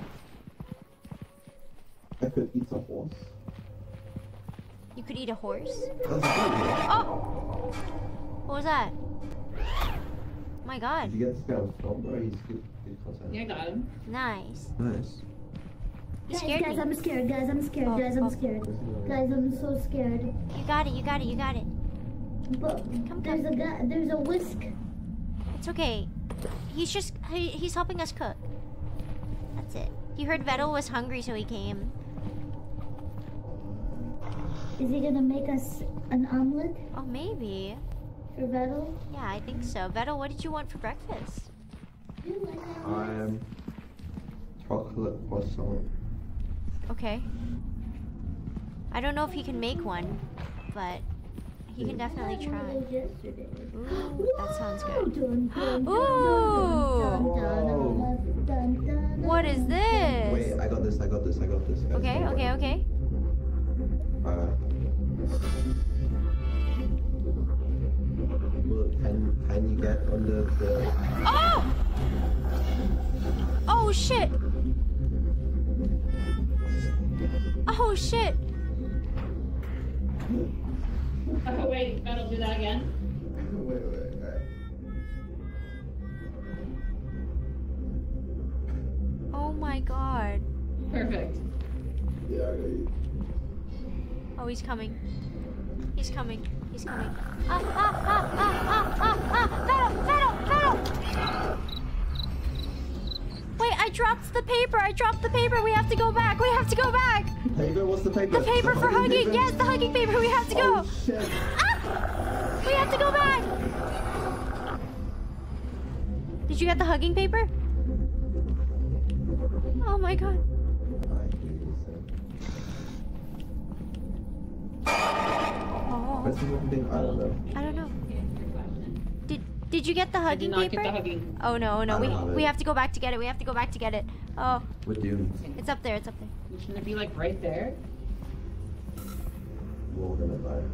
I could eat a horse. You could eat a horse? That's a good one. Oh! What was that? My god. Did you get this guy on film, bro? He's good. Good content. Yeah, I got him. Nice. Nice. You Guys, scared guys, me. I'm scared. Guys, I'm scared. Oh, guys, I'm oh. scared. Guys, I'm so scared. You got it, you got it, you got it. But Come, there's come. a guy. There's a whisk. It's okay. He's just, he, he's helping us cook. That's it. He heard Vettel was hungry, so he came. Is he gonna make us an omelet Oh, maybe. for Vettel? Yeah, I think so. Vettel, what did you want for breakfast? I'm chocolate croissant. Okay. I don't know if he can make one, but he can definitely try. Yesterday. Ooh, that sounds good. Dun, dun, dun, Ooh! dun, dun, dun, dun, What is this? Wait, I got this, I got this, I got this. guys. Okay, Don't okay, worry. okay. Alright. Well, can, can you get under the... Oh! Oh shit! Oh shit! Oh, wait, Better do that again. Wait, wait, wait. Oh my god. Perfect. Yeah, I got you. Oh, he's coming. He's coming. He's coming. Ah, ah, ah, ah, ah, ah, ah! Vettel! Vettel! Vettel! Wait, I dropped the paper. I dropped the paper. We have to go back. We have to go back. Paper? What's the paper? The paper for hugging. paper? Yes, the hugging paper. We have to go. Oh, shit. Ah! We have to go back. Did you get the hugging paper? Oh my god. Oh, Where's the wooden thing? I don't know. I don't know. Did Did you get the I did hugging not paper? get the hugging. Oh no, no. I We don't have we it. have to go back to get it. We have to go back to get it. Oh, We're doomed. it's up there. It's up there. Shouldn't it be like right there? We're all gonna die.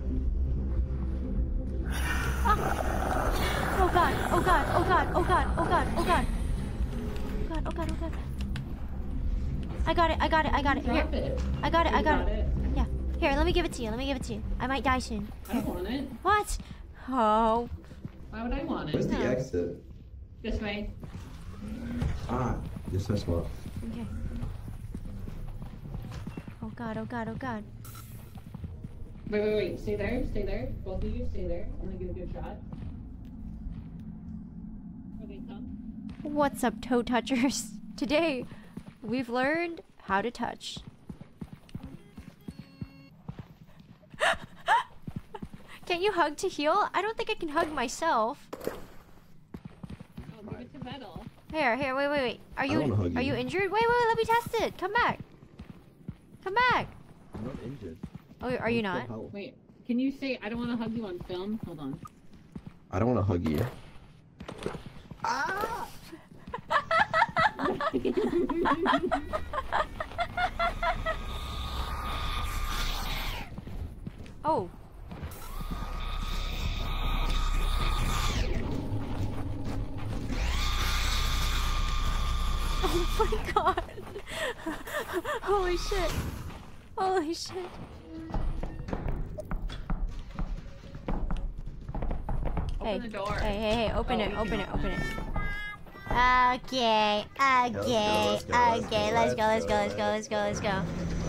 Oh god. Oh god. Oh god. Oh god. Oh god. Oh god. Oh god. Oh god. Oh god. I got it. I got it. I got it. Here. Drop it. I got it. I You got got it. it. Yeah. Here. Let me give it to you. Let me give it to you. I might die soon. I don't want it. What? Oh. Why would I want Where's it? the No. exit? This way. Ah, you're so smart. Okay. Oh god. Oh god. Oh god. Wait, wait, wait. Stay there. Stay there. Both of you, stay there. I'm gonna give a good shot. Okay, come. What's up, toe touchers? Today, we've learned how to touch. Can't you hug to heal? I don't think I can hug myself. Oh, give it to Vettel. Here, here, wait, wait, wait. Are I you wanna hug are you you. injured? Wait, wait, wait, let me test it. Come back. Come back. I'm not injured. Oh, are you not? Wait, can you say I don't want to hug you on film? Hold on. I don't want to hug you. Oh. Oh my god. Holy shit. Holy shit. Hey, Open the door. hey, hey, hey, open Oh, it, we open can it, open open it. Okay, okay, let's go, let's go, okay, let's go, let's go, let's go, let's go, let's go.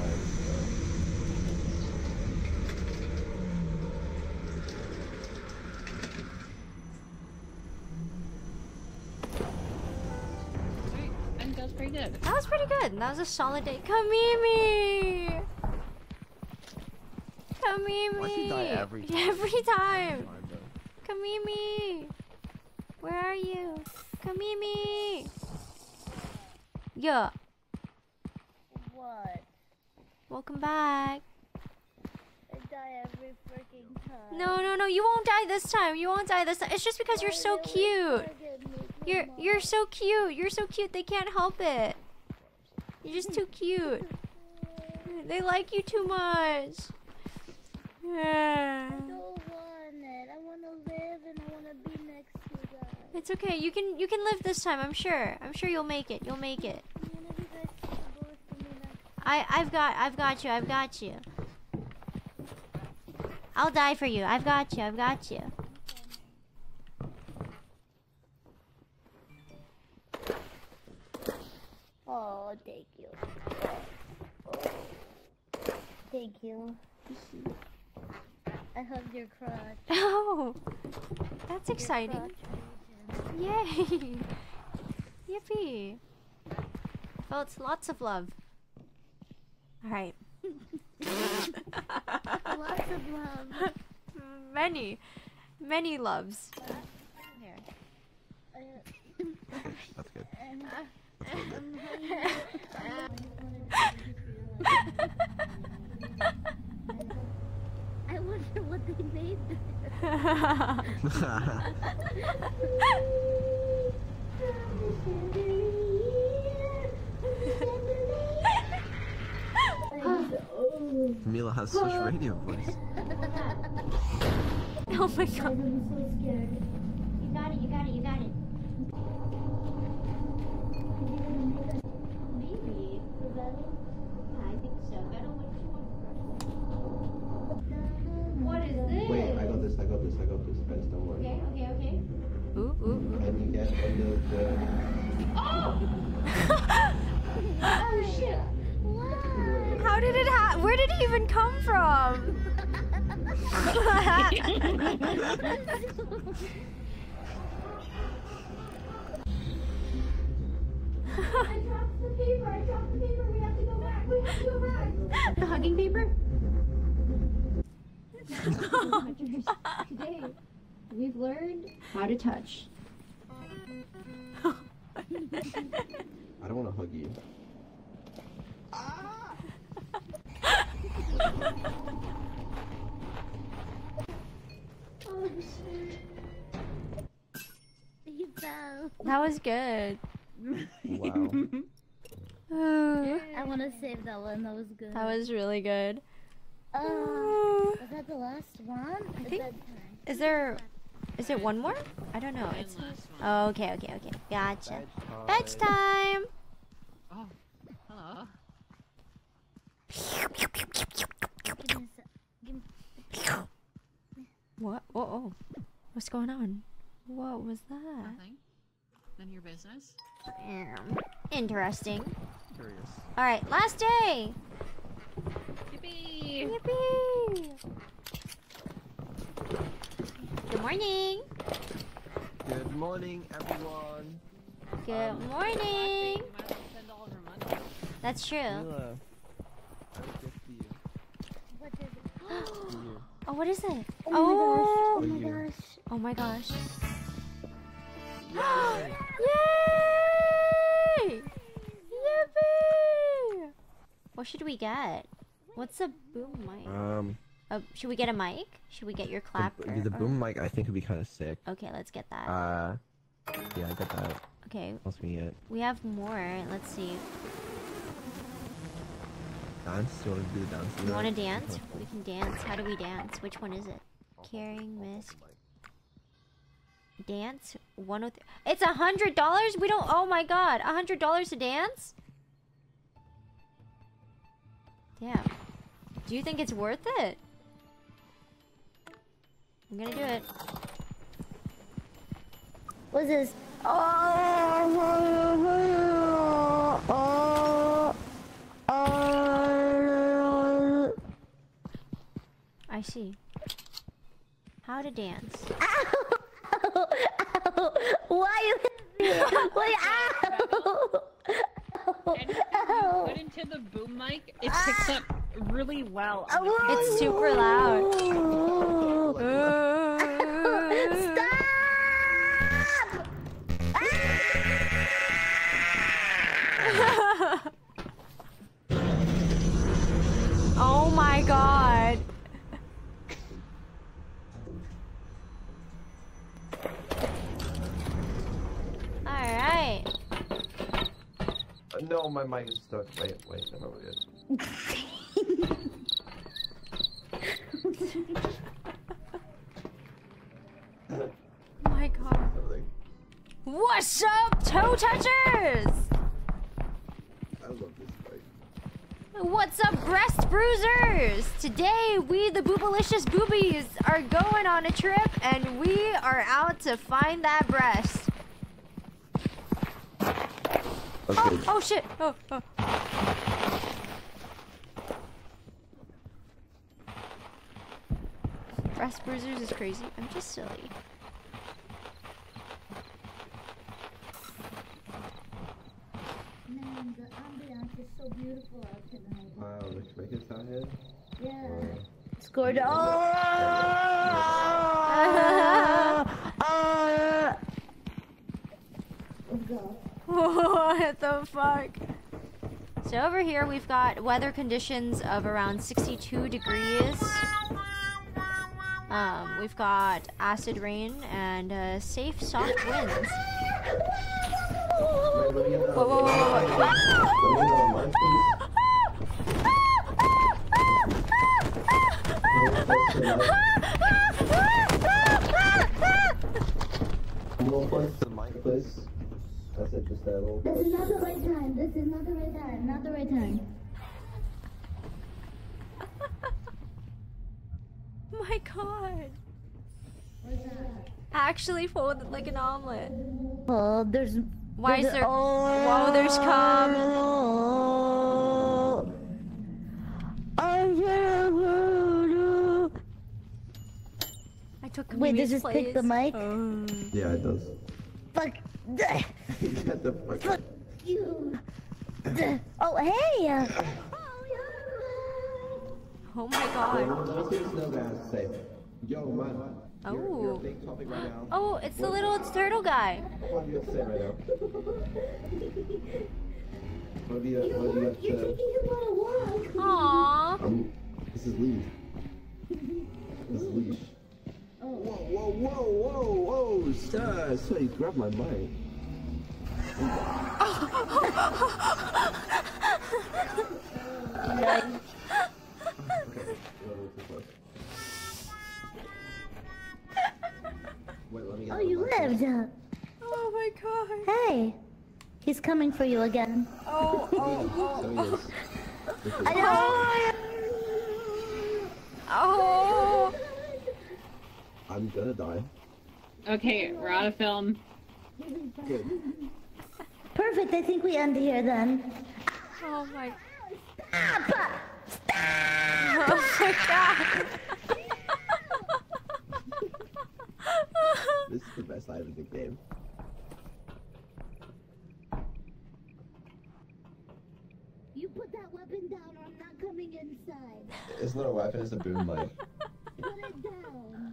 Sweet. I think that was pretty good. That was pretty good. That was a solid day. Kamimi! Kamimi! Why she die every time? Every time! Kamimi! Where are you? Kamimi! Yeah. What? Welcome back. I die every freaking time. No, no, no. You won't die this time. You won't die this time. It's just because you're so cute. You're you're so cute. You're so cute. They can't help it. You're just too cute. They like you too much. I don't want it. I want to live and I want to be next to you guys. It's okay. You can you can live this time. I'm sure. I'm sure you'll make it. You'll make it. I'm gonna be guys to the boat for me next. I I've got I've got you. I've got you. I'll die for you. I've got you. I've got you. Oh, thank you. Oh. Thank you. I hugged your crotch. Oh, that's Your exciting. crotch region. Yay! Yippee! Felt lots of love. All right. Lots of love. Many, many loves. Here. I, That's good. I'm, I'm I wonder what they made Mila has such radio voice. Oh my god. I'm so scared. You got it, you got it, you got it. Maybe. For Vettel? Yeah, I think so. Vettel, what do you want? What is this? Wait, I got this, I got this, I got this, guys, don't worry. Okay, okay, okay. Ooh, ooh, ooh. And you get on the, the... Oh shit! How did it ha- Where did he even come from? I dropped the paper, I dropped the paper, we have to go back, we have to go back! The hugging paper? Today, we've learned how to touch. I don't want to hug you. Oh shit. He fell. That was good. Wow. Ooh, I want to save that one. That was good. that was really good. Uh, Ooh. was that the last one? I Is think- that- Is there... Is it one more? I don't know. And It's... last one. Oh, okay, okay, okay. Gotcha. Bedtime. Bedtime! Oh, hello. Give me a sec. Give me- What? Oh, oh. What's going on? What was that? Nothing. None of your business. Um, interesting. Curious. Alright, last day! Yippee! Yippee! Good morning! Good morning, everyone. Good morning! You might as well spend all of her money. That's true. Mila, I have a gift for you. What is it? For you. Oh, what is it? Oh Oh! my you. gosh. Oh my gosh. Yay! Yay! Yippee! What should we get? What's a boom mic? Um, Uh, should we get a mic? Should we get your clap? the, or- the or- boom mic I think would be kind of sick. Okay, let's get that. Uh, yeah, I got that. Okay, What else can we get? we have more. Let's see. Dance? Do you want to do the dance? You want to dance? We can dance. How do we dance? Which one is it? Carrying Miss. Dance? One oh. It's a hundred dollars. We don't. Oh my god, a hundred dollars to dance? Damn. Do you think it's worth it? I'm gonna do it. What's this? Oh, oh, oh. I see. How to dance. Ow! Ow! Ow! Why you hit me? Wait, ow! Anything you put into the boom mic, it picks up really well. on the It's super loud. Stop! Oh my god. Alright. Uh, no, my mic is stuck. Wait, wait, never mind. My god. What's up, toe touchers? I love this fight. What's up, breast bruisers? Today, we, the Boobalicious Boobies, are going on a trip and we are out to find that breast. Okay. Oh, oh shit. Oh, oh. Breast bruisers is crazy. I'm just silly. Man, the ambiance is so beautiful out tonight. Wow, the crickets out here? Yeah. Scored. Oh! Uh, Let's go. What the fuck? So over here we've got weather conditions of around sixty-two degrees. Um, we've got acid rain and uh, safe soft winds. Whoa, whoa, whoa, whoa, The mic, please. That's it, just that little. This is not the right time. This is not the right time. Not the right time. My god. What's that? Actually folded like an omelet. Oh, there's. Why is there's there... a- oh, Whoa, there's cum. I took Wait, does Mimi's this pick the place. mic? Oh. Yeah, it does. Fuck. Get the fuck Fuck you. Oh, hey. Oh my god. Let's get Snow guys to say, yo, man. You're, you're a Oh. big topic right now. Oh, it's the little turtle guy. What do you have to say right now? What do you, what do you have You're to... taking him on a walk. Aww. Um, this is leash. This is leash. Oh. Whoa, whoa, whoa, whoa, whoa, sir, sir, you grabbed my mic. Nice. Okay, a little too close. Wait, let me get Oh, the you mic. lived. Oh my god. Hey. He's coming for you again. Oh, oh, So he is. This is- I know. oh. I'm gonna die. Okay, we're out of film. Good. Perfect. I think we end here then. Oh my. Stop! Oh my god. This is the best side of the game. You put that weapon down or I'm not coming inside. It's not a weapon, it's a boom mic. Put it down.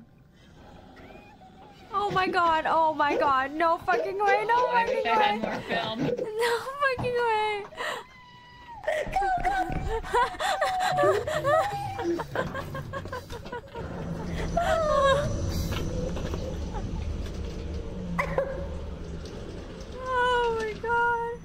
Oh my god. Oh my god. No fucking way. No I wish fucking I had way. more film. No fucking way. Go, go. Oh my god.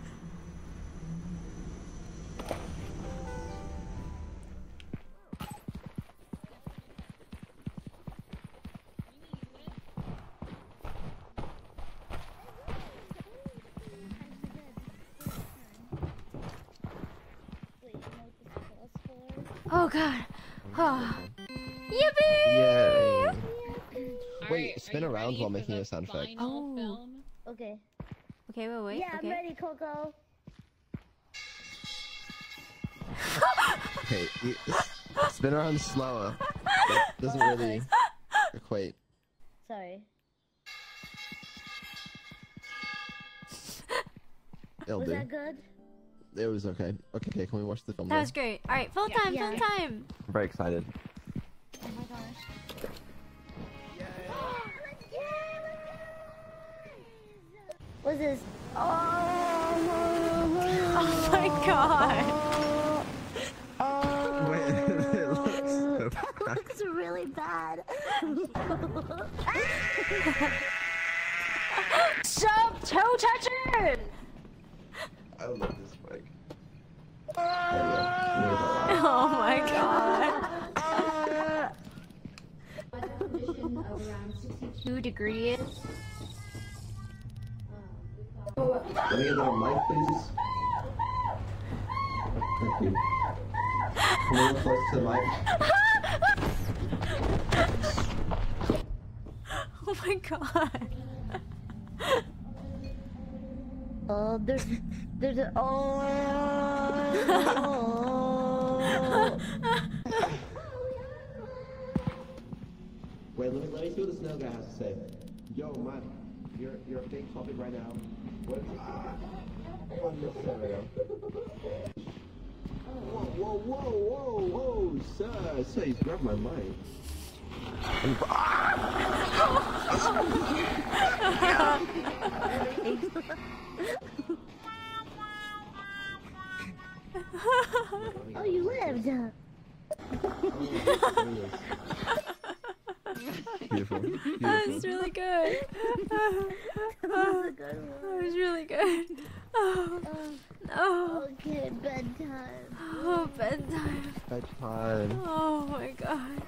Oh god. Oh. Yippee! Yay! All Wait, right, spin are you around ready while for making the a sound effect. final Oh. film? Okay. Okay, wait, wait. Yeah, okay. I'm ready, Coco. Okay, you, spin around slower. That doesn't really equate. Sorry. It'll Was do. that good? It was okay. Okay, okay, can we watch the film That now? was great. Alright, full Yeah. time, Yeah. full time. I'm very excited. Oh my gosh. What's this? Oh, Oh my god. Wait, it looks so bad. looks really bad. Sub toe toucher! I love this mic. Oh my god. Two degrees. Let me get the mic, please. Thank you. Come a little close to the mic. Oh my god. Oh, there's, there's a, oh. Wait, let me, let me see what the snow guy has to say. Yo, man, you're, you're a big topic right now. What is ah, unnecessary right now. Whoa, whoa, whoa, whoa, whoa, sir, sir, he's grabbed my mic. Oh, you lived. Beautiful. That Beautiful. was really good. That was a good one. That was really good. Oh, no. Okay, bedtime. Oh, bedtime. Bedtime. Oh my god.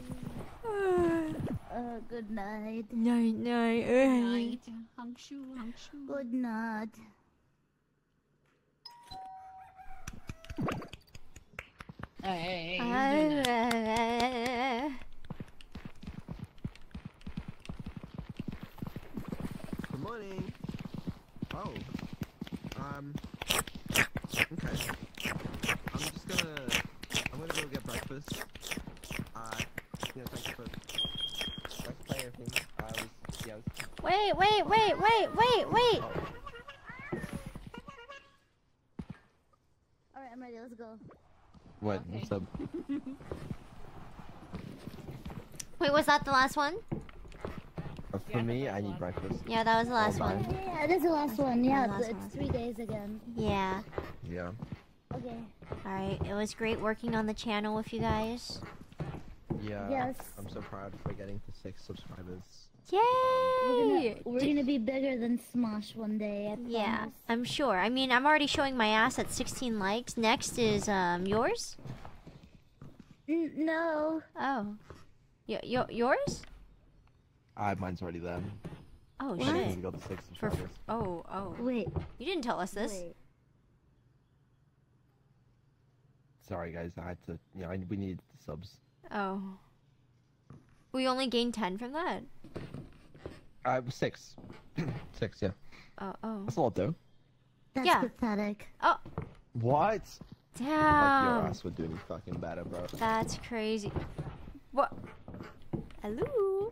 Uh, good night. Night, night. Night. Hung shoo, hung shoo. Good night. Hey, Uh, good night. Good morning. Oh. Um. Okay. I'm just gonna. I'm gonna go get breakfast. Uh. Yeah, thanks for. Thanks for playing everything. I was. Yeah. I was, Wait, wait, wait, wait, wait, wait. oh. Alright, I'm ready. Let's go. What? Okay. What's up? Wait, was that the last one? Uh, for Yeah, me, that's I the need last breakfast. Yeah, that was the last bye. one. Yeah, this is the last one. Yeah, last it's one. three days again. Yeah. Yeah. Okay. Alright, it was great working on the channel with you guys. Yeah. Yes. I'm so proud for getting to six subscribers. We're gonna, Yay! we're gonna be bigger than Smosh one day. I Yeah, promise. I'm sure. I mean, I'm already showing my ass at sixteen likes. Next is um yours? N- no. Oh. Y y yours? Ah, mine's already there. Oh I shit. just need to go to six For subscribers. oh, oh. Wait. You didn't tell us this. Wait. Sorry, guys. I had to. You know, I, we needed the subs. Oh. We only gained ten from that. Uh, six. Six, yeah. Oh, oh. That's a lot, though. That's Yeah. pathetic. Oh, What? Like your damn. ass would do me fucking better, bro. That's crazy. What? Hello?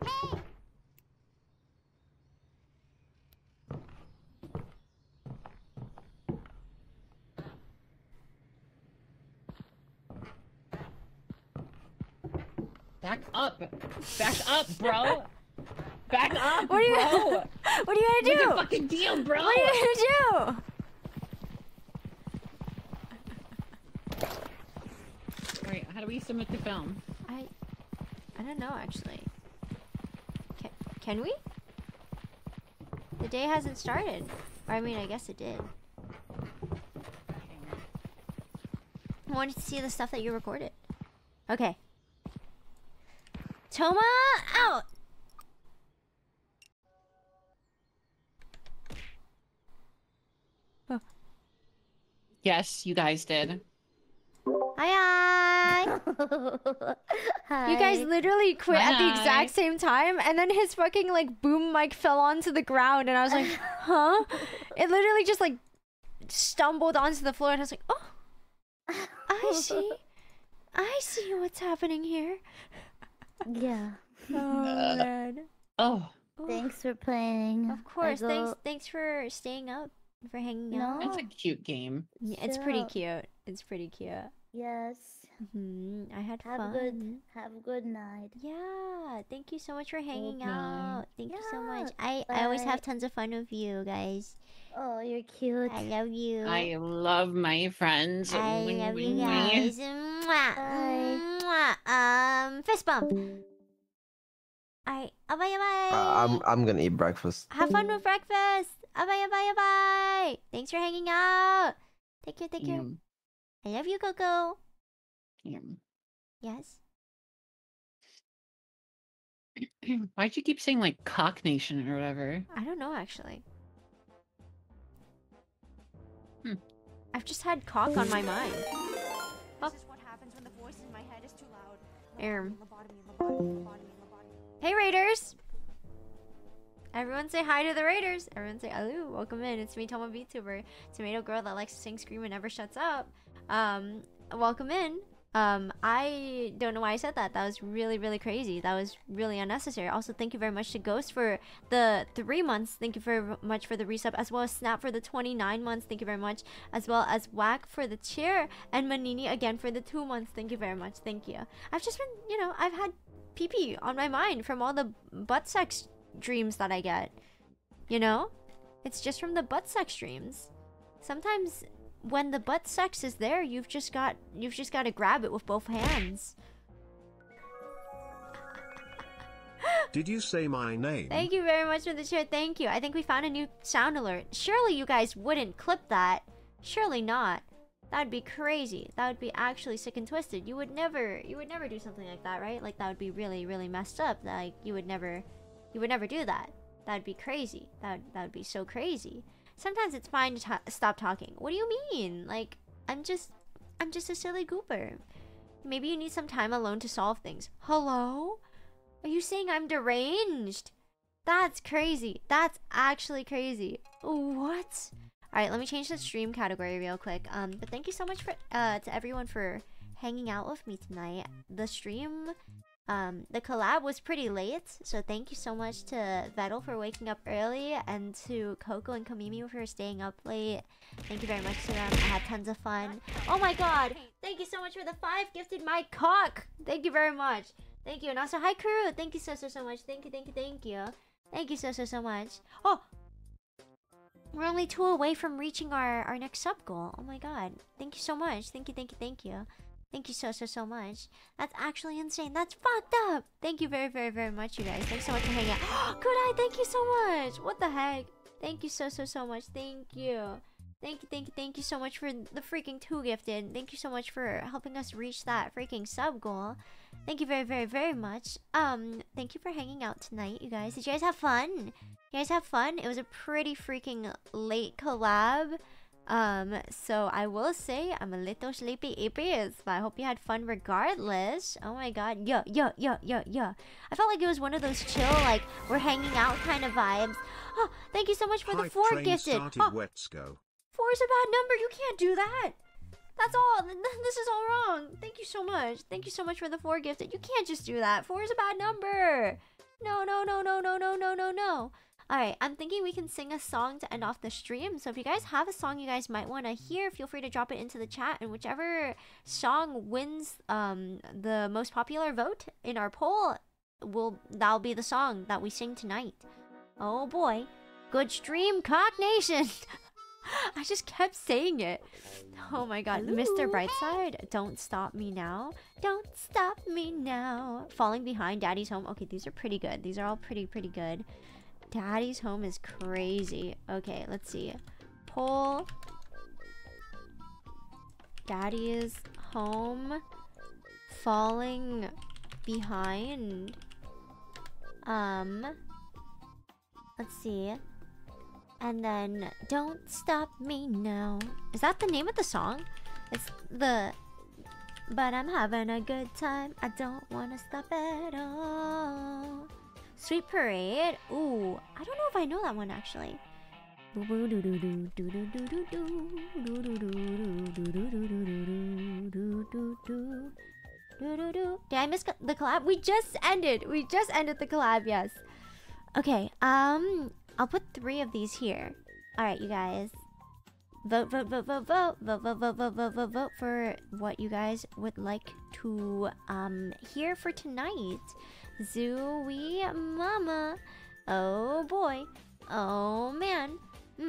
Back up. Back up, bro. Back up, What are you bro. What are you What's gonna your do? fucking deal, bro? What are you gonna do? How do we submit the film? I, I don't know actually. Can can we? The day hasn't started. Or I mean, I guess it did. I wanted to see the stuff that you recorded. Okay. Toma out. Oh. Yes, you guys did. Hi, hi. Hi. You guys literally quit at the Hi. exact same time, and then his fucking like boom mic fell onto the ground, and I was like, huh? It literally just like stumbled onto the floor, and I was like, oh, I see. I see what's happening here. Yeah. Oh man. Oh, Thanks for playing. Of course. I Thanks. go- Thanks for staying up, for hanging No. out. that's a cute game. Yeah, it's pretty Sure. cute. It's pretty cute. Yes. hmm I had Have fun. a good. Have a good night. Yeah, thank you so much for hanging night. out. Thank you so much. Yeah, I I always have bye. tons of fun with you guys. Oh, you're cute. I love you. I love my friends. I Wing, love you wing, wing. guys. Mwah, Bye. mwah. Um, fist bump. Alright, bye bye. Uh, I'm I'm gonna eat breakfast. Have fun with breakfast. Bye bye bye bye. Thanks for hanging out. Take care, take care. Yum, I love you, Coco. yum. Yes. Why'd you keep saying like Cock Nation or whatever? I don't know actually. Hmm. I've just had cock on my mind. This is what happens when the voice in my head is too loud. Erm. Hey Raiders! Everyone say hi to the Raiders. Everyone say hello. Welcome in. It's me, Toma VTuber, tomato girl that likes to sing, scream, and never shuts up. Um, welcome in. Um, I don't know why I said that. That was really, really crazy. That was really unnecessary. Also, thank you very much to Ghost for the three months. Thank you very much for the resub, as well as Snap for the twenty-nine months. Thank you very much, as well as Whack for the chair, and Manini again for the two months. Thank you very much. Thank you. I've just been, you know, I've had pee pee on my mind from all the butt sex dreams that I get. You know, it's just from the butt sex dreams. Sometimes when the butt sex is there, you've just got you've just got to grab it with both hands. Did you say my name? Thank you very much for the share. Thank you. I think we found a new sound alert. Surely you guys wouldn't clip that. Surely not. That'd be crazy. That would be actually sick and twisted. You would never you would never do something like that, right? Like that would be really really messed up. Like you would never you would never do that. That'd be crazy. That that would be so crazy. Sometimes it's fine to ta stop talking. What do you mean? Like I'm just I'm just a silly goober. Maybe you need some time alone to solve things. Hello? Are you saying I'm deranged? That's crazy. That's actually crazy. What? Alright, let me change the stream category real quick. Um, but thank you so much for uh to everyone for hanging out with me tonight. The stream, um, the collab was pretty late, so thank you so much to Vettel for waking up early, and to Coco and Kamimi for staying up late. Thank you very much to them. I had tons of fun. Oh my god! Thank you so much for the five gifted my cock! Thank you very much. Thank you. And also, hi crew! Thank you so so so much. Thank you, thank you, thank you. Thank you so so so much. Oh! We're only two away from reaching our, our next sub goal. Oh my god. Thank you so much. Thank you, thank you, thank you. Thank you so, so, so much. That's actually insane. That's fucked up. Thank you very, very, very much, you guys. Thanks so much for hanging out. Good eye, thank you so much. What the heck? Thank you so, so, so much. Thank you. Thank you, thank you, thank you so much for the freaking two gifted. Thank you so much for helping us reach that freaking sub goal. Thank you very, very, very much. Um, thank you for hanging out tonight, you guys. Did you guys have fun? You guys have fun? It was a pretty freaking late collab. Um, so I will say I'm a little sleepy eepies, but I hope you had fun regardless. Oh my god. Yeah, yeah, yeah, yeah, yeah. I felt like it was one of those chill, like, we're hanging out kind of vibes. Oh, thank you so much for the Hype four train gifted. started, Oh, let's go. four is a bad number. You can't do that. That's all. Th- th- This is all wrong. Thank you so much. Thank you so much for the four gifted. You can't just do that. Four is a bad number. No, no, no, no, no, no, no, no, no. Alright, I'm thinking we can sing a song to end off the stream. So if you guys have a song you guys might want to hear, feel free to drop it into the chat. And whichever song wins um, the most popular vote in our poll, will that'll be the song that we sing tonight. Oh boy. Good stream, Cock Nation! I just kept saying it. Oh my god. Hello? Mister Brightside, don't stop me now. Don't stop me now. Falling behind, Daddy's home. Okay, these are pretty good. These are all pretty, pretty good. Daddy's home is crazy. Okay, let's see. Pull. Daddy's home. Falling behind. Um. Let's see. And then, don't stop me now. Is that the name of the song? It's the... But I'm having a good time. I don't want to stop at all. Sweet Parade. Ooh, I don't know if I know that one actually. Did I miss the collab? We just ended. We just ended the collab, yes. Okay, um... I'll put three of these here. Alright, you guys. Vote, vote, vote, vote, vote. Vote, vote, vote, vote, vote, vote, vote for what you guys would like to um hear for tonight. Zooey Mama. Oh boy. Oh man.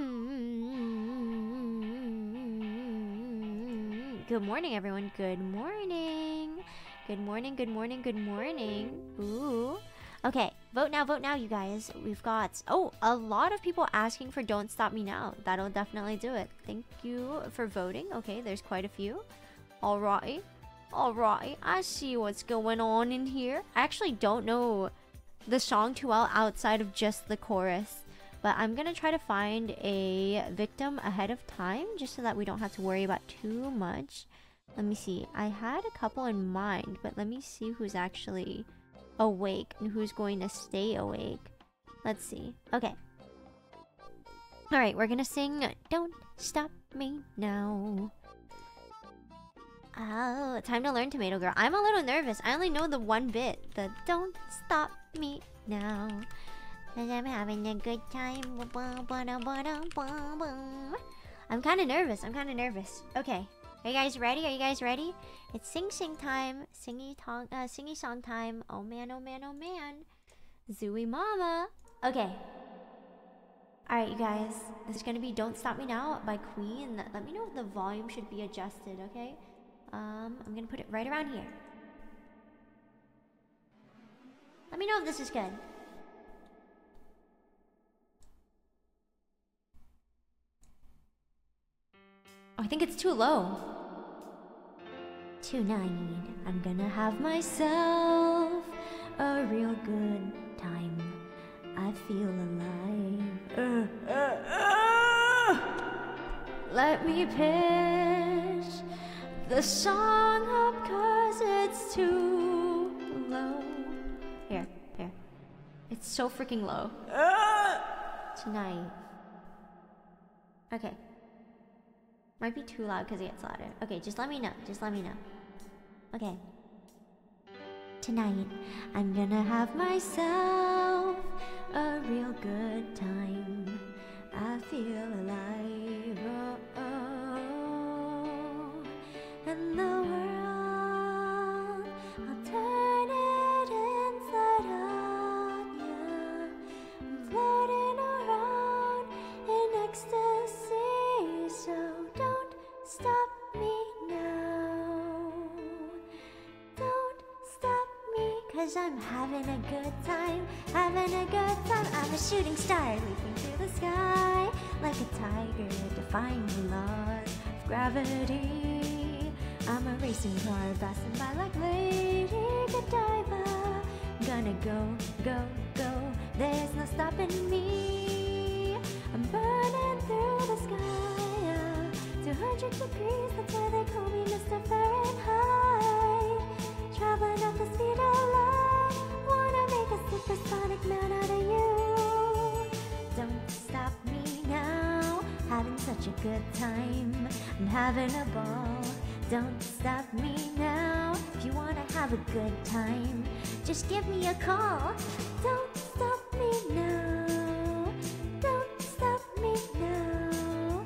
Mm-hmm. Good morning, everyone. Good morning. Good morning, good morning, good morning. Ooh. Okay, vote now, vote now, you guys. We've got, oh, a lot of people asking for Don't Stop Me Now. That'll definitely do it. Thank you for voting. Okay, there's quite a few. Alright. Alright, I see what's going on in here. I actually don't know the song too well outside of just the chorus. But I'm gonna try to find a victim ahead of time just so that we don't have to worry about too much. Let me see. I had a couple in mind, but let me see who's actually awake and who's going to stay awake. Let's see. Okay. Alright, we're gonna sing Don't Stop Me Now. Oh, time to learn Tomato Girl. I'm a little nervous. I only know the one bit. The Don't Stop Me Now. Cause I'm having a good time. I'm kind of nervous. I'm kind of nervous. Okay. Are you guys ready? Are you guys ready? It's sing sing time. Singy tong uh singy song time. Oh man, oh man, oh man. Zooey Mama. Okay. Alright, you guys. This is gonna be Don't Stop Me Now by Queen. Let me know if the volume should be adjusted, okay? Um, I'm gonna put it right around here. Let me know if this is good. Oh, I think it's too low. Tonight, I'm gonna have myself a real good time. I feel alive. Uh, uh, uh. Let me pitch the song up cause it's too low. Here, here. It's so freaking low. Uh. Tonight. Okay. Might be too loud because it gets louder. Okay, just let me know. Just let me know. Okay. Tonight, I'm gonna have myself a real good time. I feel alive. Oh, oh. And the world, I'll turn it inside out. Yeah, I'm floating around in ecstasy. So don't stop me now. Don't stop me, cause I'm having a good time. Having a good time. I'm a shooting star leaping through the sky like a tiger defying the laws of gravity. I'm a racing car passing by like Lady Godiva. Gonna go, go, go. There's no stopping me. I'm burning through the sky. two hundred degrees, that's why they call me Mister Fahrenheit. Traveling at the speed of light, wanna make a supersonic man out of you. Don't stop me now, having such a good time. I'm having a ball. Don't stop me now. If you wanna have a good time, just give me a call. Don't stop me now. Don't stop me now.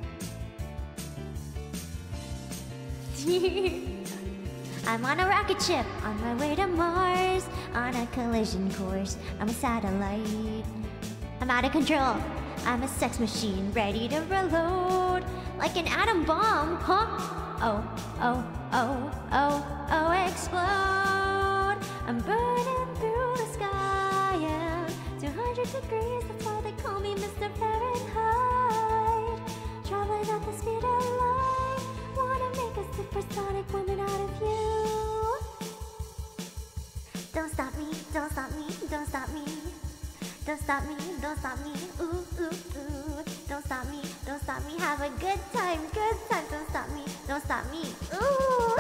I'm on a rocket ship on my way to Mars, on a collision course. I'm a satellite. I'm out of control. I'm a sex machine ready to reload. Like an atom bomb, huh? Oh, oh, oh, oh, oh, explode. I'm burning through the sky, yeah. two hundred degrees, that's why they call me Mister Fahrenheit. Traveling at the speed of light. Wanna make a supersonic woman out of you. Don't stop me, don't stop me, don't stop me. Don't stop me, don't stop me, ooh, ooh, ooh. Don't stop me, don't stop me, have a good time, good time. Don't stop me, don't stop me, ooh.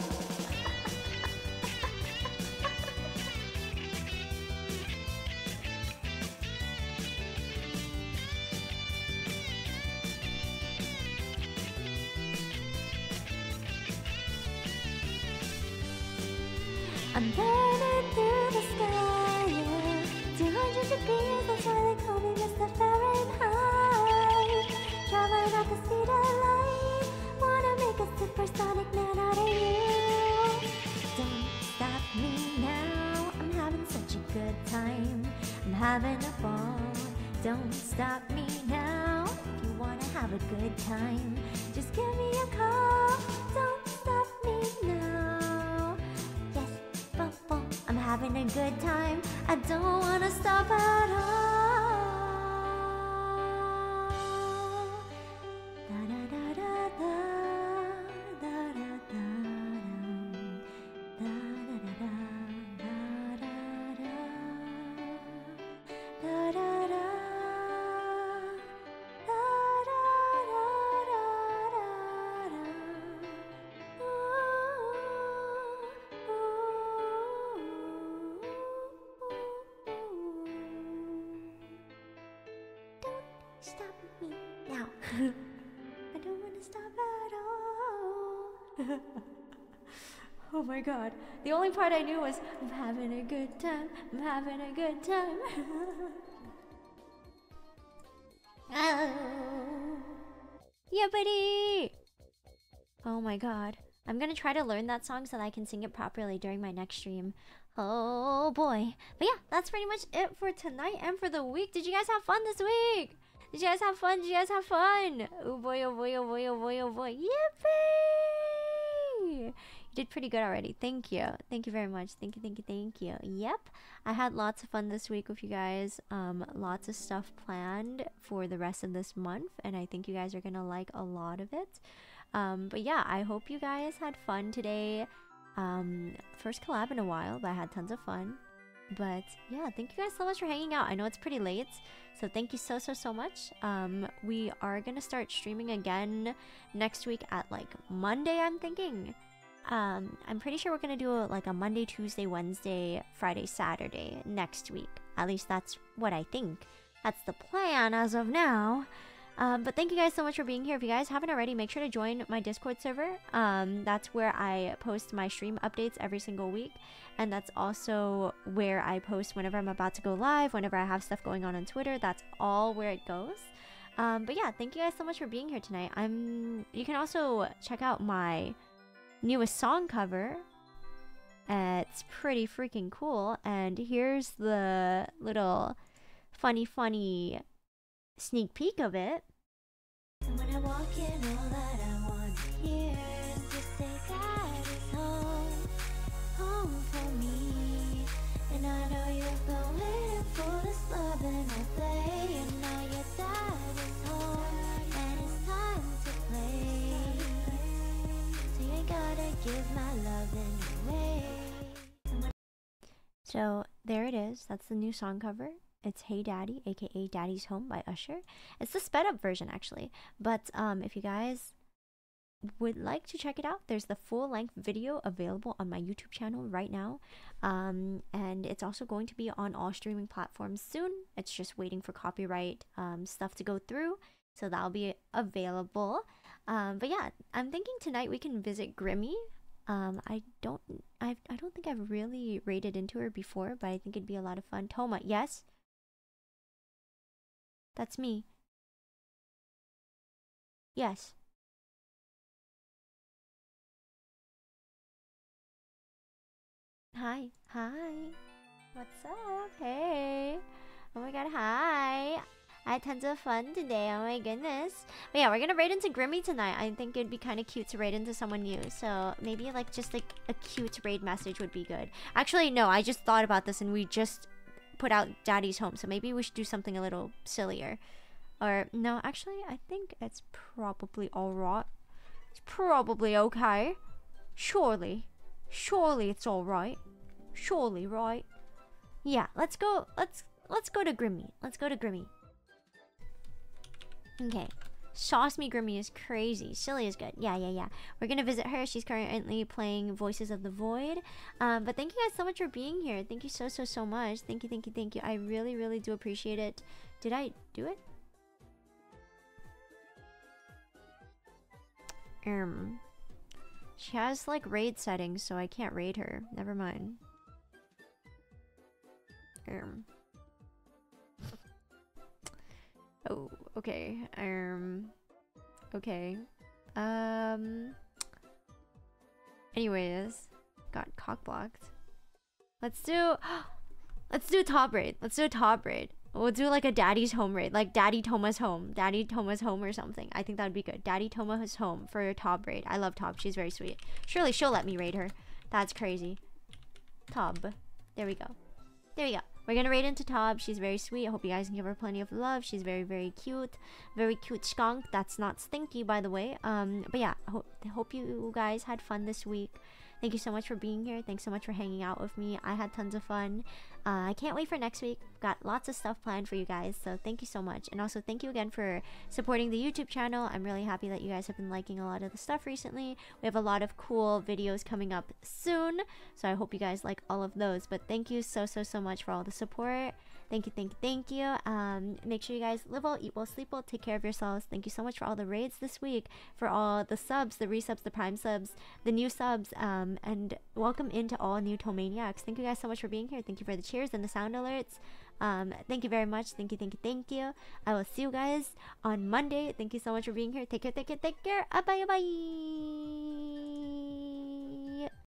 I'm burning through the sky, yeah. two hundred degrees, that's why they call me Mister Fahrenheit. Traveling at the speed of light. Wanna make a supersonic man out of you. Don't stop me now, I'm having such a good time. I'm having a ball. Don't stop me now. If you wanna have a good time, just give me a call. Don't stop me now. Yes, boom, boom. I'm having a good time. I don't wanna stop at all. Da da da da da, da da da da, da da da da, da da da da, da da da da da da. Don't stop me now. I don't want to stop at all. Oh my god. The only part I knew was, I'm having a good time. I'm having a good time. Oh. Yeah, buddy. Oh my god. I'm gonna try to learn that song so that I can sing it properly during my next stream. Oh boy. But yeah, that's pretty much it for tonight and for the week. Did you guys have fun this week? Did you guys have fun? Did you guys have fun? Oh boy, oh boy, oh boy, oh boy, oh boy. Yippee! You did pretty good already. Thank you. Thank you very much. Thank you, thank you, thank you. Yep. I had lots of fun this week with you guys. Um, lots of stuff planned for the rest of this month, and I think you guys are gonna like a lot of it. Um, but yeah, I hope you guys had fun today. Um, first collab in a while, but I had tons of fun. But yeah, thank you guys so much for hanging out. I know it's pretty late, so thank you so so so much. Um, we are gonna start streaming again next week at like Monday, I'm thinking. Um, I'm pretty sure we're gonna do a, like a Monday, Tuesday, Wednesday, Friday, Saturday next week. At least that's what I think. That's the plan as of now. Um, but thank you guys so much for being here. If you guys haven't already, make sure to join my Discord server. Um, that's where I post my stream updates every single week. And that's also where I post whenever I'm about to go live, whenever I have stuff going on on Twitter. That's all where it goes. Um, but yeah, thank you guys so much for being here tonight. I'm. You can also check out my newest song cover. Uh, it's pretty freaking cool. And here's the little funny, funny sneak peek of it. And when I walk in, all that I want to hear is to say God is home, home for me. And I know you've been waiting for this loving all day. And now your dad is home, and it's time to play. So you ain't gotta give my loving away. So there it is. That's the new song cover. It's Hey Daddy, aka Daddy's Home by Usher. It's the sped up version actually. But um, if you guys would like to check it out, there's the full length video available on my YouTube channel right now. Um, and it's also going to be on all streaming platforms soon. It's just waiting for copyright um, stuff to go through. So that'll be available. Um, but yeah, I'm thinking tonight we can visit Grimmy. Um, I don't, I, I don't think I've really raided into her before, but I think it'd be a lot of fun. Toma, yes? That's me. Yes. Hi. Hi. What's up? Hey. Oh my god, hi. I had tons of fun today. Oh my goodness. But yeah, we're gonna raid into Grimmy tonight. I think it'd be kind of cute to raid into someone new. So maybe like just like a cute raid message would be good. Actually, no, I just thought about this and we just put out Daddy's Home. So maybe we should do something a little sillier. Or no, actually, I think it's probably alright. It's probably okay. Surely. Surely it's alright. Surely, right? Yeah, let's go. Let's let's go to Grimmy. Let's go to Grimmy. Okay. Sauce Me Grimmy is crazy. Silly is good. Yeah, yeah, yeah. We're gonna visit her. She's currently playing Voices of the Void. Um, but thank you guys so much for being here. Thank you so so so much. Thank you, thank you, thank you. I really really do appreciate it. Did I do it? Um, she has like raid settings, so I can't raid her. Never mind. Um. Oh, okay. Um. Okay. Um. Anyways, got cock blocked. Let's do. Let's do top raid. Let's do a top raid. We'll do like a Daddy's Home raid, like Daddy Toma's home, Daddy Toma's home or something. I think that'd be good. Daddy Toma's home for a Tob raid. I love Tob. She's very sweet. Surely she'll let me raid her. That's crazy. Tob. There we go. There we go. We're gonna raid into Tob. She's very sweet. I hope you guys can give her plenty of love. She's very, very cute. Very cute skunk. That's not stinky, by the way. Um, but yeah, I hope, I hope you guys had fun this week. Thank you so much for being here. Thanks so much for hanging out with me. I had tons of fun. Uh, I can't wait for next week. Got lots of stuff planned for you guys. So thank you so much. And also thank you again for supporting the YouTube channel. I'm really happy that you guys have been liking a lot of the stuff recently. We have a lot of cool videos coming up soon. So I hope you guys like all of those. But thank you so, so, so much for all the support. Thank you, thank you, thank you. Um, make sure you guys live well, eat well, sleep well, take care of yourselves. Thank you so much for all the raids this week, for all the subs, the resubs, the prime subs, the new subs, um, and welcome into all new Tomaniacs. Thank you guys so much for being here. Thank you for the cheers and the sound alerts. Um, thank you very much. Thank you, thank you, thank you. I will see you guys on Monday. Thank you so much for being here. Take care, take care, take care. Bye, bye, bye.